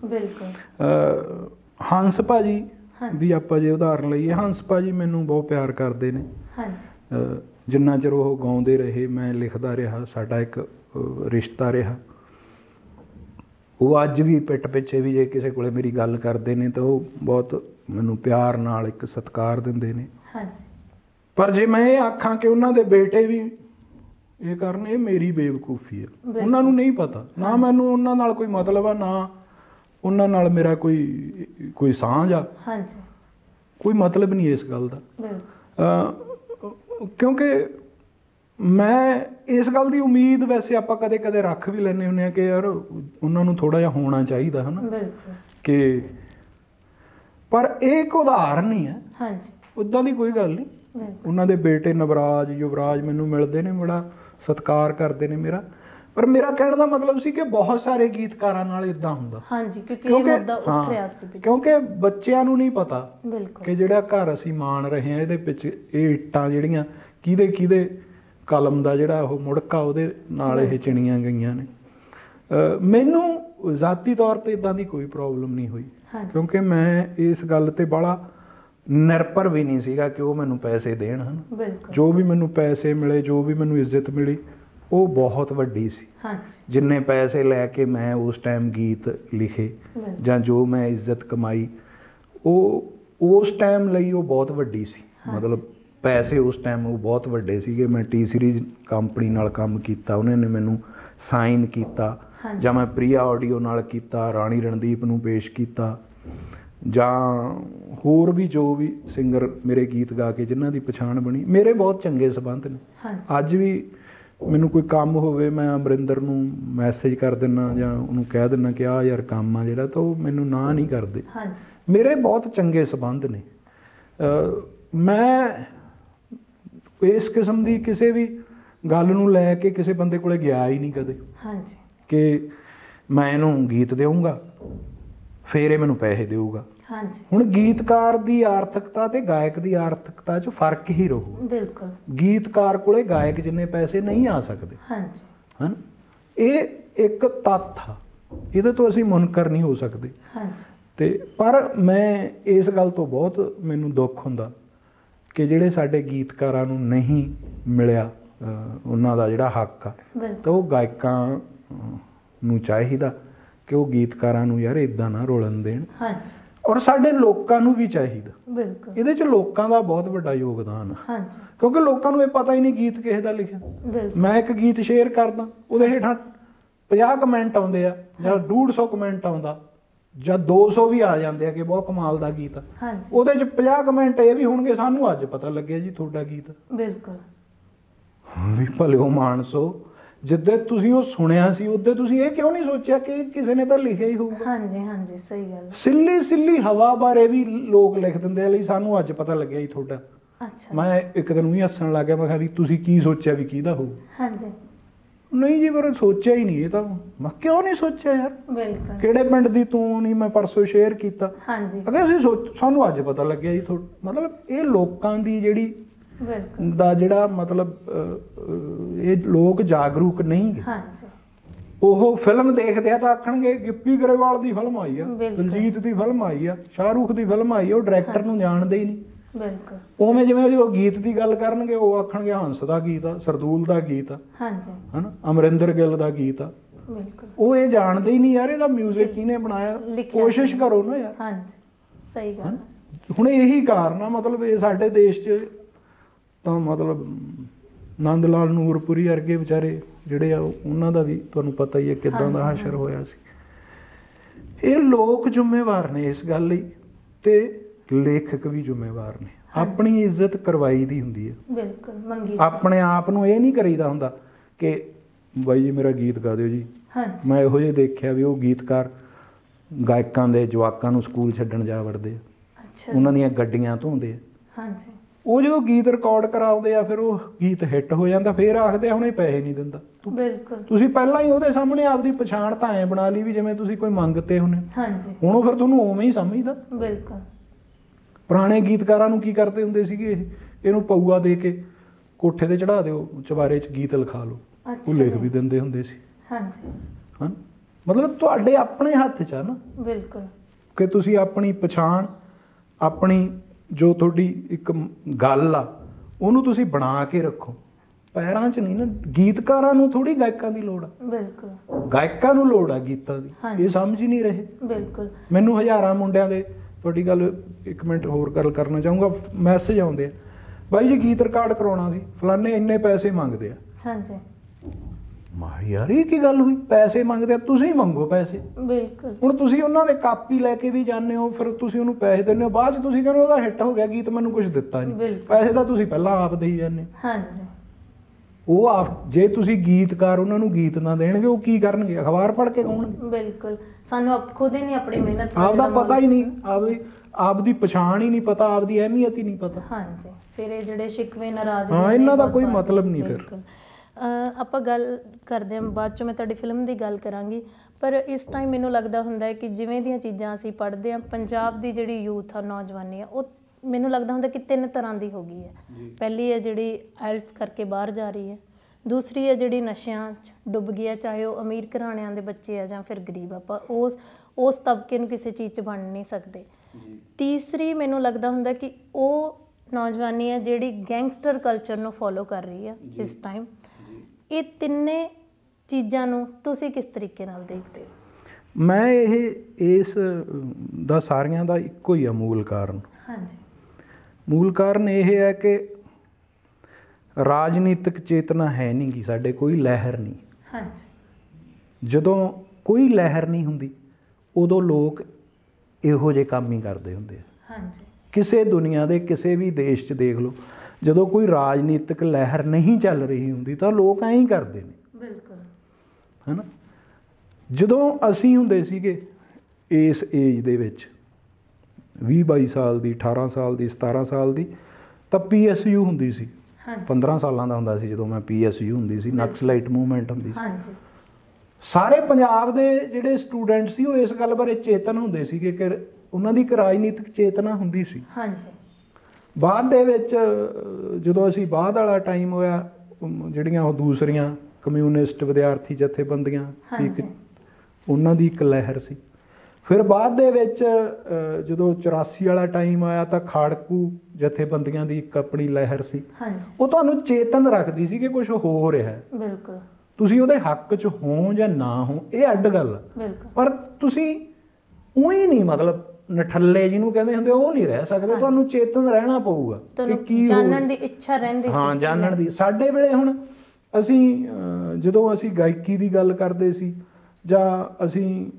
ਹੰਸ ਭਾਜੀ ਦੀ ਆਪਾਂ ਜੇ ਉਦਾਹਰਨ ਲਈਏ, ਹੰਸ ਭਾਜੀ ਮੈਨੂੰ ਬਹੁਤ ਪਿਆਰ ਕਰਦੇ ਨੇ। ਜਿੰਨਾ ਚਿਰ ਉਹ ਗਾਉਂਦੇ ਰਹੇ ਮੈਂ ਲਿਖਦਾ ਰਿਹਾ, ਸਾਡਾ ਇੱਕ ਰਿਸ਼ਤਾ ਰਿਹਾ। ਉਹ ਅੱਜ ਵੀ ਪਿੱਠ ਪਿੱਛੇ ਵੀ ਜੇ ਕਿਸੇ ਕੋਲੇ ਮੇਰੀ ਗੱਲ ਕਰਦੇ ਨੇ ਤਾਂ ਉਹ ਬਹੁਤ ਮੈਨੂੰ ਪਿਆਰ ਨਾਲ ਇੱਕ ਸਤਿਕਾਰ ਦਿੰਦੇ ਨੇ। ਪਰ ਜੇ ਮੈਂ ਇਹ ਆਖਾਂ ਕਿ ਉਹਨਾਂ ਦੇ ਬੇਟੇ ਵੀ ਇਹ ਕਰਨ, ਇਹ ਮੇਰੀ ਬੇਵਕੂਫੀ ਆ। ਉਹਨਾਂ ਨੂੰ ਨਹੀਂ ਪਤਾ, ਨਾ ਮੈਨੂੰ ਉਹਨਾਂ ਨਾਲ ਕੋਈ ਮਤਲਬ ਆ, ਨਾ ਉਹਨਾਂ ਨਾਲ ਮੇਰਾ ਕੋਈ ਸਾਂਝ ਆ, ਕੋਈ ਮਤਲਬ ਨਹੀਂ ਇਸ ਗੱਲ ਦਾ। ਕਿਉਂਕਿ ਮੈਂ ਇਸ ਗੱਲ ਦੀ ਉਮੀਦ ਵੈਸੇ ਆਪਾਂ ਕਦੇ ਕਦੇ ਰੱਖ ਵੀ ਲੈਂਦੇ ਹੁੰਦੇ ਹਾਂ ਕਿ ਯਾਰ ਉਹਨਾਂ ਨੂੰ ਥੋੜ੍ਹਾ ਜਿਹਾ ਹੋਣਾ ਚਾਹੀਦਾ ਹੈ ਨਾ, ਕਿ ਪਰ ਇਹ ਇੱਕ ਉਦਾਹਰਨ ਹੀ ਹੈ, ਉੱਦਾਂ ਦੀ ਕੋਈ ਗੱਲ ਨਹੀਂ। ਉਹਨਾਂ ਦੇ ਬੇਟੇ ਨਵਰਾਜ, ਯੁਵਰਾਜ ਮੈਨੂੰ ਮਿਲਦੇ ਨੇ, ਬੜਾ ਸਤਿਕਾਰ ਕਰਦੇ ਨੇ ਮੇਰਾ। ਪਰ ਮੇਰਾ ਕਹਿਣ ਦਾ ਮਤਲਬ ਸੀ ਕਿ ਬਹੁਤ ਸਾਰੇ ਗੀਤਕਾਰਾਂ ਨਾਲ ਇਦਾਂ ਹੁੰਦਾ। ਹਾਂਜੀ, ਕਿਉਂਕਿ ਇਹ ਮੁੱਦਾ ਉੱਠ ਰਿਹਾ ਸੀ ਪਿੱਛੇ। ਕਿਉਂਕਿ ਬੱਚਿਆਂ ਨੂੰ ਨਹੀਂ ਪਤਾ ਬਿਲਕੁਲ ਕਿ ਜਿਹੜਾ ਘਰ ਅਸੀਂ ਮਾਣ ਰਹੇ ਹਾਂ ਇਹਦੇ ਵਿੱਚ ਇਹ ਇੱਟਾਂ ਜਿਹੜੀਆਂ ਕਿਹਦੇ ਕਲਮ ਦਾ ਜਿਹੜਾ ਉਹ ਮੁੜਕਾ ਉਹਦੇ ਨਾਲ ਇਹ ਚਿਣੀਆਂ ਗਈਆਂ ਨੇ। ਮੈਨੂੰ ਜ਼ਾਤੀ ਤੌਰ ਤੇ ਇਦਾਂ ਦੀ ਕੋਈ ਪ੍ਰੋਬਲਮ ਨਹੀਂ ਹੋਈ, ਕਿਉਂਕਿ ਮੈਂ ਇਸ ਗੱਲ ਤੇ ਬੜਾ ਨਿਰਭਰ ਵੀ ਨਹੀਂ ਸੀਗਾ ਕਿ ਉਹ ਮੈਨੂੰ ਪੈਸੇ ਦੇਣ ਹਨ। ਜੋ ਵੀ ਮੈਨੂੰ ਪੈਸੇ ਮਿਲੇ, ਜੋ ਵੀ ਮੈਨੂੰ ਇੱਜ਼ਤ ਮਿਲੀ, ਉਹ ਬਹੁਤ ਵੱਡੀ ਸੀ। ਜਿੰਨੇ ਪੈਸੇ ਲੈ ਕੇ ਮੈਂ ਉਸ ਟਾਈਮ ਗੀਤ ਲਿਖੇ ਜਾਂ ਜੋ ਮੈਂ ਇੱਜ਼ਤ ਕਮਾਈ, ਉਹ ਉਸ ਟਾਈਮ ਲਈ ਉਹ ਬਹੁਤ ਵੱਡੀ ਸੀ। ਮਤਲਬ ਪੈਸੇ ਉਸ ਟਾਈਮ ਉਹ ਬਹੁਤ ਵੱਡੇ ਸੀਗੇ। ਮੈਂ ਟੀ ਸੀਰੀਜ਼ ਕੰਪਨੀ ਨਾਲ ਕੰਮ ਕੀਤਾ, ਉਹਨਾਂ ਨੇ ਮੈਨੂੰ ਸਾਈਨ ਕੀਤਾ, ਜਾਂ ਮੈਂ ਪ੍ਰਿਆ ਆਡੀਓ ਨਾਲ ਕੀਤਾ, ਰਾਣੀ ਰਣਦੀਪ ਨੂੰ ਪੇਸ਼ ਕੀਤਾ, ਜਾਂ ਹੋਰ ਵੀ ਜੋ ਵੀ ਸਿੰਗਰ ਮੇਰੇ ਗੀਤ ਗਾ ਕੇ ਜਿਨ੍ਹਾਂ ਦੀ ਪਛਾਣ ਬਣੀ। ਮੇਰੇ ਬਹੁਤ ਚੰਗੇ ਸੰਬੰਧ ਨੇ। ਅੱਜ ਵੀ ਮੈਨੂੰ ਕੋਈ ਕੰਮ ਹੋਵੇ, ਮੈਂ ਅਮਰਿੰਦਰ ਨੂੰ ਮੈਸੇਜ ਕਰ ਦਿੰਦਾ ਜਾਂ ਉਹਨੂੰ ਕਹਿ ਦਿੰਦਾ ਕਿ ਆਹ ਯਾਰ ਕੰਮ ਆ ਜਿਹੜਾ, ਤਾਂ ਉਹ ਮੈਨੂੰ ਨਾ ਨਹੀਂ ਕਰਦੇ। ਮੇਰੇ ਬਹੁਤ ਚੰਗੇ ਸੰਬੰਧ ਨੇ। ਮੈਂ ਇਸ ਕਿਸਮ ਦੀ ਕਿਸੇ ਵੀ ਗੱਲ ਨੂੰ ਲੈ ਕੇ ਕਿਸੇ ਬੰਦੇ ਕੋਲੇ ਗਿਆ ਹੀ ਨਹੀਂ ਕਦੇ ਕਿ ਮੈਂ ਇਹਨੂੰ ਗੀਤ ਦੇਊਂਗਾ ਫਿਰ ਇਹ ਮੈਨੂੰ ਪੈਸੇ ਦੇਊਗਾ। ਹੁਣ ਗੀਤਕਾਰ ਦੀ ਆਰਥਿਕਤਾ ਤੇ ਗਾਇਕ ਦੀ ਆਰਥਿਕਤਾ 'ਚ ਫਰਕ ਹੀ ਰਹੂ। ਬਿਲਕੁਲ ਗੀਤਕਾਰ ਕੋਲੇ ਗਾਇਕ ਜਿੰਨੇ ਪੈਸੇ ਨਹੀਂ ਆ ਸਕਦੇ ਹਨ। ਇਹ ਇੱਕ ਤੱਥ ਆ, ਇਹਦੇ ਤੋਂ ਅਸੀਂ ਮੁਨਕਰ ਨਹੀਂ ਹੋ ਸਕਦੇ। ਤੇ ਪਰ ਮੈਂ ਇਸ ਗੱਲ ਤੋਂ ਬਹੁਤ ਮੈਨੂੰ ਦੁੱਖ ਹੁੰਦਾ ਕਿ ਜਿਹੜੇ ਸਾਡੇ ਗੀਤਕਾਰਾਂ ਨੂੰ ਨਹੀਂ ਮਿਲਿਆ ਉਹਨਾਂ ਦਾ ਜਿਹੜਾ ਹੱਕ ਆ, ਤਾਂ ਉਹ ਗਾਇਕਾਂ ਨੂੰ ਚਾਹੀਦਾ ਕਿ ਉਹ ਗੀਤਕਾਰਾਂ ਨੂੰ ਯਾਰ ਇੱਦਾਂ ਨਾ ਰੋਲਣ ਦੇਣ। ਔਰ ਸਾਡੇ ਲੋਕਾਂ ਨੂੰ ਵੀ ਚਾਹੀਦਾ। ਇਹਦੇ 'ਚ ਲੋਕਾਂ ਦਾ ਬਹੁਤ ਵੱਡਾ ਯੋਗਦਾਨ ਆ, ਕਿਉਂਕਿ ਲੋਕਾਂ ਨੂੰ ਇਹ ਪਤਾ ਹੀ ਨਹੀਂ ਗੀਤ ਕਿਸੇ ਦਾ ਲਿਖਿਆ। ਮੈਂ ਇੱਕ ਗੀਤ ਸ਼ੇਅਰ ਕਰਦਾ, ਉਹਦੇ ਹੇਠਾਂ 50 ਕਮੈਂਟ ਆਉਂਦੇ ਆ ਜਾਂ 150 ਕਮੈਂਟ ਆਉਂਦਾ ਜਾਂ 200 ਵੀ ਆ ਜਾਂਦੇ ਆ ਕਿ ਬਹੁਤ ਕਮਾਲ ਦਾ ਗੀਤ ਆ। ਉਹਦੇ 'ਚ 50 ਕਮੈਂਟ ਇਹ ਵੀ ਹੋਣਗੇ ਸਾਨੂੰ ਅੱਜ ਪਤਾ ਲੱਗਿਆ ਜੀ ਤੁਹਾਡਾ ਗੀਤ। ਵੀ ਭਲਿਓ ਮਾਨਸੋ, ਜਿੱਦੇ ਤੁਸੀਂ ਉਹ ਸੁਣਿਆ ਸੀ ਉਦੋਂ ਤੁਸੀਂ ਇਹ ਕਿਉਂ ਨਹੀਂ ਸੋਚਿਆ ਕਿ ਕਿਸੇ ਨੇ ਤਾਂ ਲਿਖਿਆ ਹੀ ਹੋਊਗਾ। ਸਹੀ ਗੱਲ। ਸਿੱਲੀ ਸਿੱਲੀ ਹਵਾ ਬਾਰੇ ਵੀ ਲੋਕ ਲਿਖ ਦਿੰਦੇ ਆ, ਲਈ ਸਾਨੂੰ ਅੱਜ ਪਤਾ ਲੱਗਿਆ ਜੀ ਤੁਹਾਡਾ। ਮੈਂ ਇੱਕ ਦਿਨ ਵੀ ਹੱਸਣ ਲੱਗ ਗਿਆ, ਮੈਂ ਕਿਹਾ ਵੀ ਤੁਸੀਂ ਕੀ ਸੋਚਿਆ ਵੀ ਕਿਹਦਾ ਹੋਊ। ਨਹੀਂ ਜੀ, ਪਰ ਸੋਚਿਆ ਹੀ ਨਹੀਂ। ਇਹ ਤਾਂ ਮੈਂ ਕਿਉਂ ਨਹੀਂ ਸੋਚਿਆ ਯਾਰ, ਕਿਹੜੇ ਪਿੰਡ ਦੀ ਤੂੰ ਨਹੀਂ, ਮੈਂ ਪਰਸੋਂ ਸ਼ੇਅਰ ਕੀਤਾ। ਅਗੇ ਅਸੀਂ ਸਾਨੂੰ ਅੱਜ ਪਤਾ ਲੱਗਿਆ ਜੀ। ਮਤਲਬ ਇਹ ਲੋਕਾਂ ਦੀ ਜਿਹੜੀ ਦਾ ਜਿਹੜਾ ਮਤਲਬ ਇਹ ਲੋਕ ਜਾਗਰੂਕ ਨਹੀਂ ਗੇ। ਉਹ ਫਿਲਮ ਦੇਖਦੇ ਆ ਤਾਂ ਆਖਣਗੇ ਗਿੱਪੀ ਗਰੇਵਾਲ ਦੀ ਫਿਲਮ ਆਈ ਆ, ਦਲਜੀਤ ਦੀ ਫਿਲਮ ਆਈ ਆ, ਸ਼ਾਹਰੁਖ ਦੀ ਫਿਲਮ ਆਈ ਆ, ਉਹ ਡਾਇਰੈਕਟਰ ਨੂੰ ਜਾਣਦੇ ਹੀ ਨਹੀਂ। ਉਵੇਂ ਜਿਵੇਂ ਉਹ ਗੀਤ ਦੀ ਗੱਲ ਕਰਨਗੇ ਉਹ ਆਖਣਗੇ ਹੰਸ ਦਾ ਗੀਤ ਆ, ਸਰਦੂਲ ਦਾ ਗੀਤ ਆ, ਹਨਾ, ਅਮਰਿੰਦਰ ਗਿੱਲ ਦਾ ਗੀਤ ਆ। ਉਹ ਇਹ ਜਾਣਦੇ ਹੀ ਨਹੀਂ ਯਾਰ ਇਹਦਾ ਮਿਊਜ਼ਿਕ ਕਿਹਨੇ ਬਣਾਇਆ। ਕੋਸ਼ਿਸ਼ ਕਰੋ ਨਾ ਯਾਰ। ਸਹੀ ਗੱਲ। ਹੁਣ ਇਹੀ ਕਾਰਨ ਆ, ਮਤਲਬ ਇਹ ਸਾਡੇ ਦੇਸ਼ 'ਚ ਤਾਂ ਮਤਲਬ ਨੰਦ ਲਾਲ ਨੂਰਪੁਰੀ ਵਰਗੇ ਵਿਚਾਰੇ ਜਿਹੜੇ ਆ, ਉਹਨਾਂ ਦਾ ਵੀ ਤੁਹਾਨੂੰ ਪਤਾ ਹੀ ਹੈ ਕਿੱਦਾਂ ਦਾ ਹਸ਼ਰ ਹੋਇਆ ਸੀ। ਇਹ ਲੋਕ ਜ਼ਿੰਮੇਵਾਰ ਨੇ ਇਸ ਗੱਲ ਲਈ, ਤੇ ਲੇਖਕ ਵੀ ਜ਼ਿੰਮੇਵਾਰ ਨੇ। ਆਪਣੀ ਇੱਜ਼ਤ ਕਰਵਾਈ ਦੀ ਹੁੰਦੀ ਹੈ। ਆਪਣੇ ਆਪ ਨੂੰ ਇਹ ਨਹੀਂ ਕਰੀਦਾ ਹੁੰਦਾ ਕਿ ਬਾਈ ਜੀ ਮੇਰਾ ਗੀਤ ਗਾ ਦਿਓ ਜੀ। ਮੈਂ ਇਹੋ ਜਿਹੇ ਦੇਖਿਆ ਵੀ ਉਹ ਗੀਤਕਾਰ ਗਾਇਕਾਂ ਦੇ ਜਵਾਕਾਂ ਨੂੰ ਸਕੂਲ ਛੱਡਣ ਜਾ ਵੜਦੇ ਆ, ਉਹਨਾਂ ਦੀਆਂ ਗੱਡੀਆਂ ਧੋਂਦੇ ਆ। ਉਹ ਜਦੋਂ ਗੀਤ ਰਿਕਾਰਡ ਕਰਾਉਂਦੇ ਆ ਫਿਰ ਉਹ ਗੀਤ ਹਿੱਟ ਹੋ ਜਾਂਦਾ, ਫਿਰ ਆਖਦੇ ਆ ਹੁਣ ਇਹ ਪੈਸੇ ਨਹੀਂ ਦਿੰਦਾ। ਤੁਸੀਂ ਪਹਿਲਾਂ ਹੀ ਉਹਦੇ ਸਾਹਮਣੇ ਆਪਦੀ ਪਛਾਣ ਤਾਂ ਐਂ ਬਣਾ ਲਈ ਵੀ ਜਿਵੇਂ ਤੁਸੀਂ ਕੋਈ ਮੰਗਤੇ ਹੁੰਦੇ। ਹੁਣ ਉਹ ਫਿਰ ਤੁਹਾਨੂੰ ਉਵੇਂ ਹੀ ਸਮਝਦਾ। ਪੁਰਾਣੇ ਗੀਤਕਾਰਾਂ ਨੂੰ ਕੀ ਕਰਦੇ ਹੁੰਦੇ ਸੀਗੇ, ਇਹਨੂੰ ਪਊਆ ਦੇ ਕੇ ਕੋਠੇ ਤੇ ਚੜਾ ਦਿਓ, ਚੁਬਾਰੇ 'ਚ ਗੀਤ ਲਿਖਾ ਲਓ, ਉਹ ਲਿਖ ਵੀ ਦਿੰਦੇ ਹੁੰਦੇ ਸੀ। ਹਾਂ, ਮਤਲਬ ਤੁਹਾਡੇ ਆਪਣੇ ਹੱਥ 'ਚ ਆ ਨਾ ਕਿ ਤੁਸੀਂ ਆਪਣੀ ਪਛਾਣ, ਆਪਣੀ ਜੋ ਤੁਹਾਡੀ ਇੱਕ ਗੱਲ ਆ ਉਹਨੂੰ ਤੁਸੀਂ ਬਣਾ ਕੇ ਰੱਖੋ। ਪੈਰਾਂ 'ਚ ਨਹੀਂ ਨਾ। ਗੀਤਕਾਰਾਂ ਨੂੰ ਥੋੜੀ ਗਾਇਕਾਂ ਦੀ ਲੋੜ ਆ, ਗਾਇਕਾਂ ਨੂੰ ਲੋੜ ਆ ਗੀਤਾਂ ਦੀ। ਇਹ ਸਮਝ ਹੀ ਨਹੀਂ ਰਹੇ। ਮੈਨੂੰ ਹਜ਼ਾਰਾਂ ਮੁੰਡਿਆਂ ਦੇ, ਤੁਹਾਡੀ ਗੱਲ ਇੱਕ ਮਿੰਟ ਹੋਰ ਗੱਲ ਕਰਨਾ ਚਾਹੂੰਗਾ, ਮੈਸੇਜ ਆਉਂਦੇ ਆ, ਬਾਈ ਜੀ ਗੀਤ ਰਿਕਾਰਡ ਕਰਾਉਣਾ ਸੀ, ਫਲਾਨੇ ਇੰਨੇ ਪੈਸੇ ਮੰਗਦੇ ਆ। ਮੈਂ ਯਾਰ ਇਹ ਕੀ ਗੱਲ ਹੋਈ, ਪੈਸੇ ਮੰਗਦੇ ਆ, ਤੁਸੀਂ ਮੰਗੋ ਪੈਸੇ। ਹੁਣ ਤੁਸੀਂ ਉਹਨਾਂ ਦੇ ਕਾਪੀ ਲੈ ਕੇ ਵੀ ਜਾਂਦੇ ਹੋ, ਫਿਰ ਤੁਸੀਂ ਉਹਨੂੰ ਪੈਸੇ ਦਿੰਦੇ ਹੋ, ਬਾਅਦ 'ਚ ਤੁਸੀਂ ਕਹਿੰਦੇ ਉਹਦਾ ਹਿੱਟ ਹੋ ਗਿਆ ਗੀਤ, ਮੈਨੂੰ ਕੁਝ ਦਿੱਤਾ ਨਹੀਂ। ਪੈਸੇ ਤਾਂ ਤੁਸੀਂ ਪਹਿਲਾਂ ਆਪ ਦੇਈ ਜਾਂਦੇ। ਉਹ ਆਪ, ਜੇ ਤੁਸੀਂ ਗੀਤਕਾਰ ਉਹਨਾਂ ਨੂੰ ਗੀਤ ਨਾ ਦੇਣਗੇ ਉਹ ਕੀ ਕਰਨਗੇ, ਅਖਬਾਰ ਪੜ੍ਹ ਕੇ ਕਹਣਗੇ। ਸਾਨੂੰ ਖੁਦ ਹੀ ਨਹੀਂ ਆਪਣੀ ਮਿਹਨਤ ਆਪਦਾ ਪਤਾ ਹੀ ਨਹੀਂ, ਆਪਦੀ ਪਛਾਣ ਹੀ ਨਹੀਂ ਪਤਾ, ਆਪਦੀ ਅਹਿਮੀਅਤ ਹੀ ਨਹੀਂ ਪਤਾ। ਫਿਰ ਇਹ ਜਿਹੜੇ ਸ਼ਿਕਵੇ ਨਾਰਾਜ਼ਗੀ, ਇਹਨਾਂ ਦਾ ਕੋਈ ਮਤਲਬ ਨਹੀਂ। ਫਿਰ ਆਪਾਂ ਗੱਲ ਕਰਦੇ ਹਾਂ ਬਾਅਦ 'ਚੋਂ, ਮੈਂ ਤੁਹਾਡੀ ਫਿਲਮ ਦੀ ਗੱਲ ਕਰਾਂਗੀ, ਪਰ ਇਸ ਟਾਈਮ ਮੈਨੂੰ ਲੱਗਦਾ ਹੁੰਦਾ ਹੈ ਕਿ ਜਿਵੇਂ ਦੀਆਂ ਚੀਜ਼ਾਂ ਅਸੀਂ ਪੜ੍ਹਦੇ ਹਾਂ, ਪੰਜਾਬ ਦੀ ਜਿਹੜੀ ਯੂਥ ਆ, ਨੌਜਵਾਨੀ ਆ, ਉਹ ਮੈਨੂੰ ਲੱਗਦਾ ਹੁੰਦਾ ਕਿ 3 ਤਰ੍ਹਾਂ ਦੀ ਹੋ ਗਈ ਹੈ। ਪਹਿਲੀ ਹੈ ਜਿਹੜੀ ਆਇਲਟਸ ਕਰਕੇ ਬਾਹਰ ਜਾ ਰਹੀ ਹੈ, ਦੂਸਰੀ ਹੈ ਜਿਹੜੀ ਨਸ਼ਿਆਂ 'ਚ ਡੁੱਬ ਗਈ ਹੈ, ਚਾਹੇ ਉਹ ਅਮੀਰ ਘਰਾਣਿਆਂ ਦੇ ਬੱਚੇ ਆ ਜਾਂ ਫਿਰ ਗਰੀਬ, ਆਪਾਂ ਉਸ ਤਬਕੇ ਨੂੰ ਕਿਸੇ ਚੀਜ਼ 'ਚ ਬਣ ਨਹੀਂ ਸਕਦੇ। ਤੀਸਰੀ ਮੈਨੂੰ ਲੱਗਦਾ ਹੁੰਦਾ ਕਿ ਉਹ ਨੌਜਵਾਨੀ ਹੈ ਜਿਹੜੀ ਗੈਂਗਸਟਰ ਕਲਚਰ ਨੂੰ ਫੋਲੋ ਕਰ ਰਹੀ ਹੈ ਇਸ ਟਾਈਮ। ਇਹ ਤਿੰਨੇ ਚੀਜ਼ਾਂ ਨੂੰ ਤੁਸੀਂ ਕਿਸ ਤਰੀਕੇ ਨਾਲ ਦੇਖਦੇ ਹੋ? ਮੈਂ ਇਸ ਦਾ ਸਾਰਿਆਂ ਦਾ ਇੱਕੋ ਹੀ ਆ ਮੂਲ ਕਾਰਨ। ਹਾਂਜੀ। ਮੂਲ ਕਾਰਨ ਇਹ ਹੈ ਕਿ ਰਾਜਨੀਤਿਕ ਚੇਤਨਾ ਹੈ ਨਹੀਂ ਗੀ ਸਾਡੇ, ਕੋਈ ਲਹਿਰ ਨਹੀਂ। ਹਾਂਜੀ। ਜਦੋਂ ਕੋਈ ਲਹਿਰ ਨਹੀਂ ਹੁੰਦੀ ਉਦੋਂ ਲੋਕ ਇਹੋ ਜਿਹੇ ਕੰਮ ਹੀ ਕਰਦੇ ਹੁੰਦੇ ਆ। ਹਾਂਜੀ। ਕਿਸੇ ਦੁਨੀਆ ਦੇ ਕਿਸੇ ਵੀ ਦੇਸ਼ 'ਚ ਦੇਖ ਲਓ, ਜਦੋਂ ਕੋਈ ਰਾਜਨੀਤਿਕ ਲਹਿਰ ਨਹੀਂ ਚੱਲ ਰਹੀ ਹੁੰਦੀ ਤਾਂ ਲੋਕ ਐਂ ਹੀ ਕਰਦੇ ਨੇ। ਬਿਲਕੁਲ। ਹੈ ਨਾ। ਜਦੋਂ ਅਸੀਂ ਹੁੰਦੇ ਸੀਗੇ ਇਸ ਏਜ ਦੇ ਵਿੱਚ 20-22 ਸਾਲ ਦੀ, 18 ਸਾਲ ਦੀ, 17 ਸਾਲ ਦੀ, ਤਾਂ PSU ਹੁੰਦੀ ਸੀ। 15 ਸਾਲਾਂ ਦਾ ਹੁੰਦਾ ਸੀ ਜਦੋਂ ਮੈਂ PSU ਹੁੰਦੀ ਸੀ, ਨਕਸਲਾਈਟ ਮੂਵਮੈਂਟ ਹੁੰਦੀ ਸੀ। ਹਾਂਜੀ। ਸਾਰੇ ਪੰਜਾਬ ਦੇ ਜਿਹੜੇ ਸਟੂਡੈਂਟ ਸੀ ਉਹ ਇਸ ਗੱਲ ਬਾਰੇ ਚੇਤਨ ਹੁੰਦੇ ਸੀਗੇ ਕਿ ਉਹਨਾਂ ਦੀ ਇੱਕ ਰਾਜਨੀਤਿਕ ਚੇਤਨਾ ਹੁੰਦੀ ਸੀ। ਹਾਂਜੀ। ਬਾਅਦ ਦੇ ਵਿੱਚ ਜਦੋਂ ਅਸੀਂ ਬਾਅਦ ਵਾਲਾ ਟਾਈਮ ਹੋਇਆ, ਜਿਹੜੀਆਂ ਉਹ ਦੂਸਰੀਆਂ ਕਮਿਊਨਿਸਟ ਵਿਦਿਆਰਥੀ ਜਥੇਬੰਦੀਆਂ, ਉਹਨਾਂ ਦੀ ਇੱਕ ਲਹਿਰ ਸੀ। ਫਿਰ ਬਾਅਦ ਦੇ ਵਿੱਚ ਜਦੋਂ 84 ਵਾਲਾ ਟਾਈਮ ਆਇਆ ਤਾਂ ਖਾੜਕੂ ਜਥੇਬੰਦੀਆਂ ਦੀ ਇੱਕ ਆਪਣੀ ਲਹਿਰ ਸੀ। ਉਹ ਤੁਹਾਨੂੰ ਚੇਤਨ ਰੱਖਦੀ ਸੀ ਕਿ ਕੁਝ ਹੋ ਰਿਹਾ ਹੈ। ਬਿਲਕੁਲ। ਤੁਸੀਂ ਉਹਦੇ ਹੱਕ 'ਚ ਹੋ ਜਾਂ ਨਾ ਹੋ, ਇਹ ਅੱਡ ਗੱਲ ਆ। ਪਰ ਤੁਸੀਂ ਉਹੀ ਨਹੀਂ, ਮਤਲਬ ਨਠੱਲੇ ਜਿਹਨੂੰ ਕਹਿੰਦੇ ਹੁੰਦੇ, ਉਹ ਨਹੀਂ ਰਹਿ ਸਕਦੇ। ਤੁਹਾਨੂੰ ਚੇਤਨ ਰਹਿਣਾ ਪਊਗਾ ਕਿ ਕੀ ਜਾਣਨ ਦੀ ਇੱਛਾ ਰਹਿੰਦੀ ਸੀ। ਹਾਂ, ਜਾਣਨ ਦੀ। ਸਾਡੇ ਵੇਲੇ ਹੁਣ ਅਸੀਂ ਜਦੋਂ ਅਸੀਂ ਗਾਇਕੀ ਦੀ ਗੱਲ ਕਰਦੇ ਸੀ ਜਾਂ ਅਸੀਂ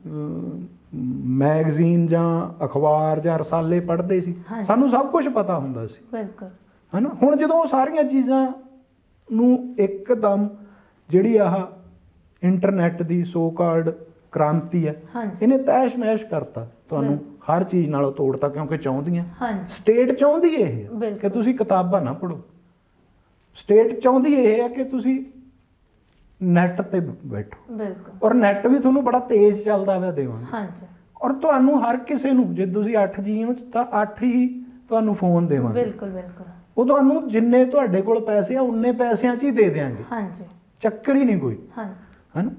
ਮੈਗਜ਼ੀਨ ਜਾਂ ਅਖਬਾਰ ਜਾਂ ਰਸਾਲੇ ਪੜ੍ਹਦੇ ਸੀ, ਸਾਨੂੰ ਸਭ ਕੁਝ ਪਤਾ ਹੁੰਦਾ ਸੀ। ਬਿਲਕੁਲ। ਹੈ ਨਾ। ਹੁਣ ਜਦੋਂ ਉਹ ਸਾਰੀਆਂ ਚੀਜ਼ਾਂ ਨੂੰ ਇੱਕਦਮ ਜਿਹੜੀ ਆਹ ਇੰਟਰਨੈਟ ਦੀ ਸੋ ਕਾਲਡ ਕ੍ਰਾਂਤੀ ਹੈ, ਇਹਨੇ ਤਹਿਸ਼ ਨਹਿਸ਼ ਕਰਤਾ, ਤੁਹਾਨੂੰ ਹਰ ਚੀਜ਼ ਨਾਲੋਂ ਤੋੜਤਾ। ਕਿਉਂਕਿ ਚਾਹੁੰਦੀਆਂ, ਸਟੇਟ ਚਾਹੁੰਦੀ ਇਹ ਕਿ ਤੁਸੀਂ ਕਿਤਾਬਾਂ ਨਾ ਪੜ੍ਹੋ। ਸਟੇਟ ਚਾਹੁੰਦੀ ਇਹ ਹੈ ਕਿ ਤੁਸੀਂ ਨੈੱਟ ਤੇ ਬੈਠੋ, ਔਰ ਨੈੱਟ ਵੀ ਤੁਹਾਨੂੰ ਬੜਾ ਤੇਜ਼ ਚੱਲਦਾ ਹੋਇਆ ਦੇਵਾਂਗੇ। ਔਰ ਤੁਹਾਨੂੰ ਹਰ ਕਿਸੇ ਨੂੰ, ਜੇ ਤੁਸੀਂ 8G ਹੋ ਤਾਂ 8 ਹੀ ਤੁਹਾਨੂੰ ਫੋਨ ਦੇਵਾਂਗੇ। ਬਿਲਕੁਲ ਬਿਲਕੁਲ। ਉਹ ਤੁਹਾਨੂੰ ਜਿੰਨੇ ਤੁਹਾਡੇ ਕੋਲ ਪੈਸੇ ਆ ਉਨੇ ਪੈਸਿਆਂ 'ਚ ਹੀ ਦੇ ਦਿਆਂਗੇ। ਹਾਂਜੀ। ਚੱਕਰ ਹੀ ਨਹੀਂ ਕੋਈ। ਹੈ ਨਾ।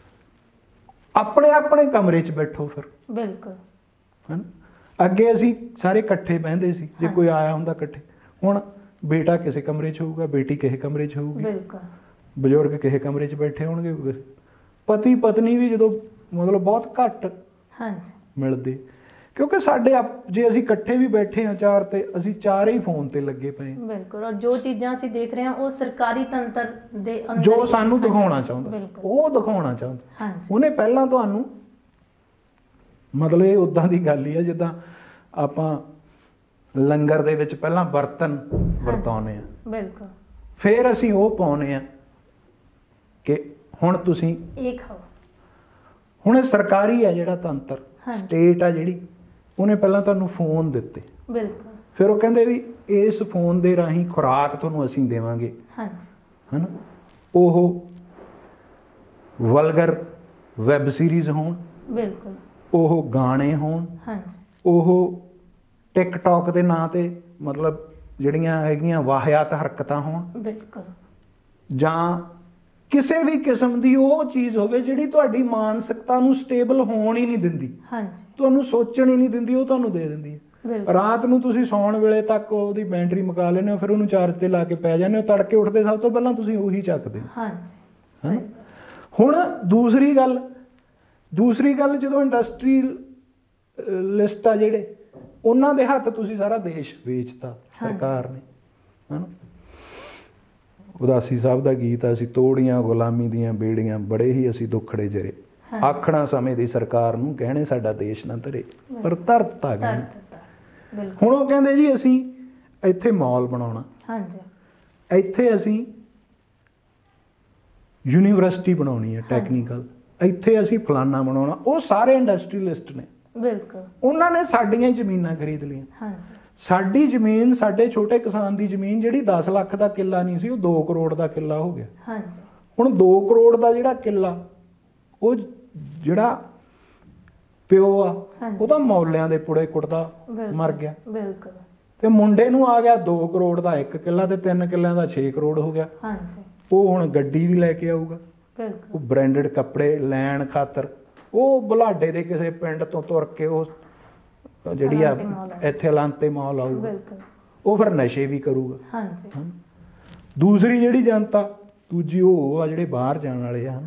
ਆਪਣੇ ਆਪਣੇ ਕਮਰੇ 'ਚ ਬੈਠੋ ਫਿਰ। ਬਿਲਕੁਲ। ਹੈ ਨਾ। ਅੱਗੇ ਅਸੀਂ ਸਾਰੇ ਇਕੱਠੇ ਬਹਿੰਦੇ ਸੀ, ਜੇ ਕੋਈ ਆਇਆ ਹੁੰਦਾ ਇਕੱਠੇ। ਹੁਣ ਬੇਟਾ ਕਿਸੇ ਕਮਰੇ 'ਚ ਹੋਊਗਾ, ਬੇਟੀ ਕਿਸੇ ਕਮਰੇ 'ਚ ਹੋਊਗੀ, ਬਜ਼ੁਰਗ ਕਿਸੇ ਕਮਰੇ 'ਚ ਬੈਠੇ ਹੋਣਗੇ, ਪਤੀ ਪਤਨੀ ਵੀ ਜਦੋਂ ਮਤਲਬ ਬਹੁਤ ਘੱਟ ਮਿਲਦੇ। ਕਿਉਂਕਿ ਸਾਡੇ ਜੇ ਅਸੀਂ ਇਕੱਠੇ ਵੀ ਬੈਠੇ ਹਾਂ ਚਾਰ, ਤੇ ਅਸੀਂ ਚਾਰੇ ਹੀ ਫੋਨ ਤੇ ਲੱਗੇ ਪਏ। ਬਿਲਕੁਲ। ਔਰ ਜੋ ਚੀਜ਼ਾਂ ਅਸੀਂ ਦੇਖ ਰਹੇ ਹਾਂ ਉਹ ਸਰਕਾਰੀ ਤੰਤਰ ਦੇ ਅੰਦਰ ਜੋ ਸਾਨੂੰ ਦਿਖਾਉਣਾ ਚਾਹੁੰਦਾ, ਉਹ ਦਿਖਾਉਣਾ ਚਾਹੁੰਦਾ। ਉਹਨੇ ਪਹਿਲਾਂ ਤੁਹਾਨੂੰ, ਮਤਲਬ ਇਹ ਉੱਦਾਂ ਦੀ ਗੱਲ ਹੀ ਆ ਜਿੱਦਾਂ ਆਪਾਂ ਲੰਗਰ ਦੇ ਵਿੱਚ ਪਹਿਲਾਂ ਬਰਤਨ ਵਰਤਾਉਂਦੇ ਆ, ਬਿਲਕੁਲ, ਫਿਰ ਅਸੀਂ ਉਹ ਪਾਉਂਦੇ ਆ ਕਿ ਹੁਣ ਤੁਸੀਂ ਇਹ ਖਾਓ। ਹੁਣ ਇਹ ਸਰਕਾਰੀ ਆ ਜਿਹੜਾ ਤੰਤਰ, ਸਟੇਟ ਆ ਜਿਹੜੀ, ਉਹਨੇ ਪਹਿਲਾਂ ਤੁਹਾਨੂੰ ਫੋਨ ਦਿੱਤੇ। ਬਿਲਕੁਲ। ਫਿਰ ਉਹ ਕਹਿੰਦੇ ਵੀ ਇਸ ਫੋਨ ਦੇ ਰਾਹੀਂ ਖੁਰਾਕ ਤੁਹਾਨੂੰ ਅਸੀਂ ਦੇਵਾਂਗੇ। ਹੈ ਨਾ। ਉਹ ਵਲਗਰ ਵੈਬ ਸੀਰੀਜ਼ ਹੋਣ, ਬਿਲਕੁਲ, ਉਹ ਗਾਣੇ ਹੋਣ, ਉਹ ਟਿਕਟੌਕ ਦੇ ਨਾਂ ਤੇ ਮਤਲਬ ਜਿਹੜੀਆਂ ਹੈਗੀਆਂ ਵਾਹਿਆਤ ਹਰਕਤਾਂ ਹੋਣ, ਬਿਲਕੁਲ, ਜਾਂ ਕਿਸੇ ਵੀ ਕਿਸਮ ਦੀ ਉਹ ਚੀਜ਼ ਹੋਵੇ ਜਿਹੜੀ ਤੁਹਾਡੀ ਮਾਨਸਿਕਤਾ ਨੂੰ ਸਟੇਬਲ ਹੋਣ ਹੀ ਨਹੀਂ ਦਿੰਦੀ, ਤੁਹਾਨੂੰ ਸੋਚਣ ਹੀ ਨਹੀਂ ਦਿੰਦੀ, ਉਹ ਤੁਹਾਨੂੰ ਦੇ ਦਿੰਦੀ ਹੈ। ਰਾਤ ਨੂੰ ਤੁਸੀਂ ਸੌਣ ਵੇਲੇ ਤੱਕ ਉਹਦੀ ਬੈਟਰੀ ਮੁਕਾ ਲੈਂਦੇ ਹੋ, ਫਿਰ ਉਹਨੂੰ ਚਾਰਜ ਤੇ ਲਾ ਕੇ ਪੈ ਜਾਂਦੇ ਹੋ, ਤੜਕੇ ਉੱਠਦੇ ਸਭ ਤੋਂ ਪਹਿਲਾਂ ਤੁਸੀਂ ਉਹੀ ਚੱਕਦੇ ਹੋ। ਹੁਣ ਦੂਸਰੀ ਗੱਲ ਜਦੋਂ ਇੰਡਸਟਰੀਅਲ ਲਿਸਟ ਆ ਜਿਹੜੇ, ਉਹਨਾਂ ਦੇ ਹੱਥ ਤੁਸੀਂ ਸਾਰਾ ਦੇਸ਼ ਵੇਚਤਾ ਸਰਕਾਰ ਨੇ। ਹੈ ਨਾ। ਉਦਾਸੀ ਸਾਹਿਬ ਦਾ ਗੀਤ ਆ, ਅਸੀਂ ਤੋੜੀਆਂ ਗੁਲਾਮੀ ਦੀਆਂ ਬੇੜੀਆਂ, ਬੜੇ ਹੀ ਅਸੀਂ ਦੁੱਖੜੇ ਜਰੇ, ਆਖਣਾ ਸਮੇਂ ਦੀ ਸਰਕਾਰ ਨੂੰ, ਕਹਿਣੇ ਸਾਡਾ ਦੇਸ਼ ਨਾ ਧਰੇ, ਪਰ ਧਰਤਾ ਕਹਿਣੇ। ਹੁਣ ਉਹ ਕਹਿੰਦੇ ਜੀ ਅਸੀਂ ਇੱਥੇ ਮਾਲ ਬਣਾਉਣਾ, ਇੱਥੇ ਅਸੀਂ ਯੂਨੀਵਰਸਿਟੀ ਬਣਾਉਣੀ ਹੈ ਟੈਕਨੀਕਲ, ਇੱਥੇ ਅਸੀਂ ਫਲਾਨਾ ਬਣਾਉਣਾ। ਉਹ ਸਾਰੇ ਇੰਡਸਟਰੀਅਲਿਸਟ ਨੇ, ਬਿਲਕੁਲ, ਉਹਨਾਂ ਨੇ ਸਾਡੀਆਂ ਜ਼ਮੀਨਾਂ ਖਰੀਦ ਲਈਆਂ। ਸਾਡੀ ਜ਼ਮੀਨ, ਸਾਡੇ ਛੋਟੇ ਕਿਸਾਨ ਦੀ ਜ਼ਮੀਨ ਜਿਹੜੀ 10 ਲੱਖ ਦਾ ਕਿੱਲਾ ਨਹੀਂ ਸੀ, ਉਹ 2 ਕਰੋੜ ਦਾ ਕਿੱਲਾ ਹੋ ਗਿਆ। ਹੁਣ 2 ਕਰੋੜ ਦਾ ਜਿਹੜਾ ਕਿੱਲਾ, ਉਹ ਜਿਹੜਾ ਪਿਓ ਆ ਉਹਦਾ ਮੌਲਿਆਂ ਦੇ ਪੁੜੇ ਕੁੱਟਦਾ ਮਰ ਗਿਆ। ਬਿਲਕੁਲ। ਤੇ ਮੁੰਡੇ ਨੂੰ ਆ ਗਿਆ 2 ਕਰੋੜ ਦਾ 1 ਕਿੱਲਾ ਤੇ 3 ਕਿੱਲਿਆਂ ਦਾ 6 ਕਰੋੜ ਹੋ ਗਿਆ। ਹਾਂਜੀ। ਉਹ ਹੁਣ ਗੱਡੀ ਵੀ ਲੈ ਕੇ ਆਊਗਾ, ਬਿਲਕੁਲ। ਉਹ ਬ੍ਰਾਂਡਡ ਕੱਪੜੇ ਲੈਣ ਖਾਤਰ ਉਹ ਬੁਲਾਡੇ ਦੇ ਕਿਸੇ ਪਿੰਡ ਤੋਂ ਤੁਰ ਕੇ ਉਹ ਜਿਹੜੀ ਆ ਇੱਥੇ ਅਲਾਂਤੇ ਮਾਲ ਆਊਗਾ। ਬਿਲਕੁਲ। ਉਹ ਫਿਰ ਨਸ਼ੇ ਵੀ ਕਰੂਗਾ। ਹਾਂਜੀ। ਦੂਸਰੀ ਜਿਹੜੀ ਜਨਤਾ, ਦੂਜੀ ਉਹ ਆ ਜਿਹੜੇ ਬਾਹਰ ਜਾਣ ਵਾਲੇ ਆ,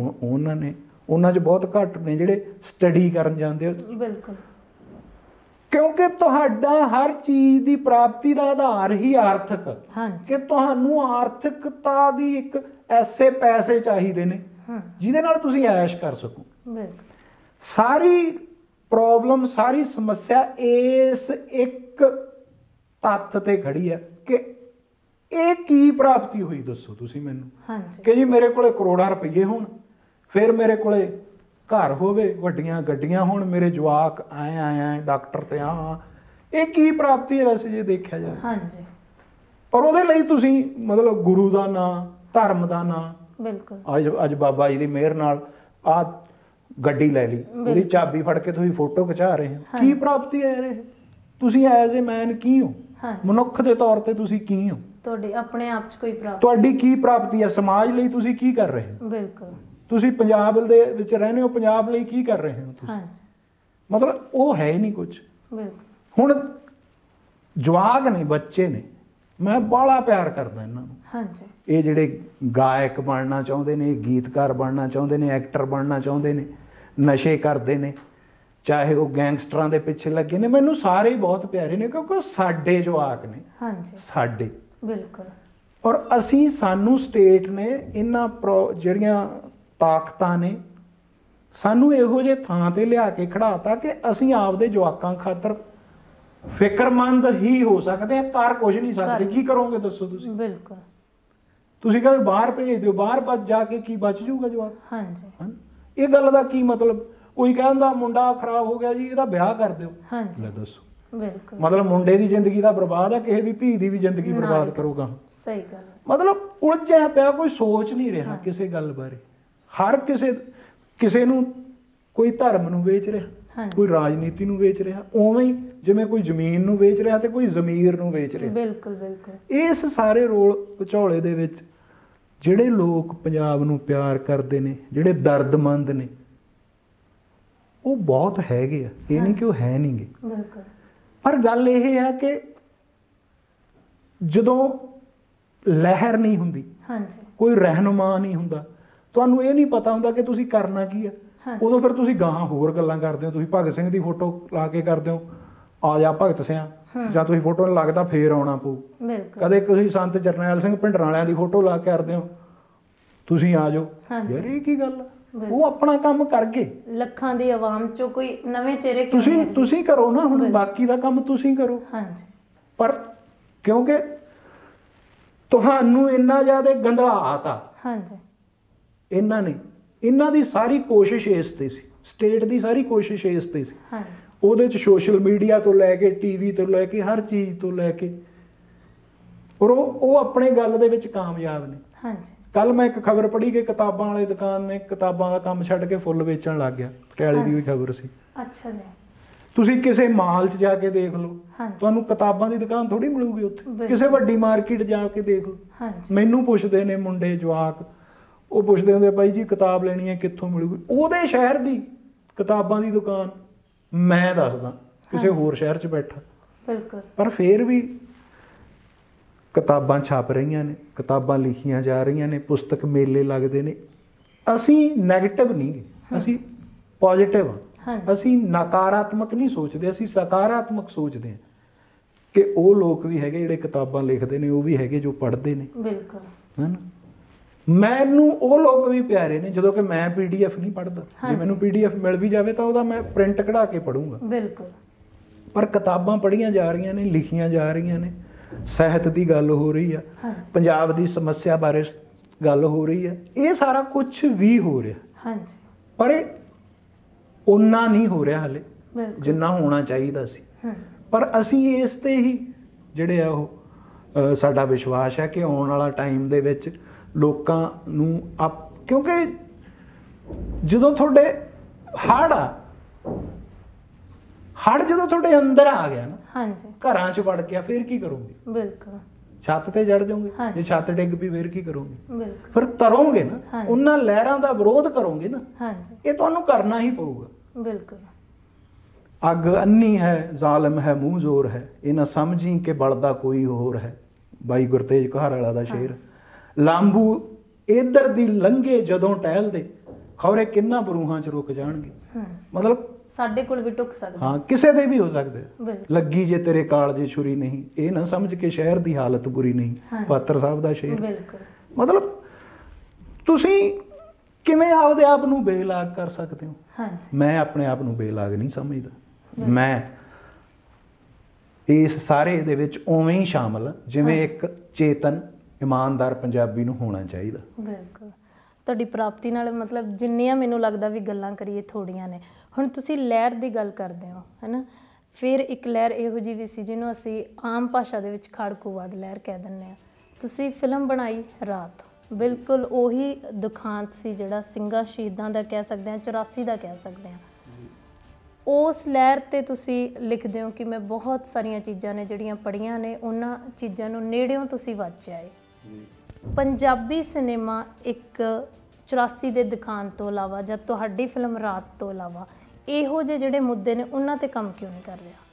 ਉਹਨਾਂ 'ਚ ਬਹੁਤ ਘੱਟ ਨੇ ਜਿਹੜੇ ਸਟੱਡੀ ਕਰਨ ਜਾਂਦੇ। ਬਿਲਕੁਲ। ਕਿਉਂਕਿ ਤੁਹਾਡਾ ਹਰ ਚੀਜ਼ ਦੀ ਪ੍ਰਾਪਤੀ ਦਾ ਆਧਾਰ ਹੀ ਆਰਥਿਕ, ਕਿ ਤੁਹਾਨੂੰ ਆਰਥਿਕਤਾ ਦੀ ਇੱਕ ਐਸੇ ਪੈਸੇ ਚਾਹੀਦੇ ਨੇ ਜਿਹਦੇ ਨਾਲ ਤੁਸੀਂ ਐਸ਼ ਕਰ ਸਕੋ। ਸਾਰੀ ਪ੍ਰੋਬਲਮ, ਸਾਰੀ ਸਮੱਸਿਆ ਇਸ ਇੱਕ ਤੱਥ ਤੇ ਖੜੀ ਹੈ ਕਿ ਇਹ ਕੀ ਪ੍ਰਾਪਤੀ ਹੋਈ, ਦੱਸੋ ਤੁਸੀਂ ਮੈਨੂੰ। ਕਿ ਜੀ ਮੇਰੇ ਕੋਲੇ ਕਰੋੜਾਂ ਰੁਪਈਏ ਹੋਣ, ਫਿਰ ਮੇਰੇ ਕੋਲੇ ਘਰ ਹੋਵੇ, ਵੱਡੀਆਂ ਗੱਡੀਆਂ ਹੋਣ, ਮੇਰੇ ਜਵਾਕ ਆਏ ਡਾਕਟਰ ਤੇ ਇਹ ਕੀ ਪ੍ਰਾਪਤੀ ਹੈ ਵੈਸੇ ਜੇ ਦੇਖਿਆ ਜਾਵੇ। ਹਾਂਜੀ। ਪਰ ਉਹਦੇ ਲਈ ਤੁਸੀਂ ਮਤਲਬ ਗੁਰੂ ਦਾ ਨਾਂ, ਧਰਮ ਦਾ ਨਾਂ, ਬਿਲਕੁਲ ਅੱਜ ਬਾਬਾ ਜੀ ਦੀ ਮਿਹਰ ਨਾਲ ਆਹ ਗੱਡੀ ਲੈ ਲਈ, ਉਹਦੀ ਚਾਬੀ ਫੜ ਕੇ ਤੁਸੀਂ ਫੋਟੋ ਖਿਚਾ ਰਹੇ ਹੋ। ਕੀ ਪ੍ਰਾਪਤੀ ਹੈ ਇਹ? ਤੁਸੀਂ ਐਜ਼ ਏ ਮੈਨ ਕੀ ਹੋ? ਮਨੁੱਖ ਦੇ ਤੌਰ ਤੇ ਤੁਸੀਂ ਕੀ ਹੋ? ਤੁਹਾਡੀ ਆਪਣੇ ਆਪ 'ਚ ਕੋਈ ਪ੍ਰਾਪਤੀ, ਤੁਹਾਡੀ ਕੀ ਪ੍ਰਾਪਤੀ ਹੈ? ਸਮਾਜ ਲਈ ਤੁਸੀਂ ਕੀ ਕਰ ਰਹੇ ਹੋ? ਬਿਲਕੁਲ। ਤੁਸੀਂ ਪੰਜਾਬ ਦੇ ਵਿੱਚ ਰਹਿੰਦੇ ਹੋ, ਪੰਜਾਬ ਲਈ ਕੀ ਕਰ ਰਹੇ ਹੋ ਤੁਸੀਂ? ਮਤਲਬ ਉਹ ਹੈ ਹੀ ਨਹੀਂ ਕੁਝ। ਹੁਣ ਜਵਾਕ ਨੇ, ਬੱਚੇ ਨੇ, ਮੈਂ ਬਾਹਲਾ ਪਿਆਰ ਕਰਦਾ ਇਹਨਾਂ ਨੂੰ। ਇਹ ਜਿਹੜੇ ਗਾਇਕ ਬਣਨਾ ਚਾਹੁੰਦੇ ਨੇ, ਗੀਤਕਾਰ ਬਣਨਾ ਚਾਹੁੰਦੇ ਨੇ, ਐਕਟਰ ਬਣਨਾ ਚਾਹੁੰਦੇ ਨੇ, ਨਸ਼ੇ ਕਰਦੇ ਨੇ, ਚਾਹੇ ਉਹ ਗੈਂਗਸਟਰਾਂ ਦੇ ਪਿੱਛੇ ਲੱਗੇ ਨੇ, ਮੈਨੂੰ ਸਾਰੇ ਹੀ ਬਹੁਤ ਪਿਆਰੇ ਨੇ ਕਿਉਂਕਿ ਸਾਡੇ ਜਵਾਕ ਨੇ, ਸਾਡੇ। ਬਿਲਕੁਲ। ਔਰ ਸਾਨੂੰ ਸਟੇਟ ਨੇ ਇਹਨਾਂ ਜਿਹੜੀਆਂ ਤਾਕਤਾਂ ਨੇ ਸਾਨੂੰ ਇਹੋ ਜਿਹੇ ਥਾਂ ਤੇ ਲਿਆ ਕੇ ਖੜਾਤਾ ਕਿ ਅਸੀਂ ਆਪਦੇ ਜਵਾਕਾਂ ਖਾਤਰ ਫਿਕਰਮੰਦ ਹੀ ਹੋ ਸਕਦੇ ਹਾਂ, ਕਰ ਕੁਝ ਨਹੀਂ ਸਕਦੇ। ਕੀ ਕਰੋਗੇ ਦੱਸੋ ਤੁਸੀਂ? ਬਿਲਕੁਲ। ਤੁਸੀਂ ਕਹਿੰਦੇ ਬਾਹਰ ਭੇਜ ਦਿਓ, ਬਾਹਰ ਜਾ ਕੇ ਕੀ ਬਚ ਜੂਗਾ ਜਵਾਕ? ਇਹ ਗੱਲ ਦਾ ਕੀ ਮਤਲਬ? ਕੋਈ ਕਹਿੰਦਾ ਮੁੰਡਾ ਖਰਾਬ ਹੋ ਗਿਆ ਜੀ, ਇਹਦਾ ਵਿਆਹ ਕਰ ਦਿਓ। ਲੈ ਦੱਸੋ। ਬਿਲਕੁਲ। ਮਤਲਬ ਮੁੰਡੇ ਦੀ ਜ਼ਿੰਦਗੀ ਦਾ ਬਰਬਾਦ ਹੈ, ਕਿਸੇ ਦੀ ਧੀ ਦੀ ਵੀ ਜ਼ਿੰਦਗੀ ਬਰਬਾਦ ਕਰੂਗਾ। ਸਹੀ ਗੱਲ। ਮਤਲਬ ਉਲਝਿਆ ਪਿਆ, ਕੋਈ ਸੋਚ ਨਹੀਂ ਰਿਹਾ ਕਿਸੇ ਗੱਲ ਬਾਰੇ। ਹਰ ਕਿਸੇ ਨੂੰ ਕੋਈ ਧਰਮ ਨੂੰ ਵੇਚ ਰਿਹਾ, ਕੋਈ ਰਾਜਨੀਤੀ ਨੂੰ ਵੇਚ ਰਿਹਾ, ਉਵੇਂ ਹੀ ਜਿਵੇਂ ਕੋਈ ਜ਼ਮੀਨ ਨੂੰ ਵੇਚ ਰਿਹਾ ਤੇ ਕੋਈ ਜ਼ਮੀਰ ਨੂੰ ਵੇਚ ਰਿਹਾ। ਬਿਲਕੁਲ ਬਿਲਕੁਲ। ਇਸ ਸਾਰੇ ਰੋਲ ਵਿਚੋਲੇ ਦੇ ਵਿੱਚ ਜਿਹੜੇ ਲੋਕ ਪੰਜਾਬ ਨੂੰ ਪਿਆਰ ਕਰਦੇ ਨੇ, ਜਿਹੜੇ ਦਰਦਮੰਦ ਨੇ, ਉਹ ਬਹੁਤ ਹੈਗੇ ਆ। ਇਹ ਨਹੀਂ ਕਿ ਉਹ ਹੈ ਨਹੀਂ ਗੇ। ਬਿਲਕੁਲ। ਪਰ ਗੱਲ ਇਹ ਹੈ ਕਿ ਜਦੋਂ ਲਹਿਰ ਨਹੀਂ ਹੁੰਦੀ, ਕੋਈ ਰਹਿਨੁਮਾ ਨਹੀਂ ਹੁੰਦਾ, ਤੁਹਾਨੂੰ ਇਹ ਨਹੀਂ ਪਤਾ ਹੁੰਦਾ ਕਿ ਤੁਸੀਂ ਕਰਨਾ ਕੀ ਆ, ਉਦੋਂ ਫਿਰ ਤੁਸੀਂ ਗਾਹਾਂ ਹੋਰ ਗੱਲਾਂ ਕਰਦੇ ਹੋ। ਤੁਸੀਂ ਭਗਤ ਸਿੰਘ ਦੀ ਫੋਟੋ ਲਾ ਕੇ ਕਰਦੇ ਹੋ, ਆ ਜਾ ਭਗਤ ਸਿੰਘ, ਜਾਂ ਤੁਸੀਂ ਫੋਟੋ ਨੂੰ ਲੱਗਦਾ ਫੇਰ ਆਉਣਾ ਪਊ। ਕਦੇ ਤੁਸੀਂ ਸੰਤ ਜਰਨੈਲ ਸਿੰਘ ਭਿੰਡਰਾਂਵਾਲਿਆਂ ਦੀ ਫੋਟੋ ਲਾ ਕੇ ਕਰਦੇ ਹੋ, ਤੁਸੀਂ ਆ ਜਾਓ। ਯਾਰ ਇਹ ਕੀ ਗੱਲ? ਉਹ ਆਪਣਾ ਕੰਮ ਕਰ ਗਏ। ਲੱਖਾਂ ਦੀ ਆਵਾਮ ਚੋਂ ਕੋਈ ਨਵੇਂ ਚਿਹਰੇ ਤੁਸੀਂ ਕਰੋ ਨਾ, ਹੁਣ ਬਾਕੀ ਦਾ ਕੰਮ ਤੁਸੀਂ ਕਰੋ। ਪਰ ਕਿਉਂਕਿ ਤੁਹਾਨੂੰ ਇੰਨਾ ਜ਼ਿਆਦਾ ਗੰਧਲਾਤਾ ਇਹਨਾਂ ਨੇ, ਇਹਨਾਂ ਦੀ ਸਾਰੀ ਕੋਸ਼ਿਸ਼ ਇਸ ਤੇ ਸੀ, ਸਟੇਟ ਦੀ ਸਾਰੀ ਕੋਸ਼ਿਸ਼ ਇਸ ਤੇ ਸੀ। ਉਹਦੇ 'ਚ ਸੋਸ਼ਲ ਮੀਡੀਆ ਤੋਂ ਲੈ ਕੇ, ਟੀਵੀ ਤੋਂ ਲੈ ਕੇ, ਹਰ ਚੀਜ਼ ਤੋਂ ਲੈ ਕੇ, ਔਰ ਉਹ ਆਪਣੇ ਗੱਲ ਦੇ ਵਿੱਚ ਕਾਮਯਾਬ ਨੇ। ਕੱਲ ਮੈਂ ਇੱਕ ਖਬਰ ਪੜ੍ਹੀ ਕਿ ਕਿਤਾਬਾਂ ਵਾਲੇ ਦੁਕਾਨ ਨੇ ਕਿਤਾਬਾਂ ਦਾ ਕੰਮ ਛੱਡ ਕੇ ਫੁੱਲ ਵੇਚਣ ਲੱਗ ਗਿਆ। ਪਟਿਆਲੇ ਦੀ ਵੀ ਖਬਰ ਸੀ। ਅੱਛਾ ਜੀ। ਤੁਸੀਂ ਕਿਸੇ ਮਾਲ 'ਚ ਜਾ ਕੇ ਦੇਖ ਲਓ, ਤੁਹਾਨੂੰ ਕਿਤਾਬਾਂ ਦੀ ਦੁਕਾਨ ਥੋੜੀ ਮਿਲੂਗੀ ਉੱਥੇ। ਕਿਸੇ ਵੱਡੀ ਮਾਰਕੀਟ ਜਾ ਕੇ ਦੇਖ ਲਓ। ਮੈਨੂੰ ਪੁੱਛਦੇ ਨੇ ਮੁੰਡੇ ਜਵਾਕ, ਉਹ ਪੁੱਛਦੇ ਹੁੰਦੇ ਬਾਈ ਜੀ ਕਿਤਾਬ ਲੈਣੀ ਹੈ ਕਿੱਥੋਂ ਮਿਲੂਗੀ? ਉਹਦੇ ਸ਼ਹਿਰ ਦੀ ਕਿਤਾਬਾਂ ਦੀ ਦੁਕਾਨ ਮੈਂ ਦੱਸਦਾ, ਕਿਸੇ ਹੋਰ ਸ਼ਹਿਰ 'ਚ ਬੈਠਾ। ਬਿਲਕੁਲ। ਪਰ ਫਿਰ ਵੀ ਕਿਤਾਬਾਂ ਛਪ ਰਹੀਆਂ ਨੇ, ਕਿਤਾਬਾਂ ਲਿਖੀਆਂ ਜਾ ਰਹੀਆਂ ਨੇ, ਪੁਸਤਕ ਮੇਲੇ ਲੱਗਦੇ ਨੇ। ਅਸੀਂ ਨੈਗੇਟਿਵ ਨਹੀਂ ਗੇ, ਅਸੀਂ ਪੋਜ਼ਿਟਿਵ ਹਾਂ। ਅਸੀਂ ਨਕਾਰਾਤਮਕ ਨਹੀਂ ਸੋਚਦੇ, ਅਸੀਂ ਸਕਾਰਾਤਮਕ ਸੋਚਦੇ ਹਾਂ ਕਿ ਉਹ ਲੋਕ ਵੀ ਹੈਗੇ ਜਿਹੜੇ ਕਿਤਾਬਾਂ ਲਿਖਦੇ ਨੇ, ਉਹ ਵੀ ਹੈਗੇ ਜੋ ਪੜ੍ਹਦੇ ਨੇ। ਬਿਲਕੁਲ। ਹੈ ਨਾ? ਮੈਨੂੰ ਉਹ ਲੋਕ ਵੀ ਪਿਆਰੇ ਨੇ ਜਦੋਂ ਕਿ ਮੈਂ PDF ਨਹੀਂ ਪੜ੍ਹਦਾ। ਜੇ ਮੈਨੂੰ PDF ਮਿਲ ਵੀ ਜਾਵੇ ਤਾਂ ਉਹਦਾ ਮੈਂ ਪ੍ਰਿੰਟ ਕਢਾ ਕੇ ਪੜ੍ਹੂੰਗਾ। ਬਿਲਕੁਲ। ਪਰ ਕਿਤਾਬਾਂ ਪੜ੍ਹੀਆਂ ਜਾ ਰਹੀਆਂ ਨੇ, ਲਿਖੀਆਂ ਜਾ ਰਹੀਆਂ ਨੇ, ਸਾਹਿਤ ਦੀ ਗੱਲ ਹੋ ਰਹੀ ਆ, ਪੰਜਾਬ ਦੀ ਸਮੱਸਿਆ ਬਾਰੇ ਗੱਲ ਹੋ ਰਹੀ ਆ, ਇਹ ਸਾਰਾ ਕੁਝ ਵੀ ਹੋ ਰਿਹਾ। ਪਰ ਇਹ ਓਨਾ ਨਹੀਂ ਹੋ ਰਿਹਾ ਹਾਲੇ ਜਿੰਨਾ ਹੋਣਾ ਚਾਹੀਦਾ ਸੀ। ਪਰ ਅਸੀਂ ਇਸ ਤੇ ਹੀ ਜਿਹੜੇ ਆ ਉਹ ਸਾਡਾ ਵਿਸ਼ਵਾਸ ਹੈ ਕਿ ਆਉਣ ਵਾਲਾ ਟਾਈਮ ਦੇ ਵਿੱਚ ਲੋਕਾਂ ਨੂੰ ਕਿਉਂਕਿ ਜਦੋਂ ਤੁਹਾਡੇ ਹੜ੍ਹ ਜਦੋਂ ਤੁਹਾਡੇ ਅੰਦਰ ਆ ਗਿਆ ਨਾ, ਹਾਂਜੀ ਘਰਾਂ 'ਚ ਵੜ ਗਿਆ, ਫਿਰ ਕੀ ਕਰੋਗੇ? ਬਿਲਕੁਲ ਛੱਤ ਤੇ ਚੜ ਜਾਓਗੇ। ਹਾਂਜੀ। ਜੇ ਛੱਤ ਡਿੱਗ ਪਈ ਫਿਰ ਕੀ ਕਰੋਗੇ? ਬਿਲਕੁਲ ਫਿਰ ਤਰੋਗੇ ਨਾ, ਹਾਂਜੀ। ਉਹਨਾਂ ਲਹਿਰਾਂ ਦਾ ਵਿਰੋਧ ਕਰੋਗੇ ਨਾ, ਹਾਂਜੀ ਇਹ ਤੁਹਾਨੂੰ ਕਰਨਾ ਹੀ ਪਊਗਾ। ਬਿਲਕੁਲ ਅੱਗ ਅੰਨੀ ਹੈ, ਜ਼ਾਲਮ ਹੈ, ਮੂੰਹ ਜ਼ੋਰ ਹੈ, ਇਹ ਨਾ ਸਮਝੀ ਕਿ ਬਲਦਾ ਕੋਈ ਹੋਰ ਹੈ। ਬਾਈ ਗੁਰਤੇਜ ਕਹਾਰ ਵਾਲਾ ਦਾ ਸ਼ੇਰ। ਲਾਂਬੂ ਇੱਧਰ ਦੀ ਲੰਘੇ ਜਦੋਂ ਟਹਿਲਦੇ, ਖੌਰੇ ਕਿੰਨਾ ਬਰੂਹਾਂ 'ਚ ਰੁਕ ਜਾਣਗੇ। ਮਤਲਬ ਸਾਡੇ ਕੋਲ ਵੀ ਟੁੱਕ ਸਕਦਾ। ਹਾਂ, ਕਿਸੇ ਦੇ ਵੀ ਹੋ ਸਕਦੇ। ਬਿਲਕੁਲ ਲੱਗੀ ਜੇ ਤੇਰੇ ਕਾਲਜੇ ਛੁਰੀ ਨਹੀਂ, ਇਹ ਨਾ ਸਮਝ ਕੇ ਸ਼ਹਿਰ ਦੀ ਹਾਲਤ ਬੁਰੀ ਨਹੀਂ। ਹਾਂਜੀ। ਪਾਤਰ ਸਾਹਿਬ ਦਾ ਸ਼ੇਰ। ਬਿਲਕੁਲ ਮਤਲਬ ਤੁਸੀਂ ਕਿਵੇਂ ਆਪਦੇ ਆਪ ਨੂੰ ਬੇਲਾਗ ਕਰ ਸਕਦੇ ਹੋ? ਹਾਂਜੀ ਮੈਂ ਆਪਣੇ ਆਪ ਨੂੰ ਬੇਲਾਗ ਨਹੀਂ ਸਮਝਦਾ। ਮੈਂ ਇਸ ਸਾਰੇ ਦੇ ਵਿੱਚ ਉਵੇਂ ਹੀ ਸ਼ਾਮਲ ਜਿਵੇਂ ਇੱਕ ਚੇਤਨ ਇਮਾਨਦਾਰ ਪੰਜਾਬੀ ਨੂੰ ਹੋਣਾ ਚਾਹੀਦਾ। ਬਿਲਕੁਲ ਤੁਹਾਡੀ ਪ੍ਰਾਪਤੀ ਨਾਲ ਮਤਲਬ ਜਿੰਨੀਆਂ ਮੈਨੂੰ ਲੱਗਦਾ ਵੀ ਗੱਲਾਂ ਕਰੀਏ ਥੋੜੀਆਂ ਨੇ। ਹੁਣ ਤੁਸੀਂ ਲਹਿਰ ਦੀ ਗੱਲ ਕਰਦੇ ਹੋ ਹੈ ਨਾ, ਫਿਰ ਇੱਕ ਲਹਿਰ ਇਹੋ ਜਿਹੀ ਵੀ ਸੀ ਜਿਹਨੂੰ ਅਸੀਂ ਆਮ ਭਾਸ਼ਾ ਦੇ ਵਿੱਚ ਖਾੜਕੂਵਾਦ ਲਹਿਰ ਕਹਿ ਦਿੰਦੇ ਹਾਂ। ਤੁਸੀਂ ਫਿਲਮ ਬਣਾਈ ਰਾਤ, ਬਿਲਕੁਲ ਉਹੀ ਦੁਖਾਂਤ ਸੀ ਜਿਹੜਾ ਸਿੰਘਾਂ ਸ਼ਹੀਦਾਂ ਦਾ ਕਹਿ ਸਕਦੇ ਹਾਂ, 84 ਦਾ ਕਹਿ ਸਕਦੇ ਹਾਂ। ਉਸ ਲਹਿਰ 'ਤੇ ਤੁਸੀਂ ਲਿਖਦੇ ਹੋ ਕਿ ਮੈਂ ਬਹੁਤ ਸਾਰੀਆਂ ਚੀਜ਼ਾਂ ਨੇ ਜਿਹੜੀਆਂ ਪੜ੍ਹੀਆਂ ਨੇ, ਉਹਨਾਂ ਚੀਜ਼ਾਂ ਨੂੰ ਨੇੜਿਓਂ ਤੁਸੀਂ ਵਾਚਿਆ ਏ। ਪੰਜਾਬੀ ਸਿਨੇਮਾ ਇੱਕ 84 ਦੇ ਦੁਖਾਂਤ ਤੋਂ ਇਲਾਵਾ ਜਾਂ ਤੁਹਾਡੀ ਫਿਲਮ ਰਾਤ ਤੋਂ ਇਲਾਵਾ ਇਹੋ ਜਿਹੇ ਜਿਹੜੇ ਮੁੱਦੇ ਨੇ ਉਹਨਾਂ 'ਤੇ ਕੰਮ ਕਿਉਂ ਨਹੀਂ ਕਰ ਰਿਹਾ?